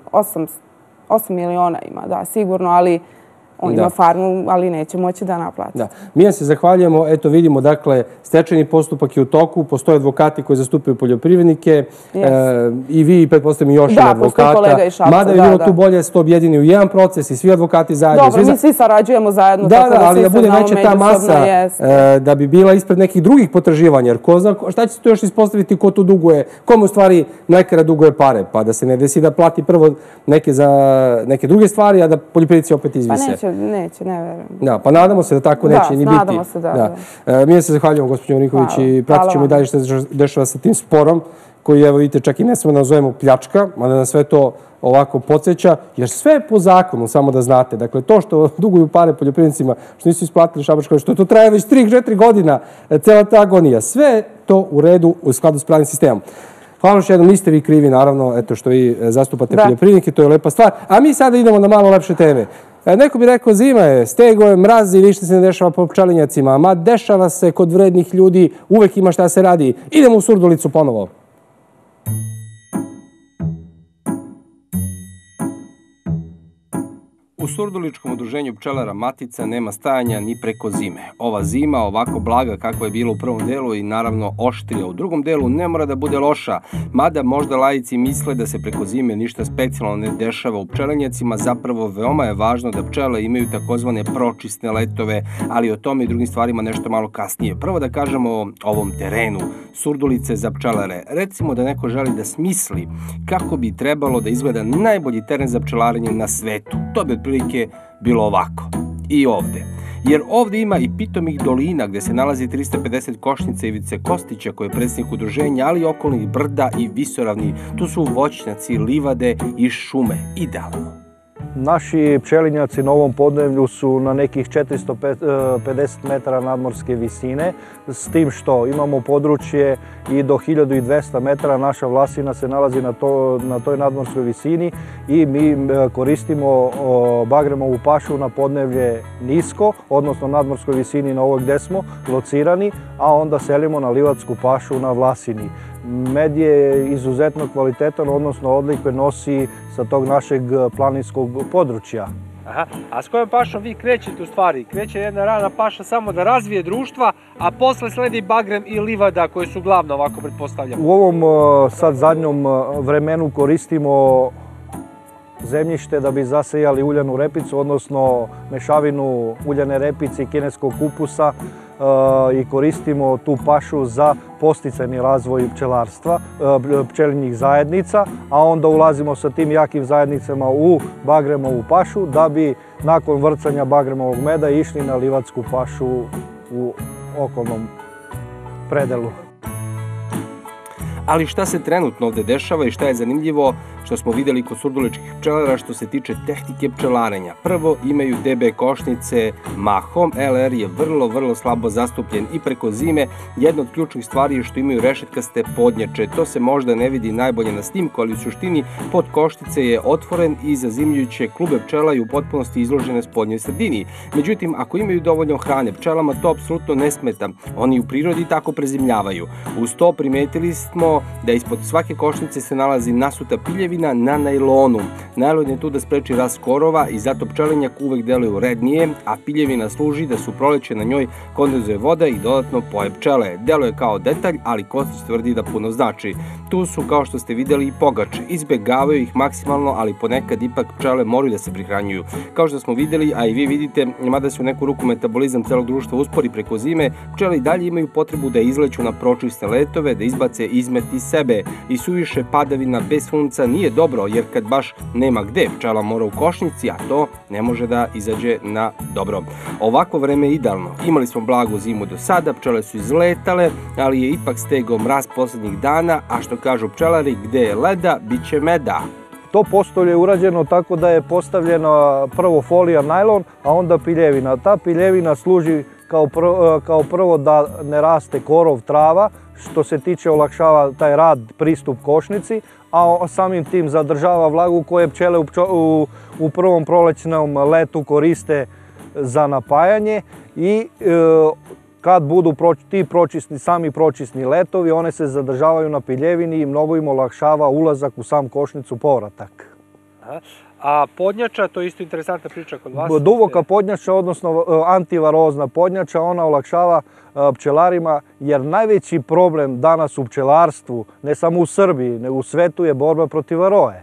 osam miliona ima, da, sigurno, ali... On ima farmu, ali neće moći da naplati. Mi vam se zahvaljujemo. Eto, vidimo, dakle, stečajni postupak je u toku. Postoje advokati koji zastupaju poljoprivrednike. I vi, pretpostavljam, još jedan advokata. Da, postoji kolega iz Šapca. Mada je bilo tu bolje da se to objedini u jedan proces i svi advokati zajedno. Dobro, mi svi sarađujemo zajedno. Da, da, ali da bude veća ta masa da bi bila ispred nekih drugih potraživanja. Jer ko zna šta će se to još ispostaviti, ko tu duguje, kome u stvari mlekara duguje pare. Pa da se ne desi da plati prvo neke za neke druge stvari, a da poljoprivrednici opet izvise. Neće, ne verujem. Da, pa nadamo se da tako neće ni biti. Da, nadamo se, da. Mi se zahvaljujemo, gospođo Niković, i pratit ćemo i dalje što se dešava sa tim sporom, koji, evo vidite, čak i ne smemo da nazovemo pljačka, mada na sve to ovako podsjeća, jer sve je po zakonu, samo da znate. Dakle, to što duguju pare poljoprivrednicima, što nisu isplatili Šabačkoj, što to traje već tri četiri godina, cela ta agonija, sve to u redu u skladu s pravnim sistemom. Hvala još jednom, niste vi krivi, naravno, eto što vi zastupate poljoprivrednike, to je lepa stvar. A mi sada idemo na malo lepše teme. Neko bi rekao, zima je, stego je, mraz i ništa se ne dešava po pčelinjacima. Ma dešava se kod vrednih ljudi, uvek ima šta se radi. Idemo u Surdulicu ponovo. U Surduličkom udruženju pčelara Matica nema stajanja ni preko zime. Ova zima, ovako blaga kakva je bila u prvom delu i naravno oštrija u drugom delu, ne mora da bude loša. Mada možda laici misle da se preko zime ništa specijalno ne dešava u pčelinjacima, zapravo veoma je važno da pčele imaju takozvane pročisne letove, ali o tome i drugim stvarima nešto malo kasnije. Prvo da kažemo o ovom terenu, Surdulice za pčelare. Recimo da neko želi da smisli kako bi trebalo da izgleda najbolji teren za pčelarenje na svetu. To bi otprilike bilo ovako. I ovde. Jer ovde ima i pitomih dolina gde se nalazi trista pedeset košnica Ivice Kostića koji je predsjednik udruženja, ali i okolnih brda i visoravni. Tu su voćnjaci, livade i šume. Idealno. Naši pčelinjaci na ovom podneblju su na nekih četiristo pedeset metara nadmorske visine, s tim što imamo područje i do hiljadu dvesta metara. Naša Vlasina se nalazi na toj nadmorskoj visini i mi koristimo bagremovu pašu na podneblje nisko, odnosno nadmorskoj visini na ovo gde smo locirani, a onda selimo na livatsku pašu na Vlasini. Med je izuzetno kvalitetan, odnosno odlike nosi sa tog našeg planinskog područja. Aha. A s kojom pašom vi krećete u stvari? Kreće jedna rana paša samo da razvije društva, a posle sledi bagrem i livada koje su glavno, ovako pretpostavljamo. U ovom sad zadnjom vremenu koristimo zemljište da bi zasejali uljanu repicu, odnosno mešavinu uljane repice i kineskog kupusa i koristimo tu pašu za podsticajni razvoj pčelarstva, pčelinjih zajednica, a onda ulazimo sa tim jakim zajednicama u bagremovu pašu da bi nakon vrcanja bagremovog meda išli na livatsku pašu u okolnom predelu. Ali šta se trenutno ovde dešava i šta je zanimljivo što smo videli kod surduličkih pčelara što se tiče tehnike pčelarenja. Prvo, imaju D B košnice mahom, L R je vrlo, vrlo slabo zastupljen i preko zime. Jedna od ključnih stvari je što imaju rešetkaste podnjače. To se možda ne vidi najbolje na snimku, ali u suštini pod košnice je otvoren i zazimljujuće klube pčela i u potpunosti izložene spodnjoj sredini. Međutim, ako imaju dovoljno hrane, pčelama to apsolutno ne smeta. Oni u prirodi tako prezimljavaju. Uz to primetili smo da ispod svake košnice se nalazi nasuta piljevina na najlonu. Najlon je tu da spreči rast korova i zato pčelinjak uvek deluje urednije, a piljevina služi da su proleće na njoj kondenzuje voda i dodatno poje pčele. Deluje kao detalj, ali Kostić tvrdi da puno znači. Tu su, kao što ste videli, i pogače. Izbegavaju ih maksimalno, ali ponekad ipak pčele moraju da se prihranjuju. Kao što smo videli, a i vi vidite, mada se u neku ruku metabolizam celog društva uspori preko zime, pčele i dalje imaju potrebu da izleću na pročiste letove, da izbace izmet iz sebe. I suviše padavina bez sunca nije dobro, jer kad baš nema gde, pčela mora u košnici, a to ne može da izađe na dobro. Ovako vreme je idealno. Imali smo blagu zimu do sada, pčele su izletale, ali je ipak stegao mraz poslednjih dana, a što kažu pčelari, gde je leda, bit će meda. To postolje je urađeno tako da je postavljena prvo folija najlon, a onda piljevina. Ta piljevina služi kao, pr kao prvo da ne raste korov, trava, što se tiče olakšava taj rad, pristup košnici, a samim tim zadržava vlagu koje pčele u, u, u prvom prolećnom letu koriste za napajanje i e, kad budu proč, ti pročisni, sami pročisni letovi, one se zadržavaju na piljevini i mnogo im olakšava ulazak u sam košnicu, povratak. Aha. A podnjača, to je isto interesantna priča kod vas? Duboka podnjača, odnosno antivarozna podnjača, ona olakšava pčelarima, jer najveći problem danas u pčelarstvu, ne samo u Srbiji, nego u svetu, je borba protiv varoje.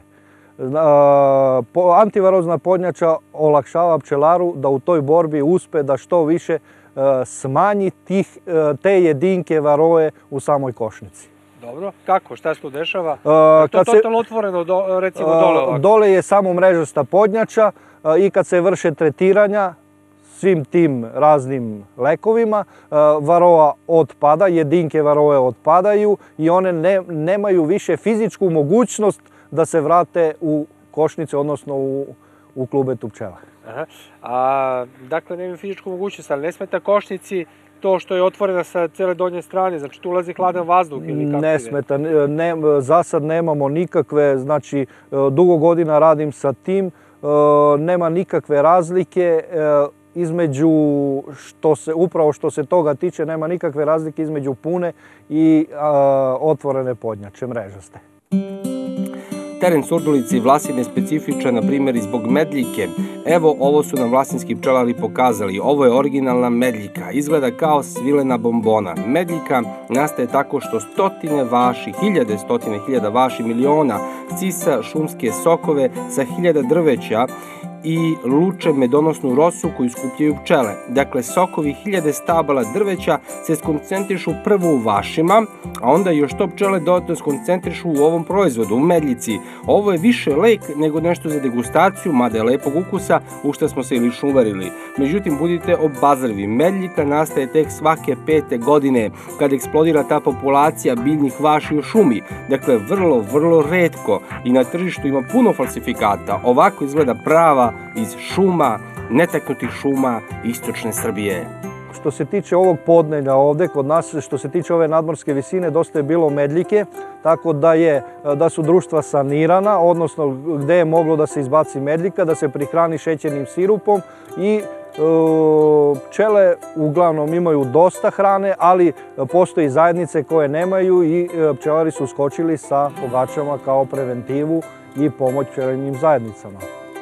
Antivarozna podnjača olakšava pčelaru da u toj borbi uspe da što više smanji tih, te jedinke varoje u samoj košnici. Dobro, kako? Šta se tu dešava? Uh, to je totalno otvoreno, do, recimo dole ovako? Dole je samo mrežasta podnjača uh, i kad se vrše tretiranja svim tim raznim lekovima, uh, varoa otpada, jedinke varoje otpadaju i one ne, nemaju više fizičku mogućnost da se vrate u košnice, odnosno u, u klubetu pčela. Aha. A, dakle, nemaju fizičku mogućnost, ali ne smeta košnici to što je otvorena sa cele donje strane, znači tu ulazi hladan vazduh ili kako? Ne smeta, ne, za sad nemamo nikakve, znači dugo godina radim sa tim, nema nikakve razlike između, što se, upravo što se toga tiče, nema nikakve razlike između pune i a, otvorene podnjače, mrežaste. Teren Surdulice i Vlasin je specifičan, na primjer, i zbog medljike. Evo, ovo su nam vlasinski pčelari pokazali. Ovo je originalna medljika. Izgleda kao svilena bombona. Medljika nastaje tako što stotine vaši, hiljade stotine hiljada vaši, miliona sisa šumske sokove sa hiljada drveća i luče medonosnu rosu koju skupljaju pčele. Dakle, sokovi hiljade stabala drveća se skoncentrišu prvo u vašima, a onda još to pčele dodatno skoncentrišu u ovom proizvodu, u medljici. Ovo je više lek nego nešto za degustaciju, mada je lepog ukusa, u što smo se i lično uverili. Međutim, budite obazrivi, medljika nastaje tek svake pete godine, kad eksplodira ta populacija biljnih vaši u šumi. Dakle, vrlo, vrlo retko i na tržištu ima puno falsifikata. Ovako izgleda prava iz šuma, netaknutih šuma istočne Srbije. Što se tiče ovog podnevlja ovde, kod nas, što se tiče ove nadmorske visine, dosta je bilo medljike, tako da, je, da su društva sanirana, odnosno gde je moglo da se izbaci medljika, da se prihrani šećernim sirupom i Pčele uglavnom imaju dosta hrane, ali postoji zajednice koje nemaju i pčelari su skočili sa pogačama kao preventivu i pomoć pčelinjim zajednicama.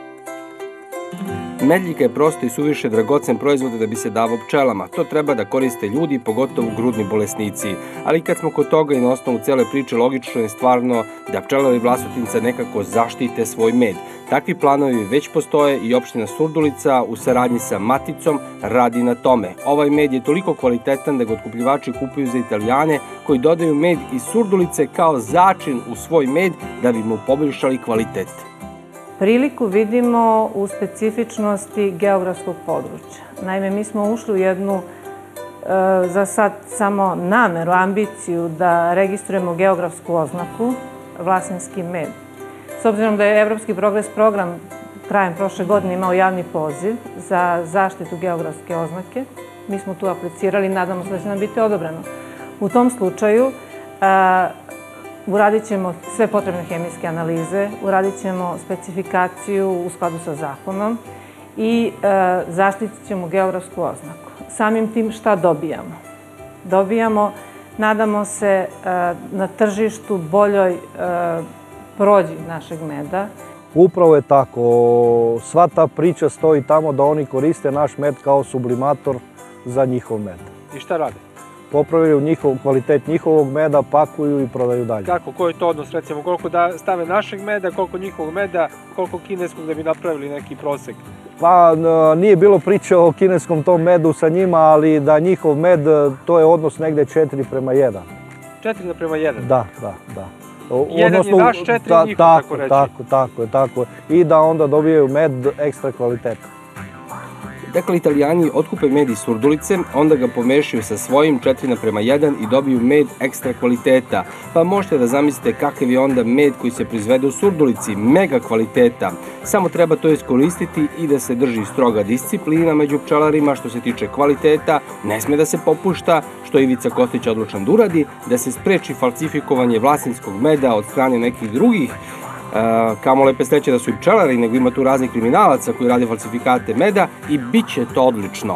Medljika je prosto i suviše dragocen proizvod da bi se davao pčelama. To treba da koriste ljudi, pogotovo grudni bolesnici. Ali kad smo kod toga i na osnovu cele priče, logično je stvarno da pčelari Vlasotinca nekako zaštite svoj med. Takvi planovi već postoje i opština Surdulica u saradnji sa Maticom radi na tome. Ovaj med je toliko kvalitetan da ga otkupljivači kupuju za Italijane koji dodaju med iz Surdulice kao začin u svoj med da bi mu poboljšali kvalitet. Priliku vidimo u specifičnosti geografskog područja. Naime, mi smo ušli u jednu, za sad samo nameru, ambiciju da registrujemo geografsku oznaku Vlasinski med. S obzirom da je Evropski progres program krajem prošle godine imao javni poziv za zaštitu geografske oznake, mi smo tu aplicirali i nadamo se da će nam biti odobreno. U tom slučaju uradit ćemo sve potrebne hemijske analize, uradit ćemo specifikaciju u skladu sa zakonom i zaštitit ćemo geografsku oznaku. Samim tim šta dobijamo? Dobijamo, nadamo se, na tržištu boljoj prođi našeg meda. Upravo je tako. Sva ta priča stoji tamo da oni koriste naš med kao sublimator za njihov med. I šta rade? Popravljaju njihov, kvalitet njihovog meda, pakuju i prodaju dalje. Kako, koji je to odnos, recimo, koliko da stave našeg meda, koliko njihovog meda, koliko kineskog da bi napravili neki prosek? Pa nije bilo priče o kineskom tom medu sa njima, ali da njihov med, to je odnos negde četiri prema jedan. četiri prema jedan? Da, da, da. Jedan je naš, četiri je njihov, tako reći. Tako, tako, tako. I da onda dobijaju med ekstra kvaliteta. Dakle, Italijani otkupe med iz Surdulice, onda ga pomešaju sa svojim četiri naprema jedan i dobiju med ekstra kvaliteta. Pa možete da zamislite kakav je onda med koji se proizvede u Surdulici, mega kvaliteta. Samo treba to iskoristiti i da se drži stroga disciplina među pčelarima što se tiče kvaliteta, ne sme da se popušta, što je Ivica Kostić odlučan da uradi, da se spreči falsifikovanje vlasinskog meda od strane nekih drugih. Kamo lepe sreće da su i pčelari, nego ima tu raznih kriminalaca koji rade falsifikate meda i bit će to odlično.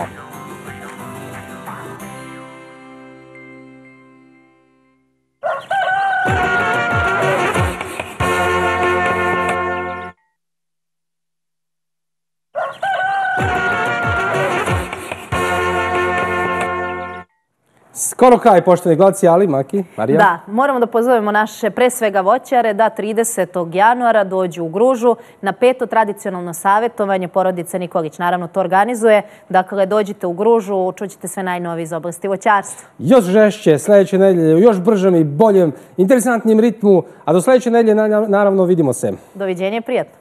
Skoro kraj, poštovani gledalci, ali Maki, Marija? Da, moramo da pozovemo naše pre svega voćare da tridesetog januara dođu u Gružu na peto tradicionalno savjetovanje. Porodica Nikolić naravno to organizuje. Dakle, dođite u Gružu, čućete sve najnovije iz oblasti voćarstva. Još žešće, sledeće nedelje, u još bržem i boljem, interesantnijem ritmu, a do sledeće nedelje naravno vidimo se. Doviđenje, prijatno.